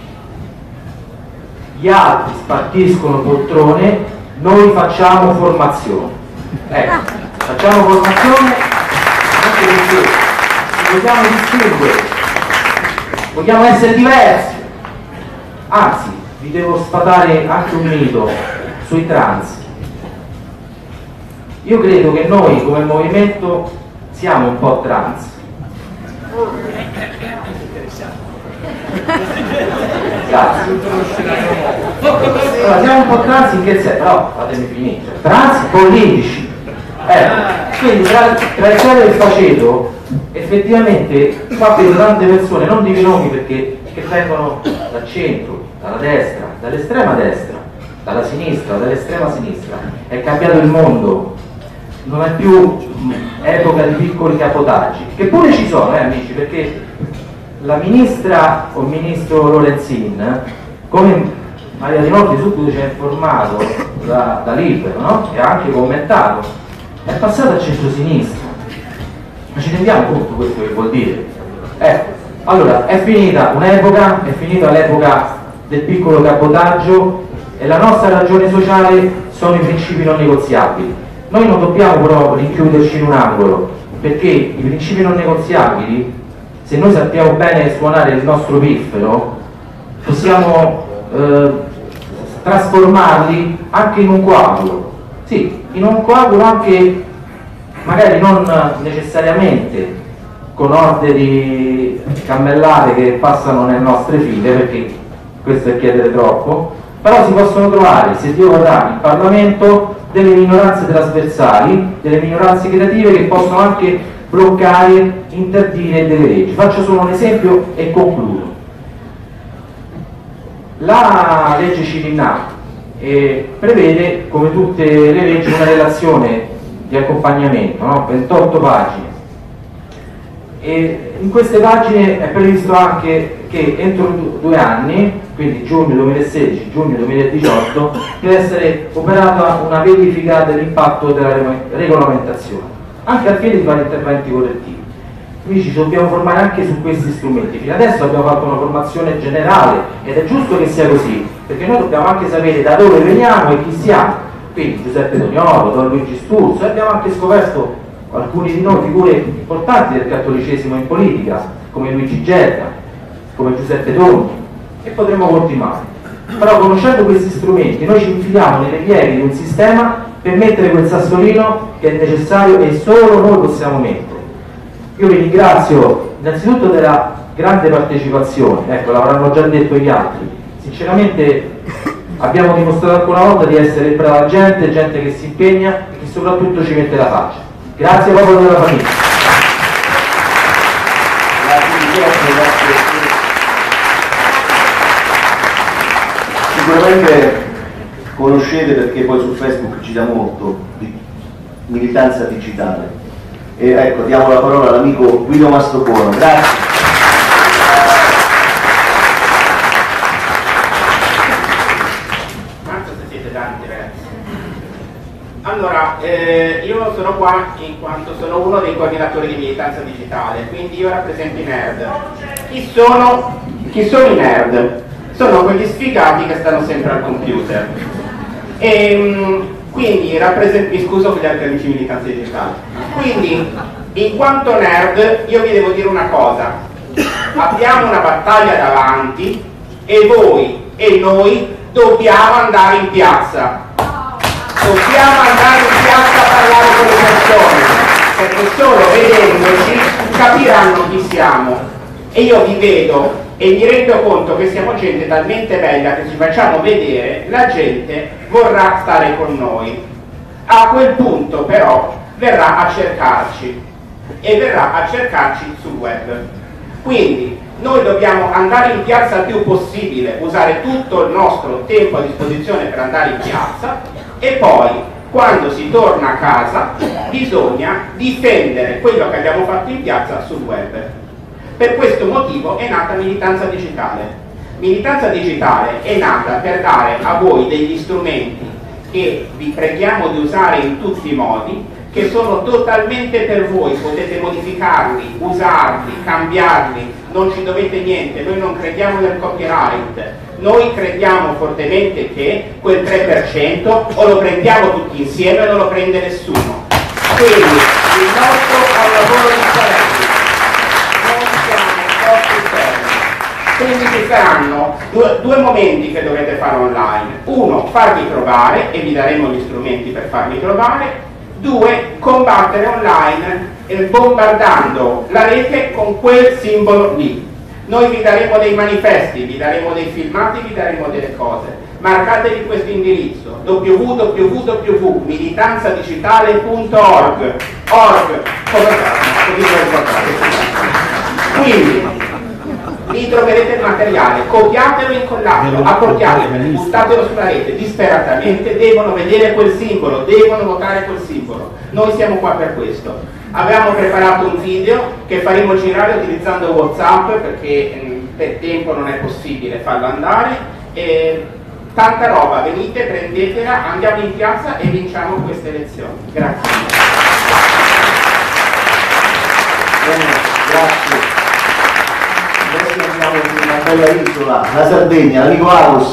Gli altri spartiscono poltrone, noi facciamo formazione. Ecco, facciamo formazione anche perché se vogliamo distinguere, vogliamo essere diversi. Anzi, vi devo sfatare anche un mito sui trans. Io credo che noi come movimento siamo un po' trans. Grazie. Allora, siamo un po' trans in che senso? Però fatemi finire. Trans politici. Eh, quindi tra, tra il cielo e il faceto effettivamente qua vedo tante persone, non dico i nomi perché che vengono dal centro, dalla destra, dall'estrema destra, dalla sinistra, dall'estrema sinistra. È cambiato il mondo, non è più epoca di piccoli capotaggi, che pure ci sono, eh amici, perché la ministra o il ministro Lorenzin, come Maria Dinolfi subito ci ha informato da, da Libero, no? E ha anche commentato, è passato al centro-sinistra. Ma ci rendiamo conto questo che vuol dire? Ecco, allora è finita un'epoca, è finita l'epoca del piccolo cabotaggio, e la nostra ragione sociale sono i principi non negoziabili. Noi non dobbiamo però rinchiuderci in un angolo, perché i principi non negoziabili, se noi sappiamo bene suonare il nostro piffero, possiamo eh, trasformarli anche in un coagulo. Sì, in un coagulo anche magari non necessariamente con orde di cammellate che passano nelle nostre file, perché questo è chiedere troppo, però si possono trovare, se Dio vorrà, in Parlamento delle minoranze trasversali, delle minoranze creative che possono anche bloccare, interdire delle leggi. Faccio solo un esempio e concludo. La legge Cirinnà eh, prevede, come tutte le leggi, una relazione di accompagnamento, no? ventotto pagine. E in queste pagine è previsto anche che entro due anni, quindi giugno duemilasedici, giugno duemiladiciotto, deve essere operata una verifica dell'impatto della regolamentazione, anche al fine di fare interventi correttivi. Quindi ci dobbiamo formare anche su questi strumenti. Fino adesso abbiamo fatto una formazione generale ed è giusto che sia così, perché noi dobbiamo anche sapere da dove veniamo e chi siamo. Quindi Giuseppe Toniolo, Don Luigi Sturzo, e abbiamo anche scoperto alcuni di noi figure importanti del cattolicesimo in politica, come Luigi Gerda, come Giuseppe Toni, e potremo continuare. Però conoscendo questi strumenti noi ci infiliamo nelle pieghe di un sistema per mettere quel sassolino che è necessario e solo noi possiamo mettere. Io vi ringrazio innanzitutto della grande partecipazione, ecco, l'avranno già detto gli altri. Sinceramente abbiamo dimostrato ancora una volta di essere brava gente, gente che si impegna e che soprattutto ci mette la faccia. Grazie proprio della famiglia. Grazie, grazie. Sicuramente conoscete, perché poi su Facebook ci dà molto, di militanza digitale. E ecco, diamo la parola all'amico Guido Mastrobuono. Grazie. Allora, eh, io sono qua in quanto sono uno dei coordinatori di militanza digitale, quindi io rappresento i nerd. Chi sono, chi sono i nerd? Sono quegli sfigati che stanno sempre al computer. E, quindi, mi scuso con gli altri amici di militanza digitale. Quindi, in quanto nerd, io vi devo dire una cosa. Abbiamo una battaglia davanti e voi e noi dobbiamo andare in piazza. Dobbiamo andare in piazza a parlare con le persone, perché solo vedendoci capiranno chi siamo. E io vi vedo e mi rendo conto che siamo gente talmente bella che ci facciamo vedere, la gente vorrà stare con noi. A quel punto però verrà a cercarci e verrà a cercarci sul web. Quindi noi dobbiamo andare in piazza il più possibile, usare tutto il nostro tempo a disposizione per andare in piazza. E poi, quando si torna a casa, bisogna difendere quello che abbiamo fatto in piazza sul web. Per questo motivo è nata Militanza Digitale. Militanza Digitale è nata per dare a voi degli strumenti che vi preghiamo di usare in tutti i modi, che sono totalmente per voi, potete modificarli, usarli, cambiarli, non ci dovete niente, noi non crediamo nel copyright. Noi crediamo fortemente che quel tre per cento o lo prendiamo tutti insieme o non lo prende nessuno. Quindi il nostro è un lavoro differente, non siamo troppo fermi. Quindi ci saranno due, due momenti che dovrete fare online. Uno, farvi trovare e vi daremo gli strumenti per farvi trovare. Due, combattere online eh, bombardando la rete con quel simbolo lì. Noi vi daremo dei manifesti, vi daremo dei filmati, vi daremo delle cose. Marcatevi questo indirizzo w w w punto militanza digitale punto org. Org, come quindi lì troverete il materiale, copiatelo e incollatelo, apportatelo, buttatelo sulla rete disperatamente, devono vedere quel simbolo, devono votare quel simbolo. Noi siamo qua per questo. Avevamo preparato un video che faremo girare utilizzando WhatsApp perché mh, per tempo non è possibile farlo andare. E tanta roba, venite, prendetela, andiamo in piazza e vinciamo queste elezioni. Grazie. Bene, grazie. Adesso andiamo in una bella isola, la Sardegna, l'amico Aros.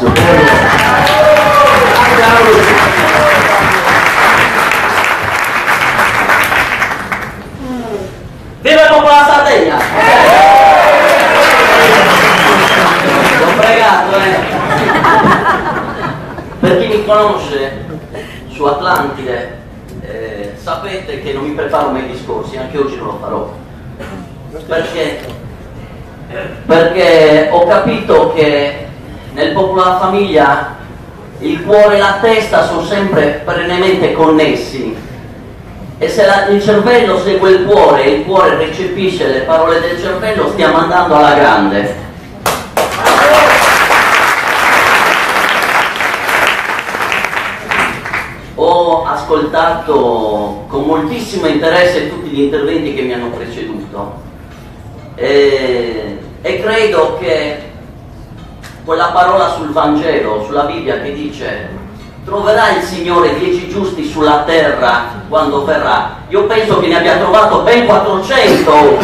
Viva il popolo della Sardegna! L'ho pregato, eh! Per chi mi conosce su Atlantide, eh, sapete che non mi preparo mai discorsi, anche oggi non lo farò. Perché? Perché ho capito che nel popolo della famiglia il cuore e la testa sono sempre perennemente connessi, e se la, il cervello segue il cuore e il cuore recepisce le parole del cervello, stiamo andando alla grande. Ho ascoltato con moltissimo interesse tutti gli interventi che mi hanno preceduto e, e credo che quella parola sul Vangelo, sulla Bibbia, che dice troverà il Signore dieci giusti sulla terra quando verrà, io penso che ne abbia trovato ben quattrocento.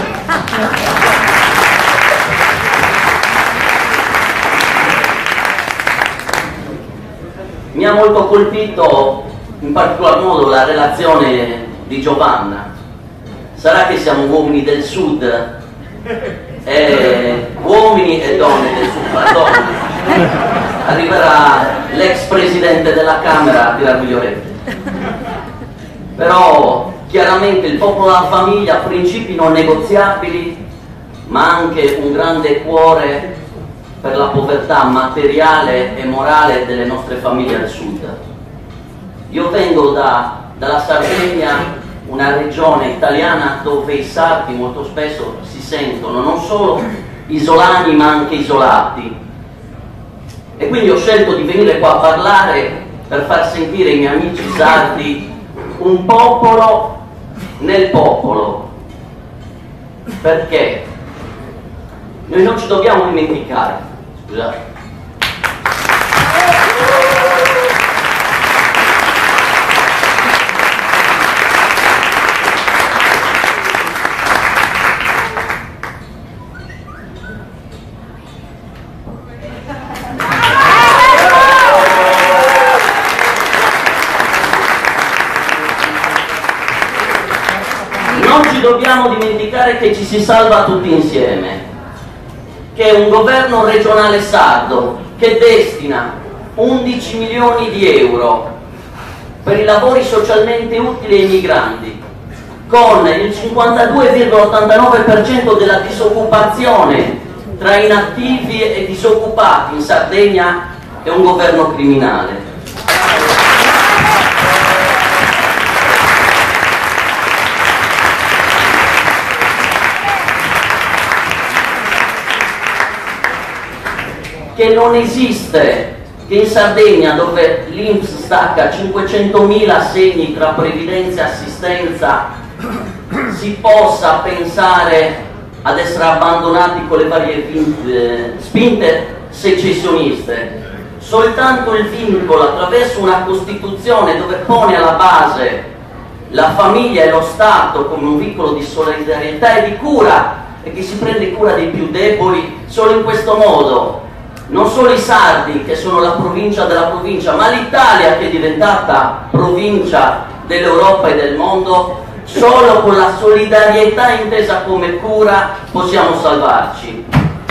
Mi ha molto colpito in particolar modo la relazione di Giovanna. Sarà che siamo uomini del sud, eh, uomini e donne del sud, pardon. Arriverà l'ex presidente della Camera a tirarmi gli orecchi. Però chiaramente il popolo della famiglia ha principi non negoziabili, ma anche un grande cuore per la povertà materiale e morale delle nostre famiglie al sud. Io vengo da, dalla Sardegna, una regione italiana dove i sardi molto spesso si sentono non solo isolani ma anche isolati, e quindi ho scelto di venire qua a parlare per far sentire ai miei amici sardi un popolo nel popolo, perché noi non ci dobbiamo dimenticare, scusate, dobbiamo dimenticare che ci si salva tutti insieme, che un governo regionale sardo che destina undici milioni di euro per i lavori socialmente utili ai migranti, con il cinquantadue virgola ottantanove per cento della disoccupazione tra inattivi e disoccupati in Sardegna, è un governo criminale. Che non esiste che in Sardegna, dove l'I N P S stacca cinquecentomila assegni tra previdenza e assistenza, si possa pensare ad essere abbandonati con le varie spinte secessioniste. Soltanto il vincolo attraverso una Costituzione dove pone alla base la famiglia e lo Stato come un vincolo di solidarietà e di cura, e che si prende cura dei più deboli, solo in questo modo non solo i sardi, che sono la provincia della provincia, ma l'Italia, che è diventata provincia dell'Europa e del mondo, solo con la solidarietà intesa come cura possiamo salvarci.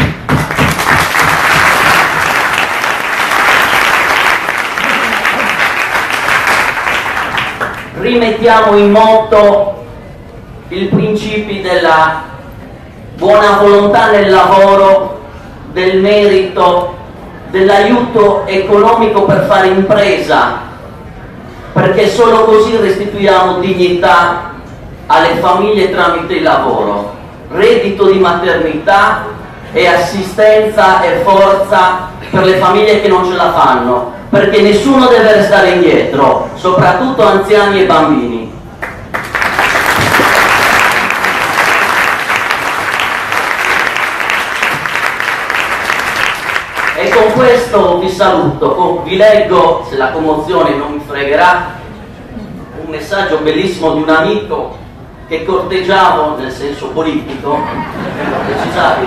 Rimettiamo in moto i principi della buona volontà nel lavoro, del merito, dell'aiuto economico per fare impresa, perché solo così restituiamo dignità alle famiglie tramite il lavoro, reddito di maternità e assistenza e forza per le famiglie che non ce la fanno, perché nessuno deve restare indietro, soprattutto anziani e bambini. E con questo vi saluto, vi leggo, se la commozione non mi fregherà, un messaggio bellissimo di un amico che corteggiavo nel senso politico, precisate,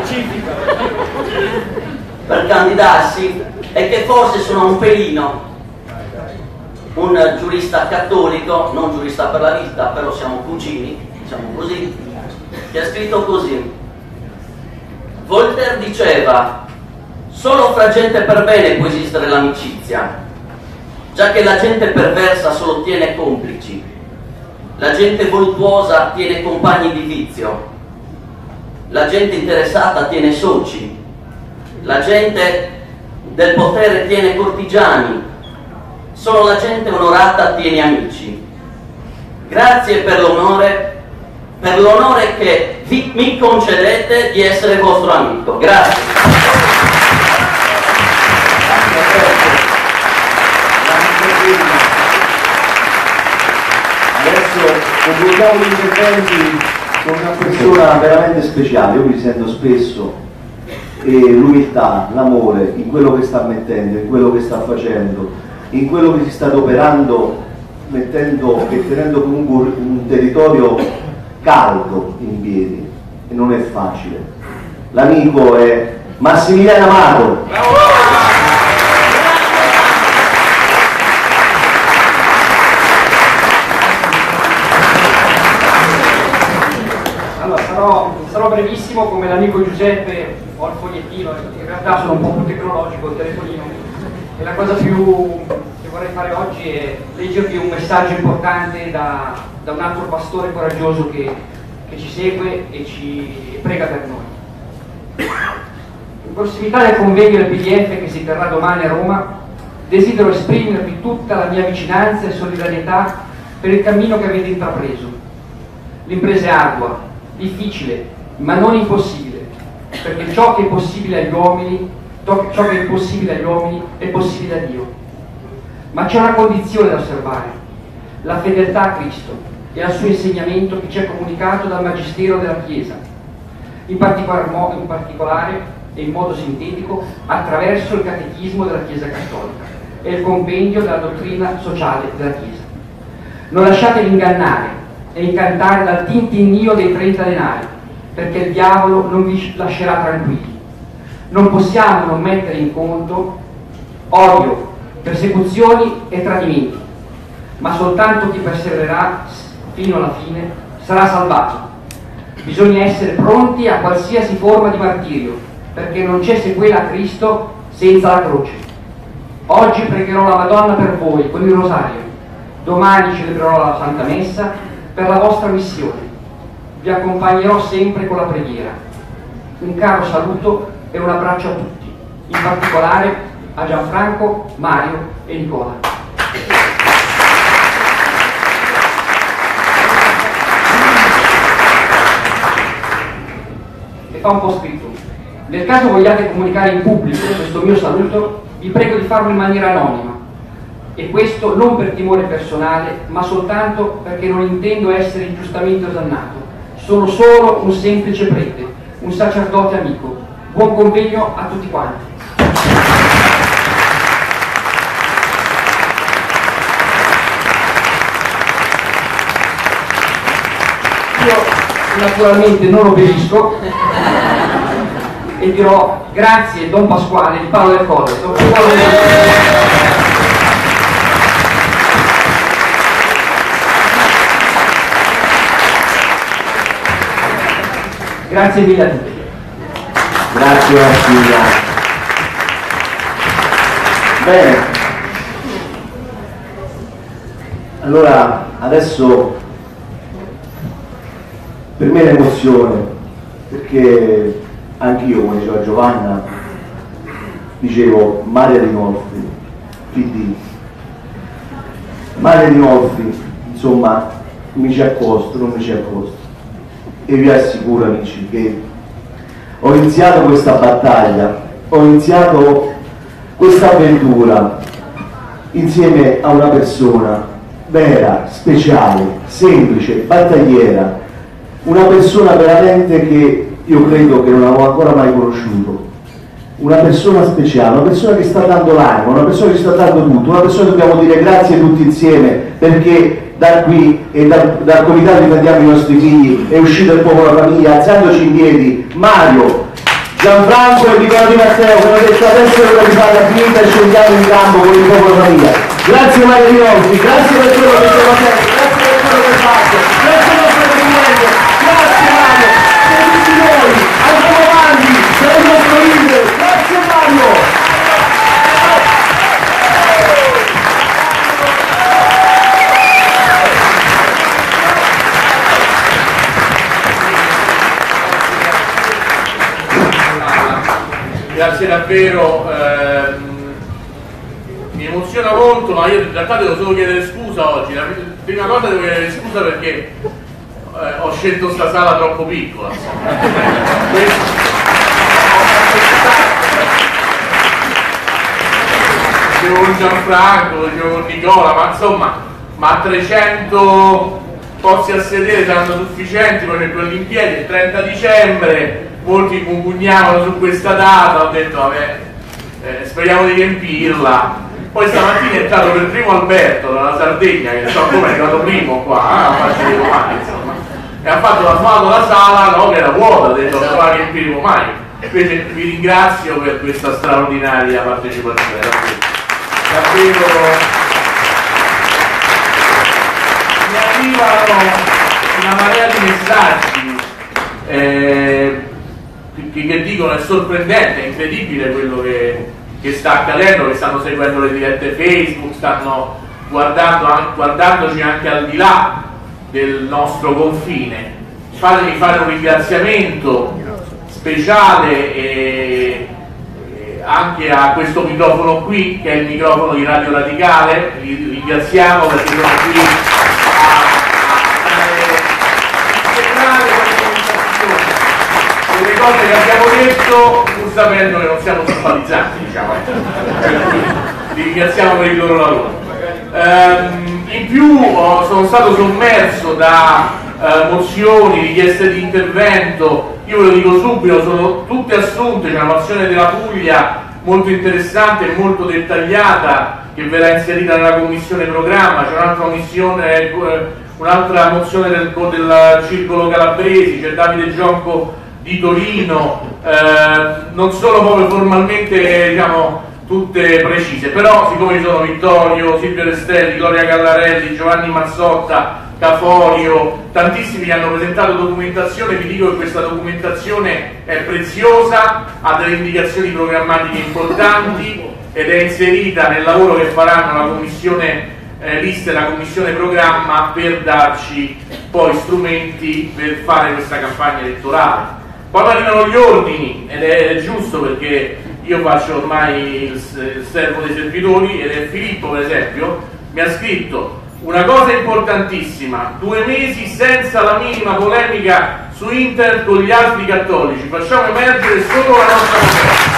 per candidarsi, e che forse sono un pelino, un giurista cattolico, non giurista per la vita, però siamo cugini, diciamo così, che ha scritto così: Voltaire diceva: solo fra gente per bene può esistere l'amicizia, già che la gente perversa solo tiene complici, la gente voluttuosa tiene compagni di vizio, la gente interessata tiene soci, la gente del potere tiene cortigiani, Solo la gente onorata tiene amici. Grazie per l'onore, per l'onore che vi, mi concedete di essere vostro amico. Grazie. Adesso concludiamo gli interventi con una persona veramente speciale. Io mi sento spesso, e l'umiltà, l'amore in quello che sta mettendo, in quello che sta facendo, in quello che si sta adoperando, mettendo e tenendo comunque un territorio caldo in piedi, e non è facile. L'amico è Massimiliano Amato. Allora, sarò, sarò brevissimo. Come l'amico Giuseppe, ho il fogliettino, in realtà sono un po' più tecnologico, il telefonino, e la cosa più che vorrei fare oggi è leggervi un messaggio importante da, da un altro pastore coraggioso che, che ci segue e ci prega per noi. In prossimità del convegno del P D F che si terrà domani a Roma, desidero esprimervi tutta la mia vicinanza e solidarietà per il cammino che avete intrapreso. L'impresa è ardua, difficile, ma non impossibile, perché ciò che è possibile agli uomini, ciò che è impossibile agli uomini è possibile a Dio. Ma c'è una condizione da osservare: la fedeltà a Cristo e al suo insegnamento che ci è comunicato dal Magistero della Chiesa, in particolar modo, in particolare e in modo sintetico attraverso il Catechismo della Chiesa Cattolica e il compendio della dottrina sociale della Chiesa. Non lasciatevi ingannare e incantare dal tintinnio dei trenta denari, perché il diavolo non vi lascerà tranquilli. Non possiamo non mettere in conto odio, persecuzioni e tradimenti, ma soltanto chi persevererà fino alla fine sarà salvato. Bisogna essere pronti a qualsiasi forma di martirio, perché non c'è sequela a Cristo senza la croce. Oggi pregherò la Madonna per voi con il rosario, domani celebrerò la Santa Messa per la vostra missione. Vi accompagnerò sempre con la preghiera. Un caro saluto e un abbraccio a tutti, in particolare a Gianfranco, Mario e Nicola. E fa un po' scritto. Nel caso vogliate comunicare in pubblico questo mio saluto, vi prego di farlo in maniera anonima, e questo non per timore personale, ma soltanto perché non intendo essere ingiustamente osannato. Sono solo un semplice prete, un sacerdote amico. Buon convegno a tutti quanti. Io naturalmente non obbedisco e dirò grazie Don Pasquale di Paolo del Colle. Don Pasquale... Grazie mille a tutti. Grazie Massimiliano. Bene. Allora, adesso per me è l'emozione, perché anch'io, come diceva Giovanna, dicevo Maria Rinolfi, P D. Maria Rinolfi, insomma, mi ci accosto, non mi ci accosto. E vi assicuro, amici, che ho iniziato questa battaglia, ho iniziato questa avventura insieme a una persona vera, speciale, semplice, battagliera, una persona veramente che io credo che non avevo ancora mai conosciuto, una persona speciale, una persona che sta dando l'anima, una persona che sta dando tutto, una persona che dobbiamo dire grazie tutti insieme, perché da qui e dal, dal comitato difendiamo i nostri figli è uscito il popolo della famiglia, alzandoci in piedi, Mario, Gianfranco e Nicola Di Matteo, che hanno detto adesso è la battaglia finita e scendiamo in campo con il popolo della famiglia. Grazie Mario Rinolfi, grazie per quello che stiamo facendo, grazie per quello che fate, grazie al nostro presidente, grazie Mario, per tutti noi, andiamo avanti, per il nostro leader, grazie Mario. Grazie davvero, ehm, mi emoziono emoziona molto, ma io in realtà devo solo chiedere scusa oggi. La prima cosa devo chiedere scusa perché eh, ho scelto sta sala troppo piccola. Dicevo con Gianfranco, dicevo con Nicola, ma insomma, ma trecento posti a sedere saranno sufficienti poi per quell'impiego, il trenta dicembre, molti pugnavano su questa data, ho detto vabbè, eh, speriamo di riempirla. Poi stamattina è entrato per primo Alberto dalla Sardegna, che non so come è arrivato primo qua, a farci le domande, insomma, e ha fatto la foto la sala, no, che era vuota, ha detto non la riempiremo mai. Invece vi ringrazio per questa straordinaria partecipazione, davvero. davvero mi arrivano una marea di messaggi eh, che, che dicono è sorprendente, è incredibile quello che, che sta accadendo, che stanno seguendo le dirette Facebook, stanno guardando, guardandoci anche al di là del nostro confine. Fatemi fare un ringraziamento speciale e anche a questo microfono qui, che è il microfono di Radio Radicale. Li ringraziamo perché sono qui a, a segnalare le cose che abbiamo detto, pur sapendo che non siamo simpatizzanti, diciamo. Li ringraziamo per il loro lavoro. Um, in più oh, sono stato sommerso da uh, mozioni, richieste di intervento. Io ve lo dico subito, sono tutte assunte, c'è una mozione della Puglia molto interessante e molto dettagliata che verrà inserita nella commissione programma, c'è un'altra missione, un'altra mozione del, del Circolo Calabresi, c'è Davide Gionco di Torino, eh, non sono proprio formalmente, diciamo, tutte precise, però siccome ci sono Vittorio, Silvio Restelli, Gloria Gallarelli, Giovanni Mazzotta, Caforio, tantissimi che hanno presentato documentazione, vi dico che questa documentazione è preziosa, ha delle indicazioni programmatiche importanti ed è inserita nel lavoro che faranno la commissione eh, lista e la commissione programma per darci poi strumenti per fare questa campagna elettorale. Poi arrivano gli ordini ed è, è giusto perché io faccio ormai il, il servo dei servitori ed è Filippo per esempio mi ha scritto una cosa importantissima, due mesi senza la minima polemica su internet con gli altri cattolici, facciamo emergere solo la nostra polemica.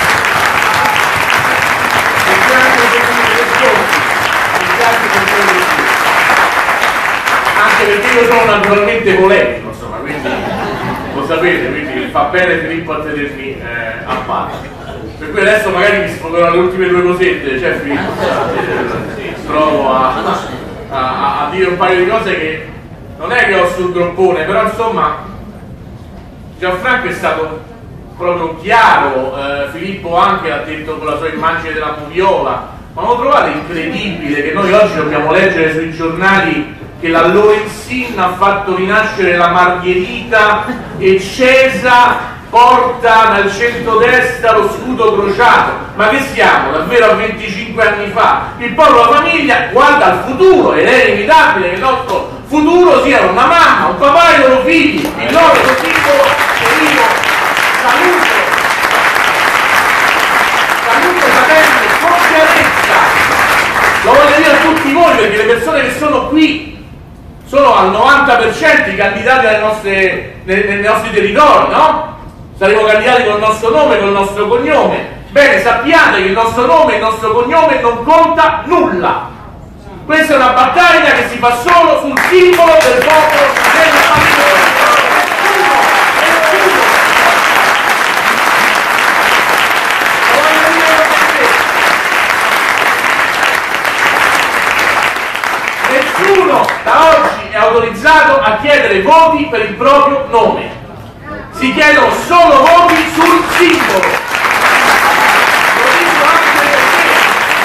Anche perché io sono naturalmente polemico, insomma, quindi lo sapete, quindi fa bene Filippo a tenermi eh, a parte. Per cui adesso magari mi sfoderò le ultime due cosette, cioè Filippo, provo a... A, a dire un paio di cose che non è che ho sul groppone, però insomma Gianfranco è stato proprio chiaro, eh, Filippo anche ha detto con la sua immagine della moviola, ma lo trovate incredibile che noi oggi dobbiamo leggere sui giornali che la Lorenzin ha fatto rinascere la Margherita e Cesa porta dal centrodestra lo scudo crociato? Ma che siamo davvero a venticinque anni fa? Il popolo, la famiglia guarda al futuro ed è inevitabile che il nostro futuro sia una mamma, un papà e i loro figli, il loro piccolo Enrico. Salute, salute sapendo con chiarezza, lo voglio dire a tutti voi perché le persone che sono qui sono al novanta per cento i candidati alle nostre, nei, nei nostri territori, no? Saremo candidati con il nostro nome, con il nostro cognome. Bene, sappiate che il nostro nome e il nostro cognome non conta nulla. Questa è una battaglia che si fa solo sul simbolo del popolo della famiglia. Nessuno da oggi è autorizzato a chiedere voti per il proprio nome. Si chiedono solo voti sul simbolo. Lo dico anche perché,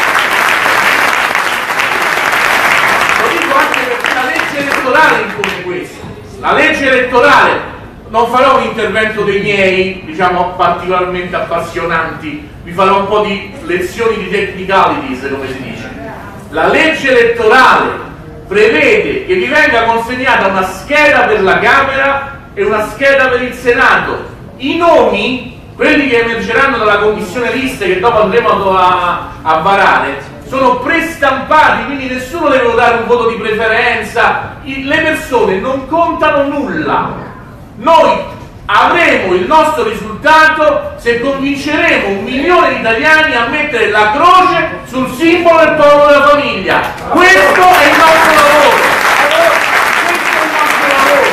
lo dico anche perché la legge elettorale impone questo. La legge elettorale, non farò un intervento dei miei, diciamo, particolarmente appassionanti, vi farò un po' di lezioni di technicalities, come si dice. La legge elettorale prevede che vi venga consegnata una scheda per la Camera e una scheda per il Senato. I nomi, quelli che emergeranno dalla commissione liste che dopo andremo a, a varare, sono prestampati, quindi nessuno deve dare un voto di preferenza, I, le persone non contano nulla. Noi avremo il nostro risultato se convinceremo un milione di italiani a mettere la croce sul simbolo del popolo della famiglia. Questo è il nostro lavoro. Questo è il nostro lavoro.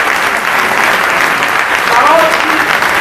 Da oggi,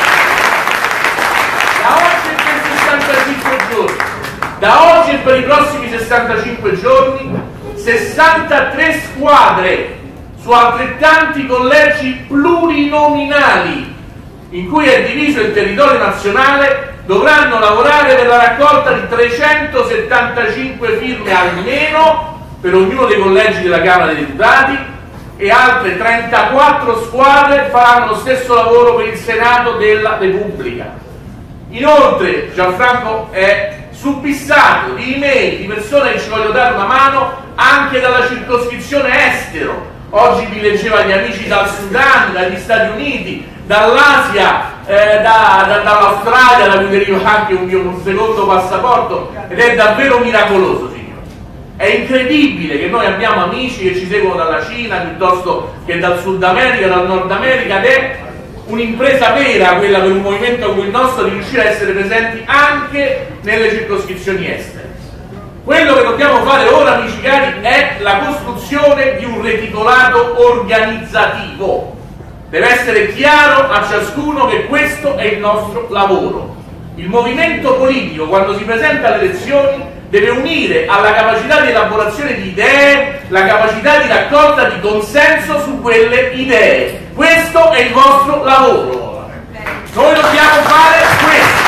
da oggi e per sessantacinque giorni, da oggi e per i prossimi sessantacinque giorni, sessantatré squadre su altrettanti collegi plurinominali in cui è diviso il territorio nazionale dovranno lavorare per la raccolta di trecentosettantacinque firme almeno per ognuno dei collegi della Camera dei Deputati, e altre trentaquattro squadre faranno lo stesso lavoro per il Senato della Repubblica. Inoltre Gianfranco è subissato di email di persone che ci vogliono dare una mano anche dalla circoscrizione estero. Oggi vi leggeva gli amici dal Sudan, dagli Stati Uniti, dall'Asia, eh, da, da, dall'Australia, da cui deriva anche un mio un secondo passaporto, ed è davvero miracoloso, signori. È incredibile che noi abbiamo amici che ci seguono dalla Cina piuttosto che dal Sud America, dal Nord America, ed è un'impresa vera quella per un movimento come il nostro di riuscire a essere presenti anche nelle circoscrizioni estere. Quello che dobbiamo fare ora, amici cari, è la costruzione di un reticolato organizzativo. Deve essere chiaro a ciascuno che questo è il nostro lavoro. Il movimento politico, quando si presenta alle elezioni, deve unire alla capacità di elaborazione di idee la capacità di raccolta di consenso su quelle idee. Questo è il vostro lavoro. Noi dobbiamo fare questo.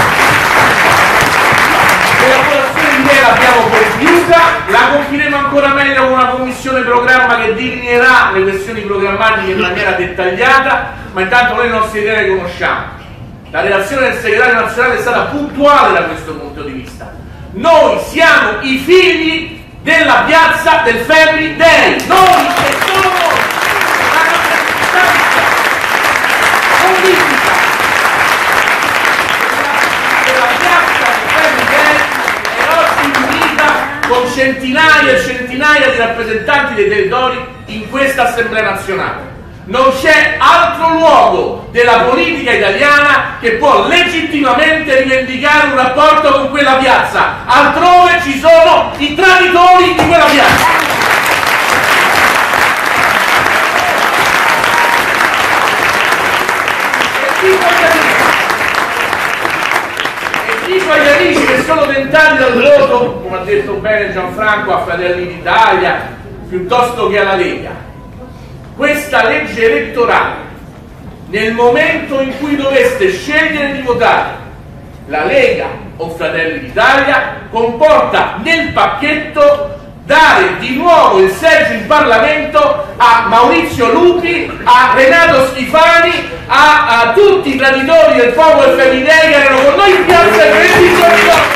L'elaborazione di idee l'abbiamo compiuta, la compiremo ancora meglio con una commissione programma che delineerà le questioni programmatiche in maniera dettagliata, ma intanto noi le nostre idee le conosciamo. La relazione del segretario nazionale è stata puntuale da questo punto di vista. Noi siamo i figli della piazza del Family Day, noi e solo noi, la rappresentanza politica della piazza del Family Day è oggi unita con centinaia e centinaia di rappresentanti dei territori in questa Assemblea nazionale. Non c'è altro luogo della politica italiana che può legittimamente rivendicare un rapporto con quella piazza. Altrove ci sono i traditori di quella piazza. E dico agli amici che sono tentati dal voto, come ha detto bene Gianfranco, a Fratelli d'Italia piuttosto che alla Lega: questa legge elettorale, nel momento in cui doveste scegliere di votare la Lega o Fratelli d'Italia, comporta nel pacchetto dare di nuovo il seggio in Parlamento a Maurizio Lupi, a Renato Schifani, a, a tutti i traditori del popolo del Family Day che erano con noi in piazza e venti giorni dopo.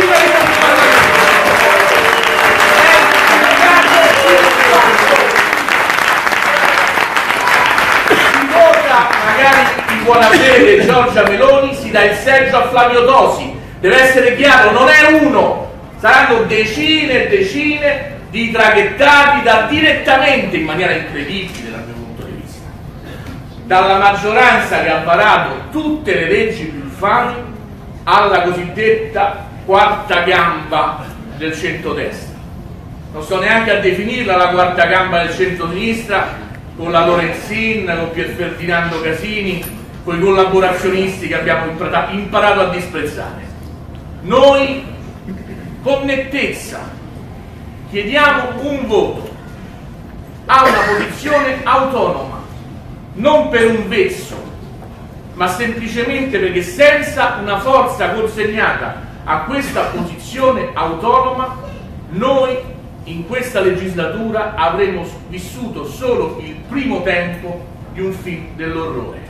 Magari in buona fede Giorgia Meloni si dà il seggio a Flavio Tosi. Deve essere chiaro, non è uno, saranno decine e decine di traghettati da direttamente, in maniera incredibile dal mio punto di vista, dalla maggioranza che ha varato tutte le leggi più infami alla cosiddetta quarta gamba del centrodestra. Non sto neanche a definirla la quarta gamba del centrosinistra, con la Lorenzin, con Pier Ferdinando Casini, con i collaborazionisti che abbiamo imparato a disprezzare. Noi con nettezza chiediamo un voto a una posizione autonoma, non per un vezzo, ma semplicemente perché senza una forza consegnata a questa posizione autonoma noi in questa legislatura avremo vissuto solo il primo tempo di un film dell'orrore.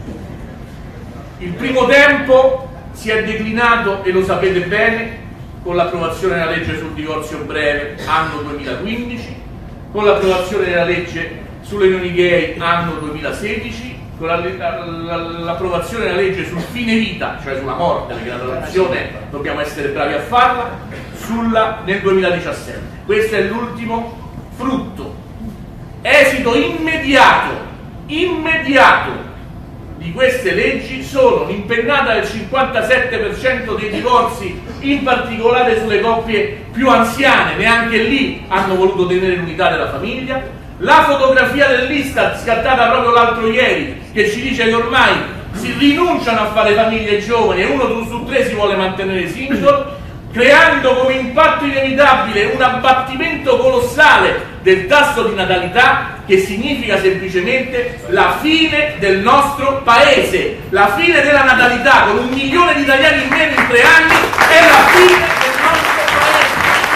Il primo tempo si è declinato, e lo sapete bene, con l'approvazione della legge sul divorzio breve anno duemilaquindici, con l'approvazione della legge sulle unioni gay anno duemilasedici con l'approvazione della legge sul fine vita, cioè sulla morte, perché la traduzione dobbiamo essere bravi a farla, sulla, nel duemiladiciassette. Questo è l'ultimo frutto, esito immediato, immediato di queste leggi sono l'impennata del cinquantasette per cento dei divorzi, in particolare sulle coppie più anziane, neanche lì hanno voluto tenere l'unità della famiglia, la fotografia dell'Istat scattata proprio l'altro ieri che ci dice che ormai si rinunciano a fare famiglie giovani e uno su tre si vuole mantenere single, creando come impatto inevitabile un abbattimento colossale del tasso di natalità, che significa semplicemente la fine del nostro paese. La fine della natalità, con un milione di italiani in meno in tre anni, è la fine del nostro paese.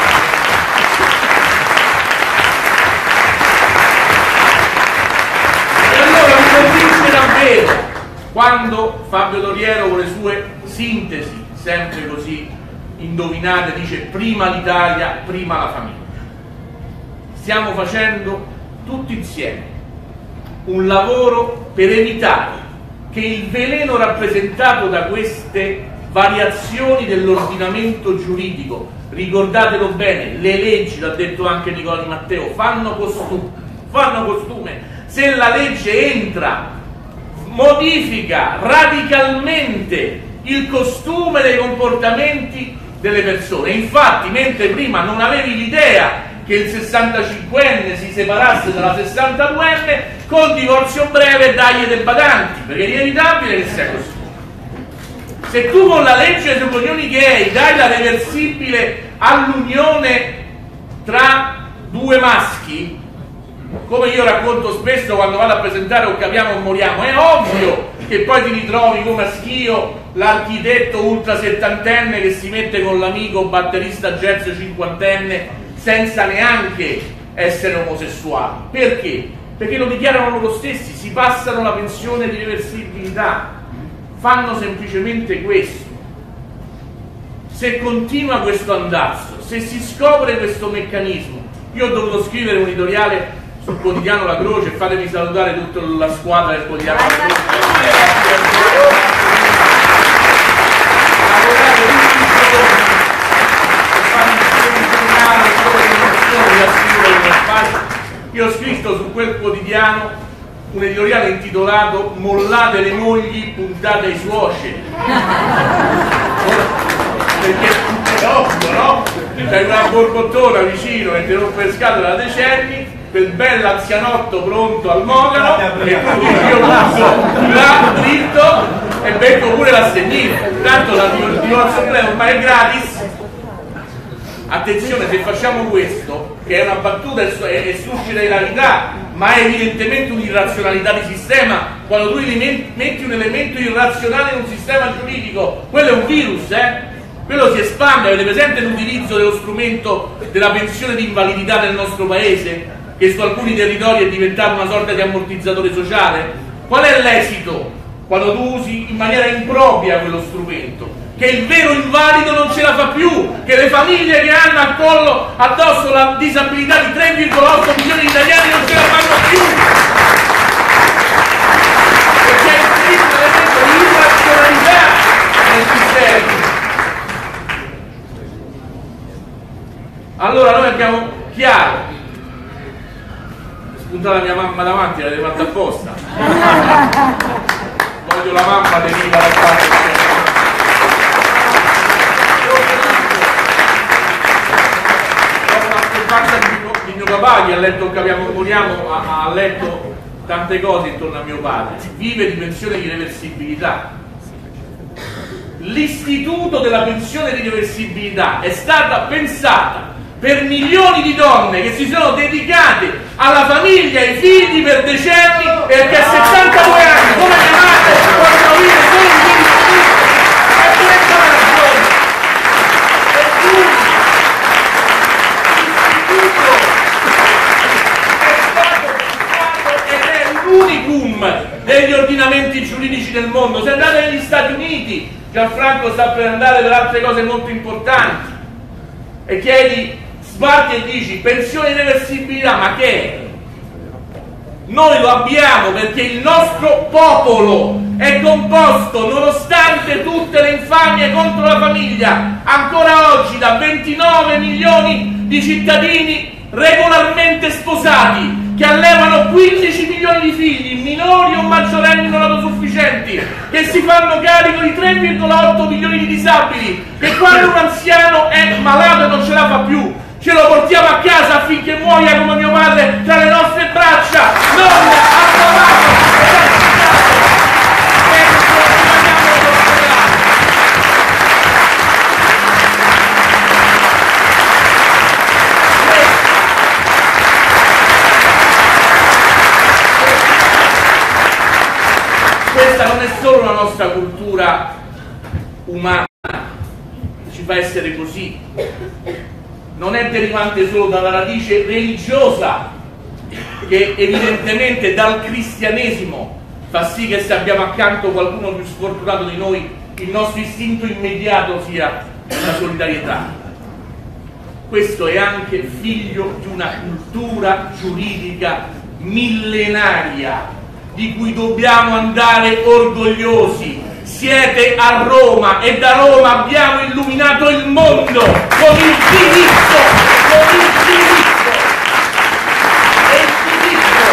E allora mi convince davvero quando Fabio Doriero con le sue sintesi, sempre così indovinate, dice prima l'Italia, prima la famiglia. Stiamo facendo tutti insieme un lavoro per evitare che il veleno rappresentato da queste variazioni dell'ordinamento giuridico, ricordatelo bene, le leggi, l'ha detto anche Nicola Di Matteo, fanno costume, fanno costume. Se la legge entra, modifica radicalmente il costume dei comportamenti delle persone. Infatti, mentre prima non avevi l'idea che il sessantacinquenne si separasse dalla sessantaduenne, col divorzio breve dagli dei badanti, perché è inevitabile che sia così. Se tu con la legge sulle unioni gay dai la reversibile all'unione tra due maschi, come io racconto spesso quando vado a presentare O capiamo o moriamo, è ovvio che poi ti ritrovi come a Schio l'architetto ultra settantenne che si mette con l'amico batterista jazz cinquantenne senza neanche essere omosessuali. Perché? Perché lo dichiarano loro stessi, si passano la pensione di reversibilità, fanno semplicemente questo. Se continua questo andazzo, se si scopre questo meccanismo, io ho dovuto scrivere un editoriale sul quotidiano La Croce, e fatemi salutare tutta la squadra del quotidiano La Croce. Io ho scritto su quel quotidiano un editoriale intitolato "Mollate le mogli, puntate ai suoceri". Perché è ovvio, no? C'è una borbottona vicino che ti rompe le scatole da decenni, quel bell'anzianotto pronto al mogano, e tu dici io uso là dritto e becco pure l'assegnino. Tanto il divorzio breve ormai è gratis. Attenzione, se facciamo questo, che è una battuta e, e suscita ilarità, ma è evidentemente un'irrazionalità di sistema, quando tu metti un elemento irrazionale in un sistema giuridico, quello è un virus, eh? Quello si espande. Avete presente l'utilizzo dello strumento della pensione di invalidità nel nostro paese, che su alcuni territori è diventato una sorta di ammortizzatore sociale? Qual è l'esito quando tu usi in maniera impropria quello strumento? Che il vero invalido non ce la fa più, che le famiglie che hanno al collo addosso la disabilità di tre virgola otto milioni di italiani non ce la fanno più, perché è inserito l'elemento di irrazionalità nel sistema. Allora noi abbiamo chiaro, spunta la mia mamma davanti, l'avete fatta apposta, voglio la mamma deriva dal fatto. Di mio papà, che ha letto Capiamo o Moriamo, ha, ha letto tante cose intorno a mio padre, vive di pensione di reversibilità. L'istituto della pensione di reversibilità è stata pensata per milioni di donne che si sono dedicate alla famiglia e ai figli per decenni, e che a settantadue anni, come mia madre, possono vivere solo di figli. È questa la ragione. Per cui l'unicum degli ordinamenti giuridici del mondo. Se andate negli Stati Uniti, Gianfranco sta per andare per altre cose molto importanti, e chiedi, sbatti e dici pensione di reversibilità, ma che è? noi lo abbiamo perché il nostro popolo è composto, nonostante tutte le infamie contro la famiglia, ancora oggi da ventinove milioni di cittadini regolarmente sposati, che allevano quindici milioni di figli, minori o maggiorenni non autosufficienti, che si fanno carico di tre virgola otto milioni di disabili, che quando un anziano è malato e non ce la fa più, ce lo portiamo a casa affinché muoia come mio padre tra le nostre braccia, non approvato. Questa non è solo la nostra cultura umana che ci fa essere così, non è derivante solo dalla radice religiosa che evidentemente dal cristianesimo fa sì che se abbiamo accanto qualcuno più sfortunato di noi il nostro istinto immediato sia la solidarietà. Questo è anche figlio di una cultura giuridica millenaria di cui dobbiamo andare orgogliosi. Siete a Roma e da Roma abbiamo illuminato il mondo con il diritto, con il diritto. E il diritto,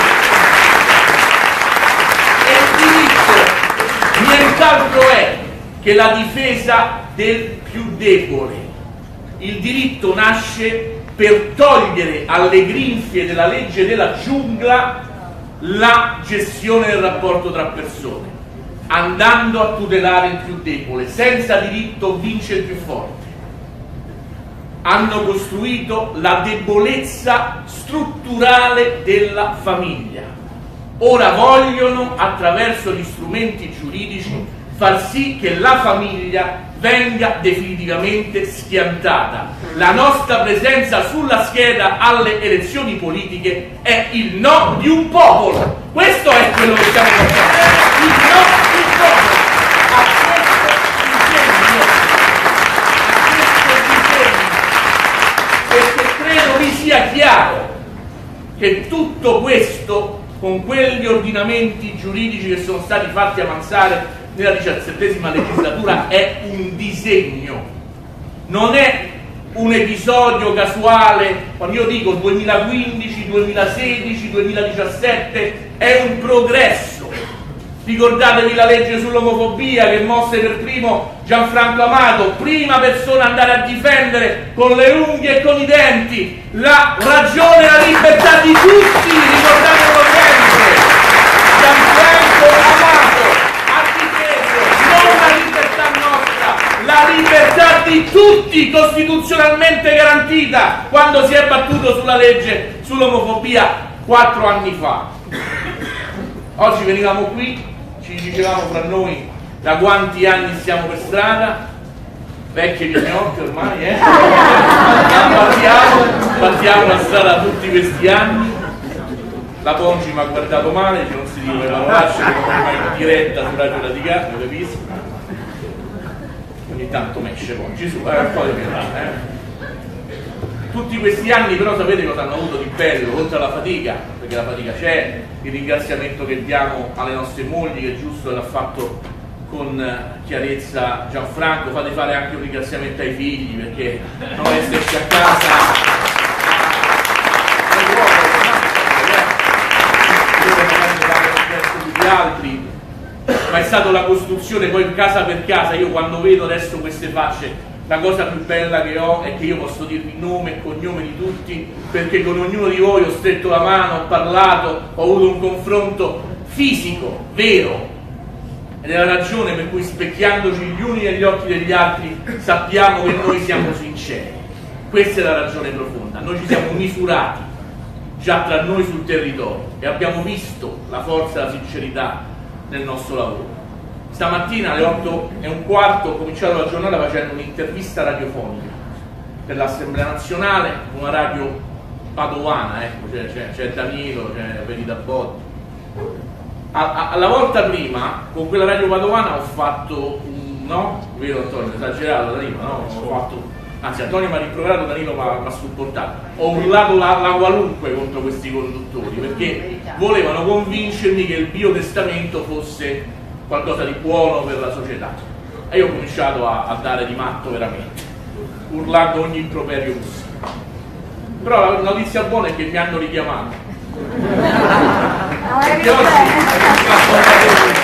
e il diritto nient'altro è che la difesa del più debole. Il diritto nasce per togliere alle grinfie della legge della giungla la gestione del rapporto tra persone, andando a tutelare il più debole. Senza diritto vince il più forte. Hanno costruito la debolezza strutturale della famiglia. Ora vogliono, attraverso gli strumenti giuridici, far sì che la famiglia venga definitivamente schiantata. La nostra presenza sulla scheda alle elezioni politiche è il no di un popolo. Questo è quello che stiamo facendo. Il no di un popolo. A questo disegno, a questo disegno, perché credo vi sia chiaro che tutto questo, con quegli ordinamenti giuridici che sono stati fatti avanzare nella diciassettesima legislatura, è un disegno, non è un episodio casuale. Quando io dico duemilaquindici, duemilasedici, duemiladiciassette, è un progresso. Ricordatevi la legge sull'omofobia che mosse per primo Gianfranco Amato, prima persona ad andare a difendere con le unghie e con i denti la ragione e la libertà di tutti, ricordatelo sempre. Gianfranco Amato la libertà di tutti, costituzionalmente garantita, quando si è battuto sulla legge sull'omofobia quattro anni fa. Oggi venivamo qui, ci dicevamo fra noi da quanti anni stiamo per strada, vecchie gnocche ormai, eh? Battiamo, battiamo la strada tutti questi anni. La Ponci mi ha guardato male, che non si dice la parolacce, che non è mai diretta su Radio Radicale, lo capisco. Ogni tanto me esce Ponci su, eh, un po' di pietà, eh. Tutti questi anni però sapete cosa hanno avuto di bello, oltre alla fatica, perché la fatica c'è, il ringraziamento che diamo alle nostre mogli, che è giusto l'ha fatto con chiarezza Gianfranco, fate fare anche un ringraziamento ai figli, perché non esserci a casa di altri, ma è stata la costruzione poi casa per casa. Io quando vedo adesso queste facce, la cosa più bella che ho è che io posso dirvi nome e cognome di tutti, perché con ognuno di voi ho stretto la mano, ho parlato, ho avuto un confronto fisico, vero, ed è la ragione per cui, specchiandoci gli uni negli occhi degli altri, sappiamo che noi siamo sinceri. Questa è la ragione profonda. Noi ci siamo misurati già tra noi sul territorio e abbiamo visto la forza e la sincerità nel nostro lavoro. Stamattina alle otto e un quarto ho cominciato la giornata facendo un'intervista radiofonica per l'Assemblea Nazionale, una radio padovana, ecco, c'è Danilo, c'è Venita Botti. Alla volta prima, con quella radio padovana ho fatto un, no? Vero Antonio, esagerato da prima, no? Ho fatto anzi Antonio mi ha rimproverato, Danilo mi ha supportato, ho urlato la, la qualunque contro questi conduttori, perché volevano convincermi che il biotestamento fosse qualcosa di buono per la società, e io ho cominciato a, a dare di matto veramente, urlando ogni improperio possibile. Però la notizia buona è che mi hanno richiamato, perché oggi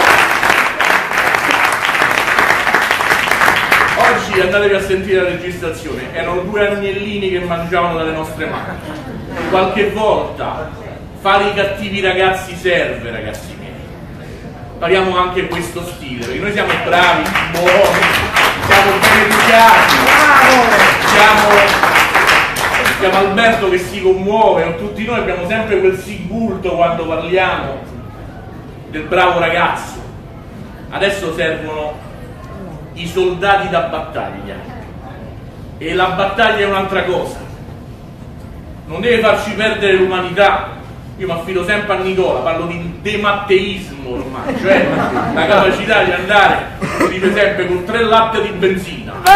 Oggi andatevi a sentire la registrazione, erano due agnellini che mangiavano dalle nostre mani. Qualche volta fare i cattivi ragazzi serve, ragazzi miei. Pariamo anche questo stile, perché noi siamo bravi, buoni, siamo ben educati, siamo, siamo Alberto che si commuove, o tutti noi abbiamo sempre quel singulto quando parliamo del bravo ragazzo. Adesso servono i soldati da battaglia, e la battaglia è un'altra cosa, non deve farci perdere l'umanità. Io mi affido sempre a Nicola, parlo di dematteismo ormai, cioè la capacità di andare, si dice sempre, con tre latte di benzina a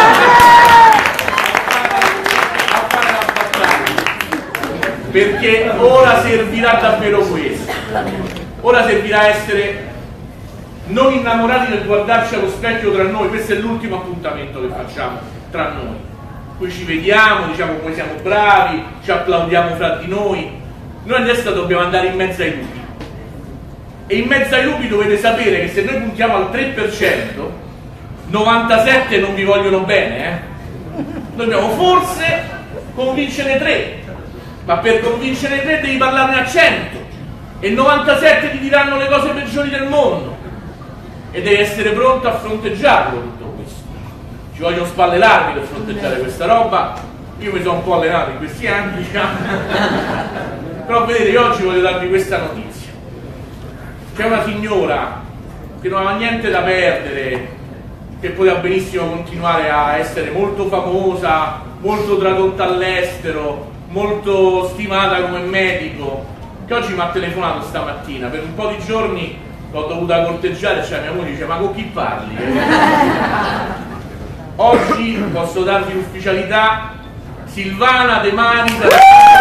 fare la battaglia, perché ora servirà davvero questo, ora servirà essere non innamorati del guardarci allo specchio tra noi. Questo è l'ultimo appuntamento che facciamo tra noi, qui ci vediamo, diciamo come siamo bravi, ci applaudiamo fra di noi. Noi adesso dobbiamo andare in mezzo ai lupi, e in mezzo ai lupi dovete sapere che se noi puntiamo al tre per cento, novantasette non vi vogliono bene, eh? Dobbiamo forse convincere tre, ma per convincere tre devi parlarne a cento, e novantasette ti diranno le cose peggiori del mondo, e devi essere pronto a fronteggiarlo tutto questo. Ci vogliono spalle larghe per fronteggiare questa roba. Io mi sono un po' allenato in questi anni, diciamo. Però vedete, io oggi voglio darvi questa notizia. C'è una signora che non aveva niente da perdere, che poteva benissimo continuare a essere molto famosa, molto tradotta all'estero, molto stimata come medico, che oggi mi ha telefonato stamattina. Per un po' di giorni l'ho dovuta corteggiare, cioè mia moglie dice: ma con chi parli? Oggi posso darvi l'ufficialità: Silvana De Mani sarà...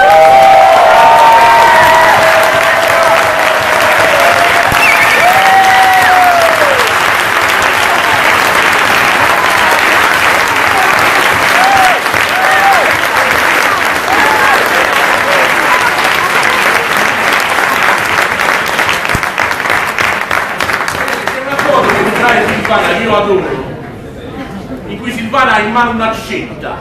Silvana, io adoro, in cui Silvana ha in mano un'accetta.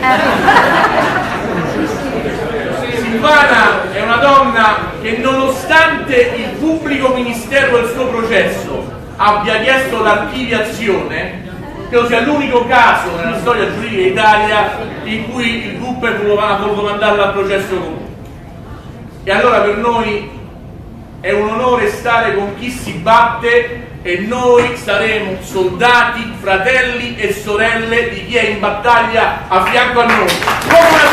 Silvana è una donna che, nonostante il pubblico ministero del suo processo abbia chiesto l'archiviazione, credo sia l'unico caso nella storia giuridica d'Italia in cui il G U P ha voluto mandarla al processo comune. E allora per noi è un onore stare con chi si batte, e noi saremo soldati, fratelli e sorelle di chi è in battaglia a fianco a noi. Come una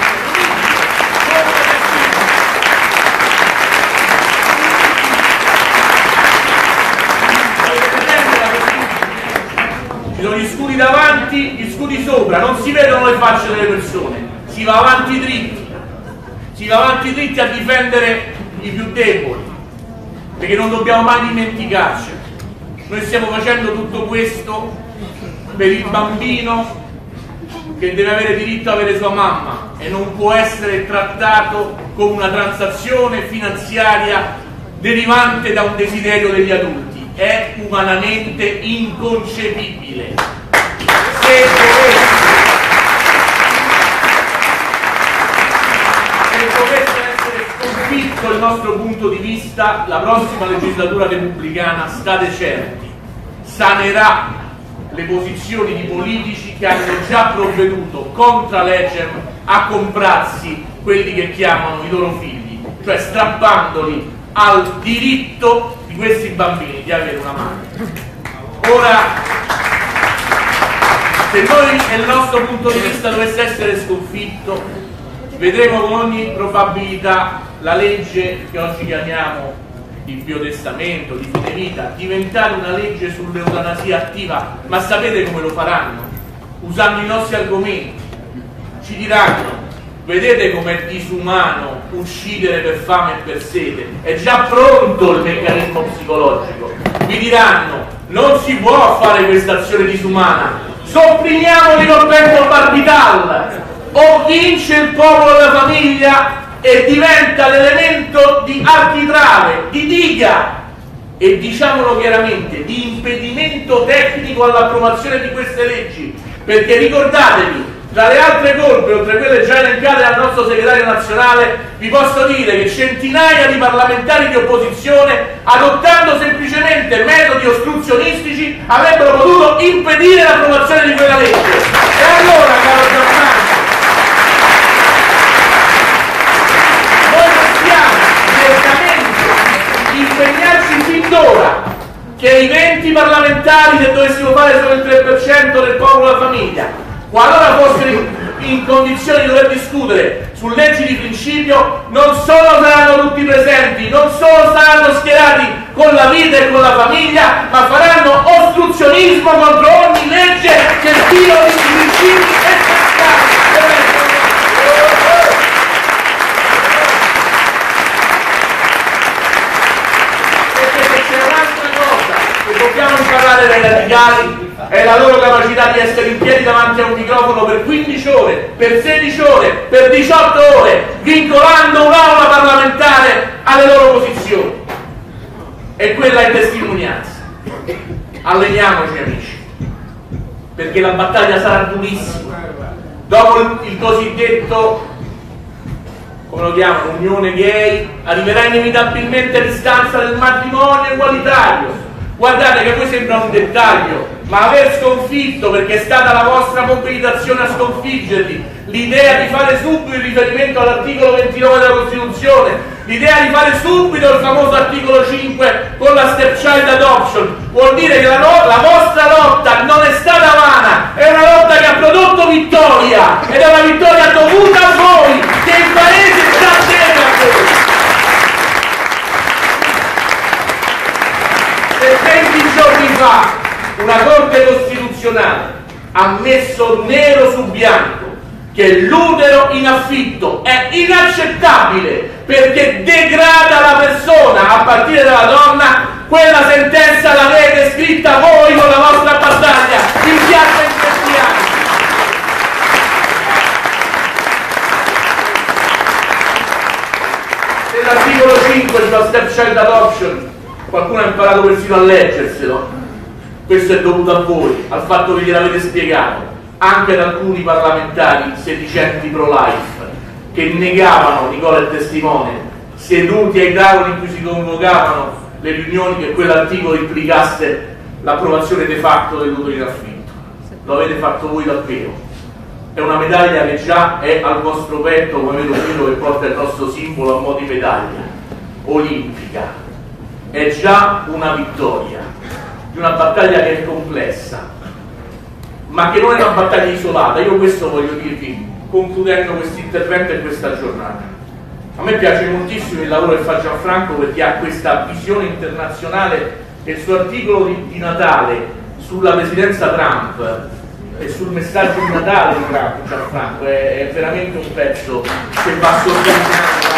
ci sono gli scudi davanti, gli scudi sopra, non si vedono le facce delle persone, si va avanti dritti, si va avanti dritti a difendere i più deboli, perché non dobbiamo mai dimenticarci. Noi stiamo facendo tutto questo per il bambino che deve avere diritto a avere sua mamma e non può essere trattato come una transazione finanziaria derivante da un desiderio degli adulti. È umanamente inconcepibile. Se dovesse, se dovesse essere sconfitto il nostro punto di vista, la prossima legislatura repubblicana, state certi, sanerà le posizioni di politici che hanno già provveduto contra legem a comprarsi quelli che chiamano i loro figli, cioè strappandoli al diritto di questi bambini di avere una madre. Ora, se noi nel nostro punto di vista dovesse essere sconfitto, vedremo con ogni probabilità la legge che oggi chiamiamo di biotestamento, di fine vita, diventare una legge sull'eutanasia attiva. Ma sapete come lo faranno? usando i nostri argomenti, ci diranno: vedete com'è disumano uccidere per fame e per sede, è già pronto il meccanismo psicologico. Vi diranno: non si può fare questa azione disumana, sopprimiamoli col petto barbital. O vince il popolo della famiglia e diventa l'elemento di architrave, di diga e, diciamolo chiaramente, di impedimento tecnico all'approvazione di queste leggi, perché ricordatevi, tra le altre colpe, oltre quelle già elencate dal nostro segretario nazionale, vi posso dire che centinaia di parlamentari di opposizione, adottando semplicemente metodi ostruzionistici, avrebbero potuto impedire l'approvazione di quella legge. E allora, caro Gianfranco, noi possiamo certamente impegnarci fin d'ora che i venti parlamentari, se dovessimo fare solo il tre per cento del popolo della famiglia, qualora fossero in condizioni di dover discutere su leggi di principio, non solo saranno tutti presenti, non solo saranno schierati con la vita e con la famiglia, ma faranno ostruzionismo contro ogni legge che violi i principi essenziali. Perché se c'è un'altra cosa che dobbiamo imparare dai radicali è la loro capacità di essere in piedi davanti a un microfono per quindici ore, per sedici ore, per diciotto ore, vincolando un'aula parlamentare alle loro posizioni. E quella è testimonianza. Alleniamoci, amici, perché la battaglia sarà durissima. Dopo il, il cosiddetto, come lo chiamano, unione gay, arriverà inevitabilmente l'istanza del matrimonio egualitario. Guardate che a voi sembra un dettaglio, ma aver sconfitto, perché è stata la vostra mobilitazione a sconfiggerli, l'idea di fare subito il riferimento all'articolo ventinove della Costituzione, l'idea di fare subito il famoso articolo cinque con la step child adoption, vuol dire che la, no la vostra lotta non è stata vana, è una lotta che ha prodotto vittoria, ed è una vittoria dovuta a voi, che il Paese sta bene a voi. E venti giorni fa una Corte Costituzionale ha messo nero su bianco che l'utero in affitto è inaccettabile perché degrada la persona a partire dalla donna. Quella sentenza l'avete scritta voi con la vostra battaglia in piazza in questi anni. Nell'articolo cinque sulla step child adoption qualcuno ha imparato persino a leggerselo. Questo è dovuto a voi, al fatto che gliel'avete spiegato, anche ad alcuni parlamentari sedicenti pro-life, che negavano, Nicola è testimone, seduti ai tavoli in cui si convocavano le riunioni, che quell'articolo implicasse l'approvazione de facto dell'utero in affitto. Lo avete fatto voi davvero. È una medaglia che già è al vostro petto, come vedo quello che porta il nostro simbolo a mo' di medaglia olimpica. È già una vittoria di una battaglia che è complessa, ma che non è una battaglia isolata. Io questo voglio dirvi concludendo questo intervento e questa giornata. A me piace moltissimo il lavoro che fa Gianfranco, perché ha questa visione internazionale, e il suo articolo di, di Natale sulla presidenza Trump e sul messaggio di Natale di Trump, Gianfranco, è, è veramente un pezzo che va sottolineato.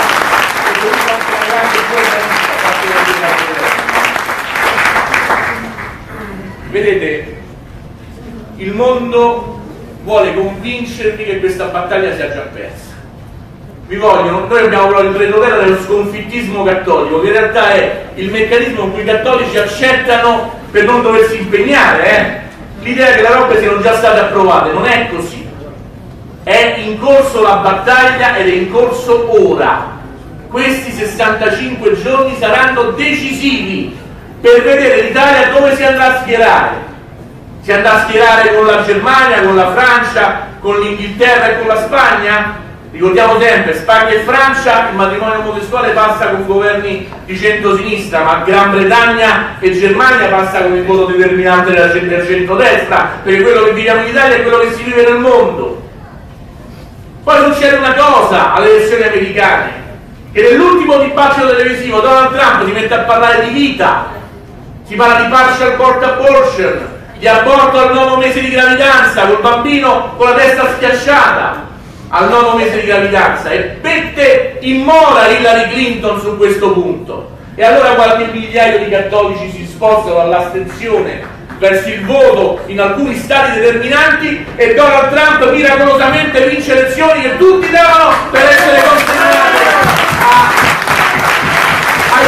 Vedete, il mondo vuole convincervi che questa battaglia sia già persa. Vi vogliono, noi abbiamo però il retroterra dello sconfittismo cattolico, che in realtà è il meccanismo in cui i cattolici accettano per non doversi impegnare, eh? L'idea che le robe siano già state approvate. Non è così. È in corso la battaglia ed è in corso ora. Questi sessantacinque giorni saranno decisivi per vedere l'Italia dove si andrà a schierare. Si andrà a schierare con la Germania, con la Francia, con l'Inghilterra e con la Spagna? Ricordiamo sempre, Spagna e Francia, il matrimonio omosessuale passa con governi di centrosinistra, ma Gran Bretagna e Germania passa con il voto determinante della del centrodestra, perché quello che viviamo in Italia è quello che si vive nel mondo. Poi succede una cosa alle elezioni americane, che nell'ultimo dibattito televisivo Donald Trump si mette a parlare di vita, si parla di partial court abortion, di aborto al nono mese di gravidanza, col bambino con la testa schiacciata al nono mese di gravidanza, e mette in mora Hillary Clinton su questo punto. E allora qualche migliaio di cattolici si spostano all'astensione verso il voto in alcuni stati determinanti, e Donald Trump miracolosamente vince elezioni che tutti davano per essere consegnate a, ai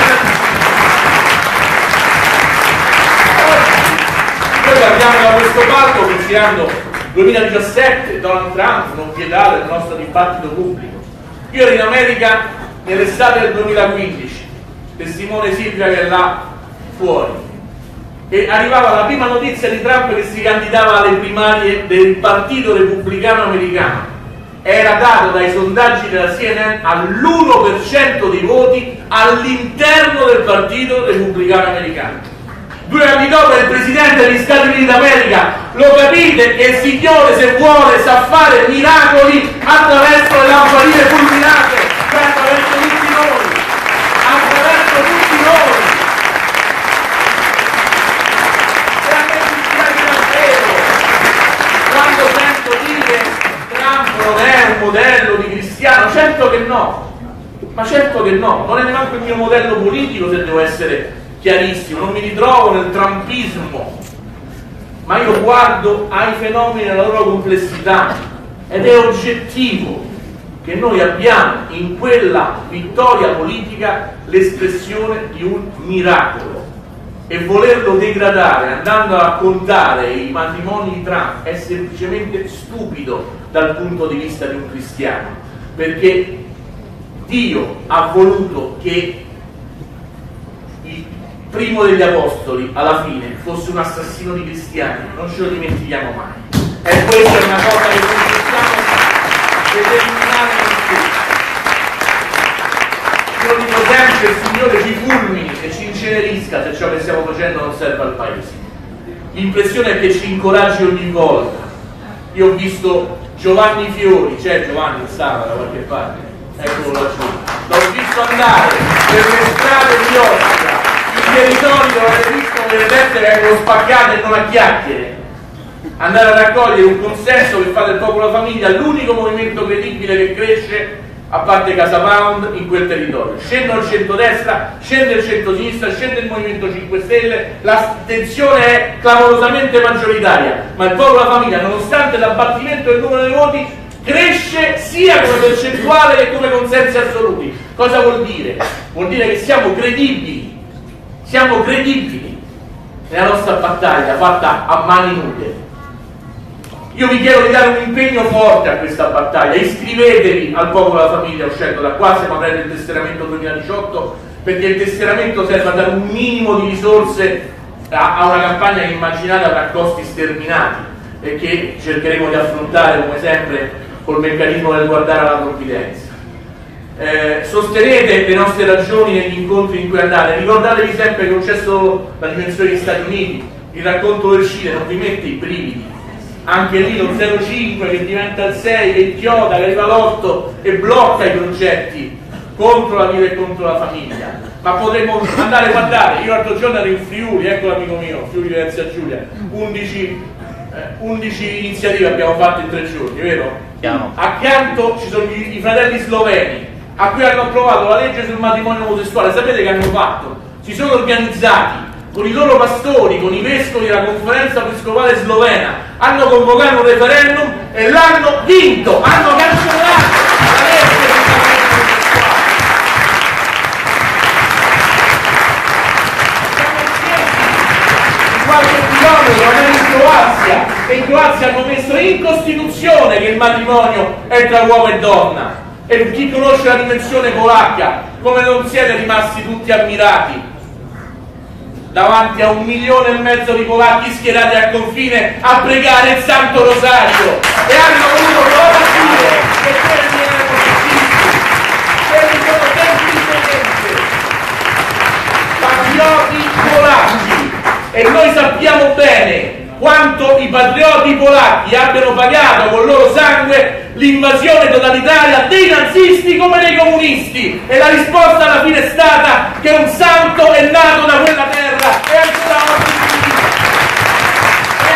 Noi guardiamo da questo palco considerando duemiladiciassette, Donald Trump non pietato del nostro dibattito pubblico. Io ero in America nell'estate del duemilaquindici, testimone Silvia che è là fuori, e arrivava la prima notizia di Trump che si candidava alle primarie del Partito Repubblicano Americano. Era dato dai sondaggi della C N N all'uno per cento dei voti all'interno del Partito Repubblicano Americano. Due anni dopo è il presidente degli Stati Uniti d'America. Lo capite che il Signore, se vuole, sa fare miracoli attraverso le lampadine fulminate, cioè attraverso tutti noi, attraverso tutti noi. E a me mi spiace davvero quando sento dire Trump non è un modello di cristiano. Certo che no, ma certo che no, non è neanche il mio modello politico, se devo essere chiarissimo, non mi ritrovo nel trumpismo, ma io guardo ai fenomeni nella loro complessità, ed è oggettivo che noi abbiamo in quella vittoria politica l'espressione di un miracolo, e volerlo degradare andando a raccontare i matrimoni di Trump è semplicemente stupido dal punto di vista di un cristiano, perché Dio ha voluto che il primo degli apostoli alla fine fosse un assassino di cristiani, non ce lo dimentichiamo mai, e questa è una cosa che noi possiamo determinare in tutti. Io dico sempre: il Signore ci fulmini e ci incenerisca se ciò che stiamo facendo non serve al Paese. L'impressione è che ci incoraggi ogni volta. Io ho visto Giovanni Fiori, c'è Giovanni in sala da qualche parte, eccolo laggiù, l'ho visto andare per le strade di Ostia, i territori dove avete visto che le teste vengono spaccate e non a chiacchiere, andare a raccogliere un consenso che fa del Popolo della Famiglia l'unico movimento credibile che cresce a parte Casa Pound in quel territorio. Scende il centrodestra, scende il centrosinistra, scende il Movimento cinque Stelle, la tensione è clamorosamente maggioritaria, ma il Popolo della Famiglia, nonostante l'abbattimento del numero dei voti, cresce sia come percentuale che come consensi assoluti. Cosa vuol dire? Vuol dire che siamo credibili, siamo credibili nella nostra battaglia fatta a mani nude. Io vi chiedo di dare un impegno forte a questa battaglia, iscrivetevi al Popolo della Famiglia uscendo da qua, se non avrete il tesseramento duemiladiciotto, perché il tesseramento serve a dare un minimo di risorse a, a una campagna che immaginate avrà costi sterminati e che cercheremo di affrontare come sempre col meccanismo del guardare alla provvidenza. Eh, sostenete le nostre ragioni negli incontri in cui andate, ricordatevi sempre che non c'è solo la dimensione degli Stati Uniti, il racconto del Cile non vi mette i brividi, anche lì lo zero virgola cinque che diventa il sei, che inchioda, che arriva all'otto e blocca i progetti contro la vita e contro la famiglia. Ma potremmo andare, guardate, io l'altro giorno ero in Friuli, ecco l'amico mio, Friuli Venezia Giulia, undici, eh, undici iniziative abbiamo fatto in tre giorni, vero? Accanto ci sono i, i fratelli sloveni, a cui hanno approvato la legge sul matrimonio omosessuale. Sapete che hanno fatto? Si sono organizzati con i loro pastori, con i vescovi della conferenza episcopale slovena, hanno convocato un referendum e l'hanno vinto, hanno cancellato la legge sul matrimonio omosessuale. Siamo qualche chilometro, andare in Croazia, e in Croazia hanno messo in Costituzione che il matrimonio è tra uomo e donna. E chi conosce la dimensione polacca, come non siete rimasti tutti ammirati davanti a un milione e mezzo di polacchi schierati al confine a pregare il Santo Rosario, e hanno voluto provare a dire che quelli erano fascisti, quelli sono semplicemente patrioti polacchi, e noi sappiamo bene quanto i patrioti polacchi abbiano pagato con il loro sangue l'invasione totalitaria dei nazisti come dei comunisti, e la risposta alla fine è stata che un santo è nato da quella terra e ancora oggi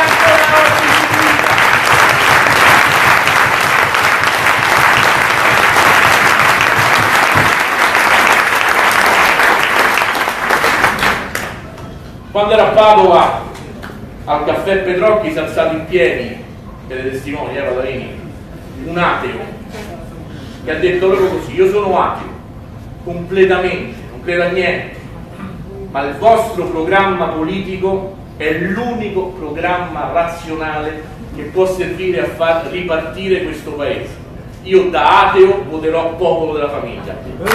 Quando era a Padova, al caffè Petrocchi, si è alzato in piedi, per le testimoni, eh, Padarini, un ateo, che ha detto proprio così: io sono ateo, completamente, non credo a niente, ma il vostro programma politico è l'unico programma razionale che può servire a far ripartire questo paese. Io da ateo voterò Popolo della Famiglia.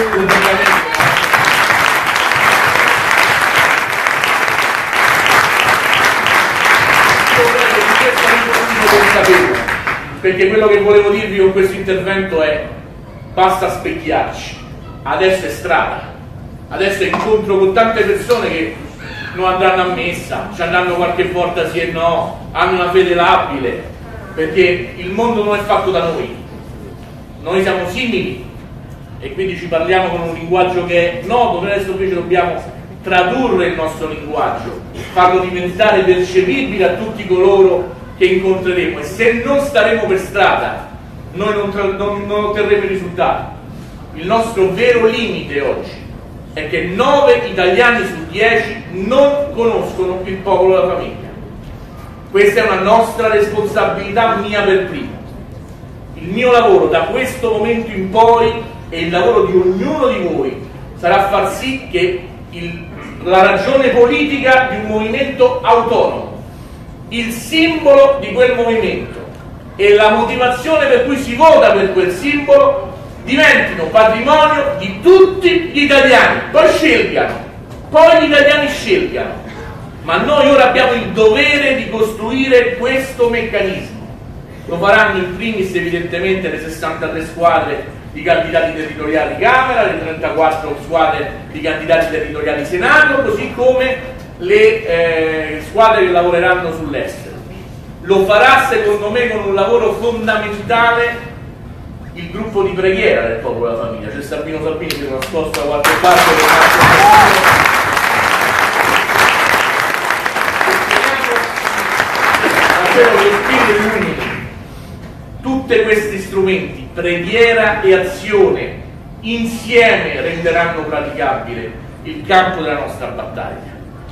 Perché quello che volevo dirvi con questo intervento è: basta specchiarci, adesso è strada, adesso è incontro con tante persone che non andranno a messa, ci andranno qualche volta sì e no, hanno una fede labile, perché il mondo non è fatto da noi, noi siamo simili e quindi ci parliamo con un linguaggio che è noto. Noi adesso invece dobbiamo tradurre il nostro linguaggio, farlo diventare percepibile a tutti coloro che incontreremo, e se non staremo per strada noi non, non, non otterremo i risultati. Il nostro vero limite oggi è che nove italiani su dieci non conoscono il Popolo della Famiglia. Questa è una nostra responsabilità, mia per primo. Il mio lavoro da questo momento in poi, e il lavoro di ognuno di voi, sarà far sì che il, la ragione politica di un movimento autonomo, il simbolo di quel movimento e la motivazione per cui si vota per quel simbolo diventino patrimonio di tutti gli italiani. Poi scelgano, poi gli italiani scelgano, ma noi ora abbiamo il dovere di costruire questo meccanismo. Lo faranno in primis evidentemente le sessantatré squadre di candidati territoriali Camera, le trentaquattro squadre di candidati territoriali Senato, così come le eh, squadre che lavoreranno sull'estero. Lo farà secondo me con un lavoro fondamentale il gruppo di preghiera del Popolo della Famiglia. C'è Sabino Salvini che è nascosto da qualche parte per un tutti questi strumenti, preghiera e azione, insieme renderanno praticabile il campo della nostra battaglia.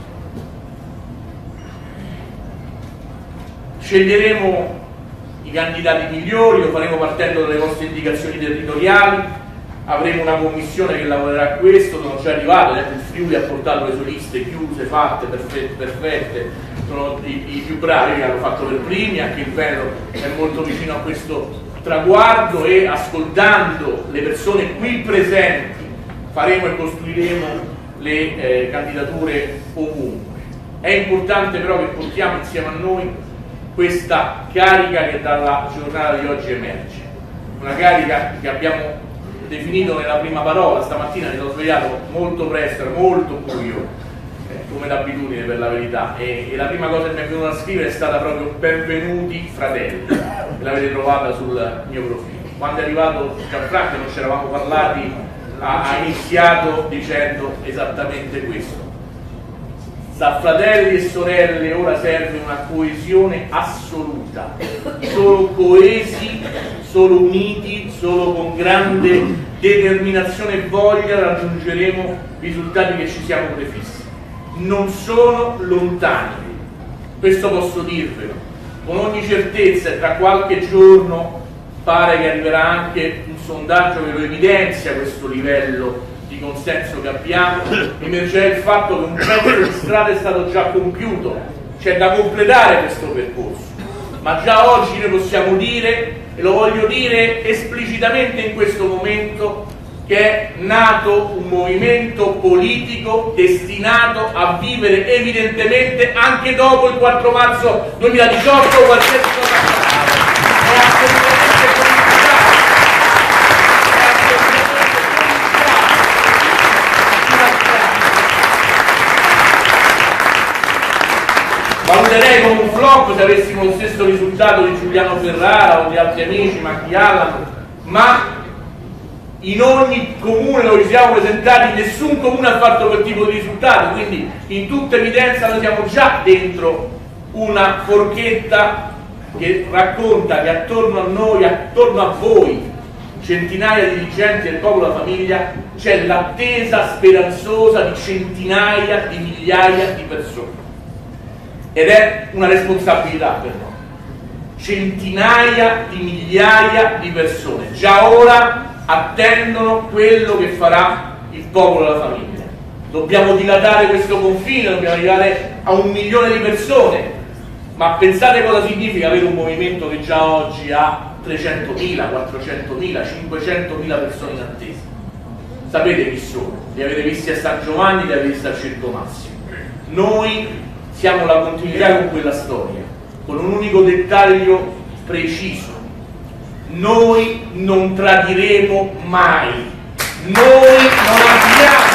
Sceglieremo i candidati migliori, lo faremo partendo dalle vostre indicazioni territoriali, avremo una commissione che lavorerà a questo, sono già arrivato, il Friuli ha portato le sue liste chiuse, fatte, perfette, perfette, sono i, i più bravi che hanno fatto per primi, anche il Veneto è molto vicino a questo traguardo, e ascoltando le persone qui presenti faremo e costruiremo le eh, candidature ovunque. È importante però che portiamo insieme a noi questa carica che dalla giornata di oggi emerge, una carica che abbiamo definito nella prima parola. Stamattina mi sono svegliato molto presto, era molto buio, eh, come d'abitudine per la verità, e, e la prima cosa che mi è venuta a scrivere è stata proprio benvenuti fratelli, l'avete trovata sul mio profilo. Quando è arrivato Gianfranco, non ci eravamo parlati, ha, ha iniziato dicendo esattamente questo: da fratelli e sorelle ora serve una coesione assoluta, solo coesi, solo uniti, solo con grande determinazione e voglia raggiungeremo risultati che ci siamo prefissi. Non sono lontani, questo posso dirvelo con ogni certezza, e tra qualche giorno pare che arriverà anche un sondaggio che lo evidenzia questo livello di consenso che abbiamo. Emergerà il fatto che un pezzo di strada è stato già compiuto, c'è da completare questo percorso, ma già oggi noi possiamo dire, e lo voglio dire esplicitamente in questo momento, che è nato un movimento politico destinato a vivere evidentemente anche dopo il quattro marzo duemiladiciotto qualsiasi cosa accada. È assolutamente cominciato. Valuterei come un flop se avessimo lo stesso risultato di Giuliano Ferrara o di altri amici, Macchi Allan, ma in ogni comune dove ci siamo presentati nessun comune ha fatto quel tipo di risultato, quindi in tutta evidenza noi siamo già dentro una forchetta che racconta che attorno a noi, attorno a voi, centinaia di dirigenti del popolo della famiglia, c'è l'attesa speranzosa di centinaia di migliaia di persone. Ed è una responsabilità per noi. Centinaia di migliaia di persone già ora attendono quello che farà il popolo della famiglia. Dobbiamo dilatare questo confine, dobbiamo arrivare a un milione di persone, ma pensate cosa significa avere un movimento che già oggi ha trecentomila, quattrocentomila, cinquecentomila persone in attesa. Sapete chi sono? Li avete visti a San Giovanni, li avete visti al Circo Massimo. Noi siamo la continuità con quella storia, con un unico dettaglio preciso: noi non tradiremo mai, noi non abbiamo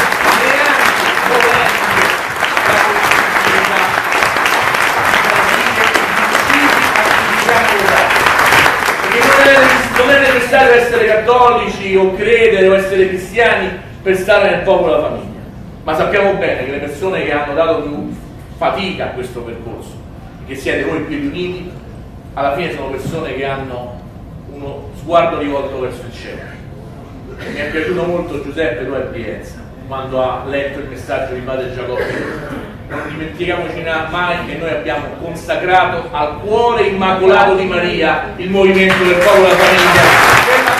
non è necessario essere cattolici o credere o essere cristiani per stare nel popolo della famiglia, ma sappiamo bene che le persone che hanno dato più fatica a questo percorso, che siete voi più uniti, alla fine sono persone che hanno uno sguardo rivolto verso il cielo. Mi è piaciuto molto Giuseppe tu a Brienza quando ha letto il messaggio di padre Giacobbe. Non dimentichiamoci mai che noi abbiamo consacrato al cuore immacolato di Maria il movimento del popolo della famiglia.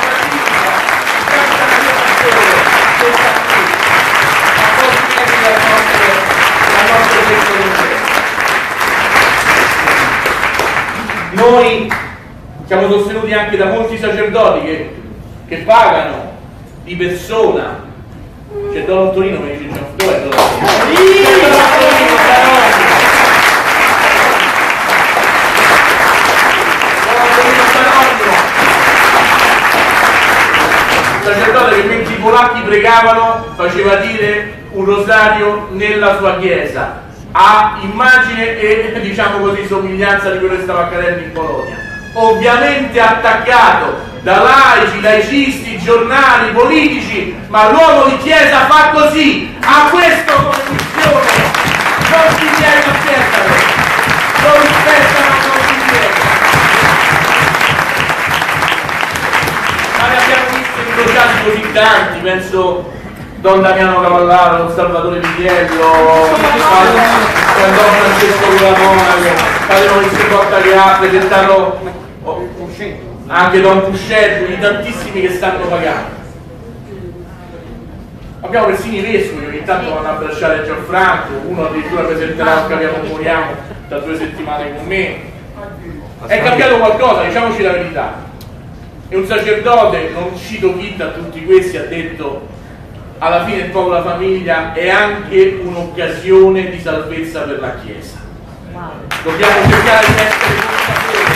Noi siamo sostenuti anche da molti sacerdoti che, che pagano di persona. C'è Don Torino che dice dov'è Don un sacerdote che mentre i polacchi pregavano faceva dire un rosario nella sua chiesa, a immagine e diciamo così somiglianza di quello che stava accadendo in Polonia, ovviamente attaccato da laici, laicisti, giornali, politici, ma l'uomo di chiesa fa così, ha questo come funzione, non si piega accettano, non rispettano, non si piega. Ma ne abbiamo visto incrociati così tanti, penso Don Damiano Cavallaro, Don Salvatore Michiello, Don Francesco Culamona, avevano il Secotta che ha presentato anche Don Puscetto, di tantissimi che stanno pagando. Abbiamo persino i vescovi che ogni tanto vanno a abbracciare Gianfranco, uno addirittura presenterà Capiamo Moriamo da due settimane con me. È cambiato qualcosa, diciamoci la verità. E un sacerdote, non cito chi da tutti questi, ha detto: alla fine il popolo della famiglia è anche un'occasione di salvezza per la Chiesa. Dobbiamo cercare di essere consapevoli.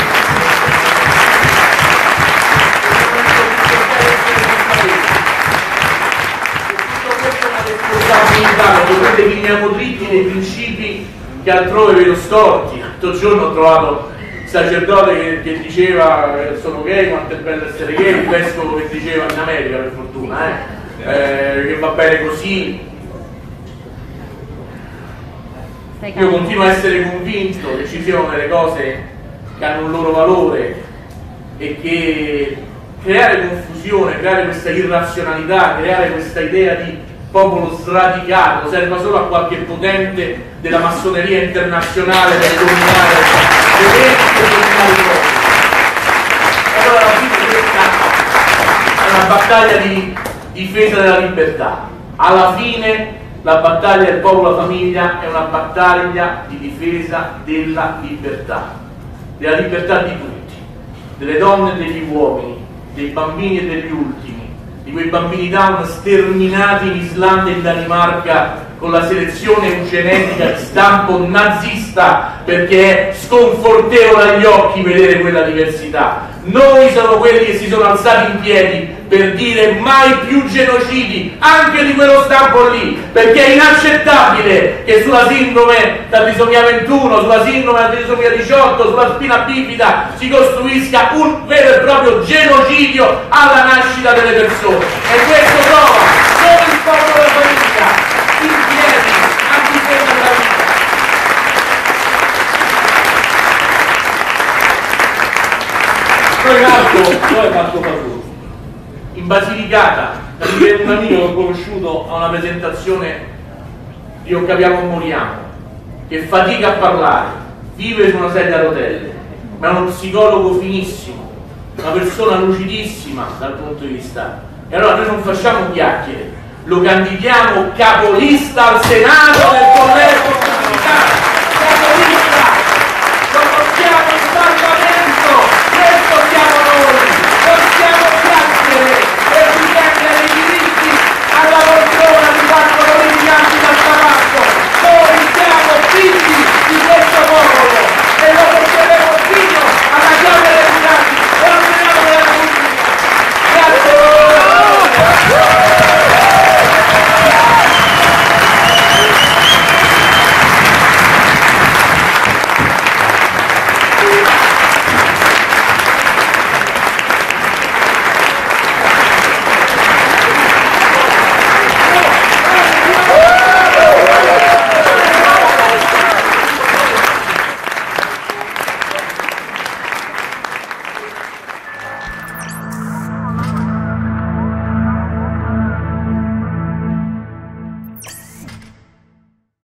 Lo definiamo dritti dei principi che altrove vedo storti. L'altro giorno ho trovato il sacerdote che, che diceva che sono gay, quanto è bello essere gay, il vescovo che diceva, in America per fortuna, eh, eh, che va bene così. Io continuo a essere convinto che ci siano delle cose che hanno un loro valore e che creare confusione, creare questa irrazionalità, creare questa idea di popolo sradicato serve solo a qualche potente della massoneria internazionale per dominare le menti e dominare i popoli. Allora alla fine questa è una battaglia di difesa della libertà. Alla fine la battaglia del popolo della famiglia è una battaglia di difesa della libertà, della libertà di tutti, delle donne e degli uomini, dei bambini e degli ultimi, di quei bambini down sterminati in Islanda e in Danimarca con la selezione eugenetica di stampo nazista, perché è sconfortevole agli occhi vedere quella diversità. Noi siamo quelli che si sono alzati in piedi per dire mai più genocidi, anche di quello stampo lì, perché è inaccettabile che sulla sindrome da trisomia ventuno, sulla sindrome da trisomia diciotto, sulla spina bifida si costruisca un vero e proprio genocidio alla nascita delle persone. E questo prova solo il popolo della famiglia, in piedi, a difesa della vita. Poi Marco, poi Marco Padrone. in Basilicata, un amico che ho conosciuto a una presentazione di O Capiamo o Moriamo, che fatica a parlare, vive su una sedia a rotelle, ma è uno psicologo finissimo, una persona lucidissima dal punto di vista. E allora noi non facciamo chiacchiere, lo candidiamo capolista al Senato del collegio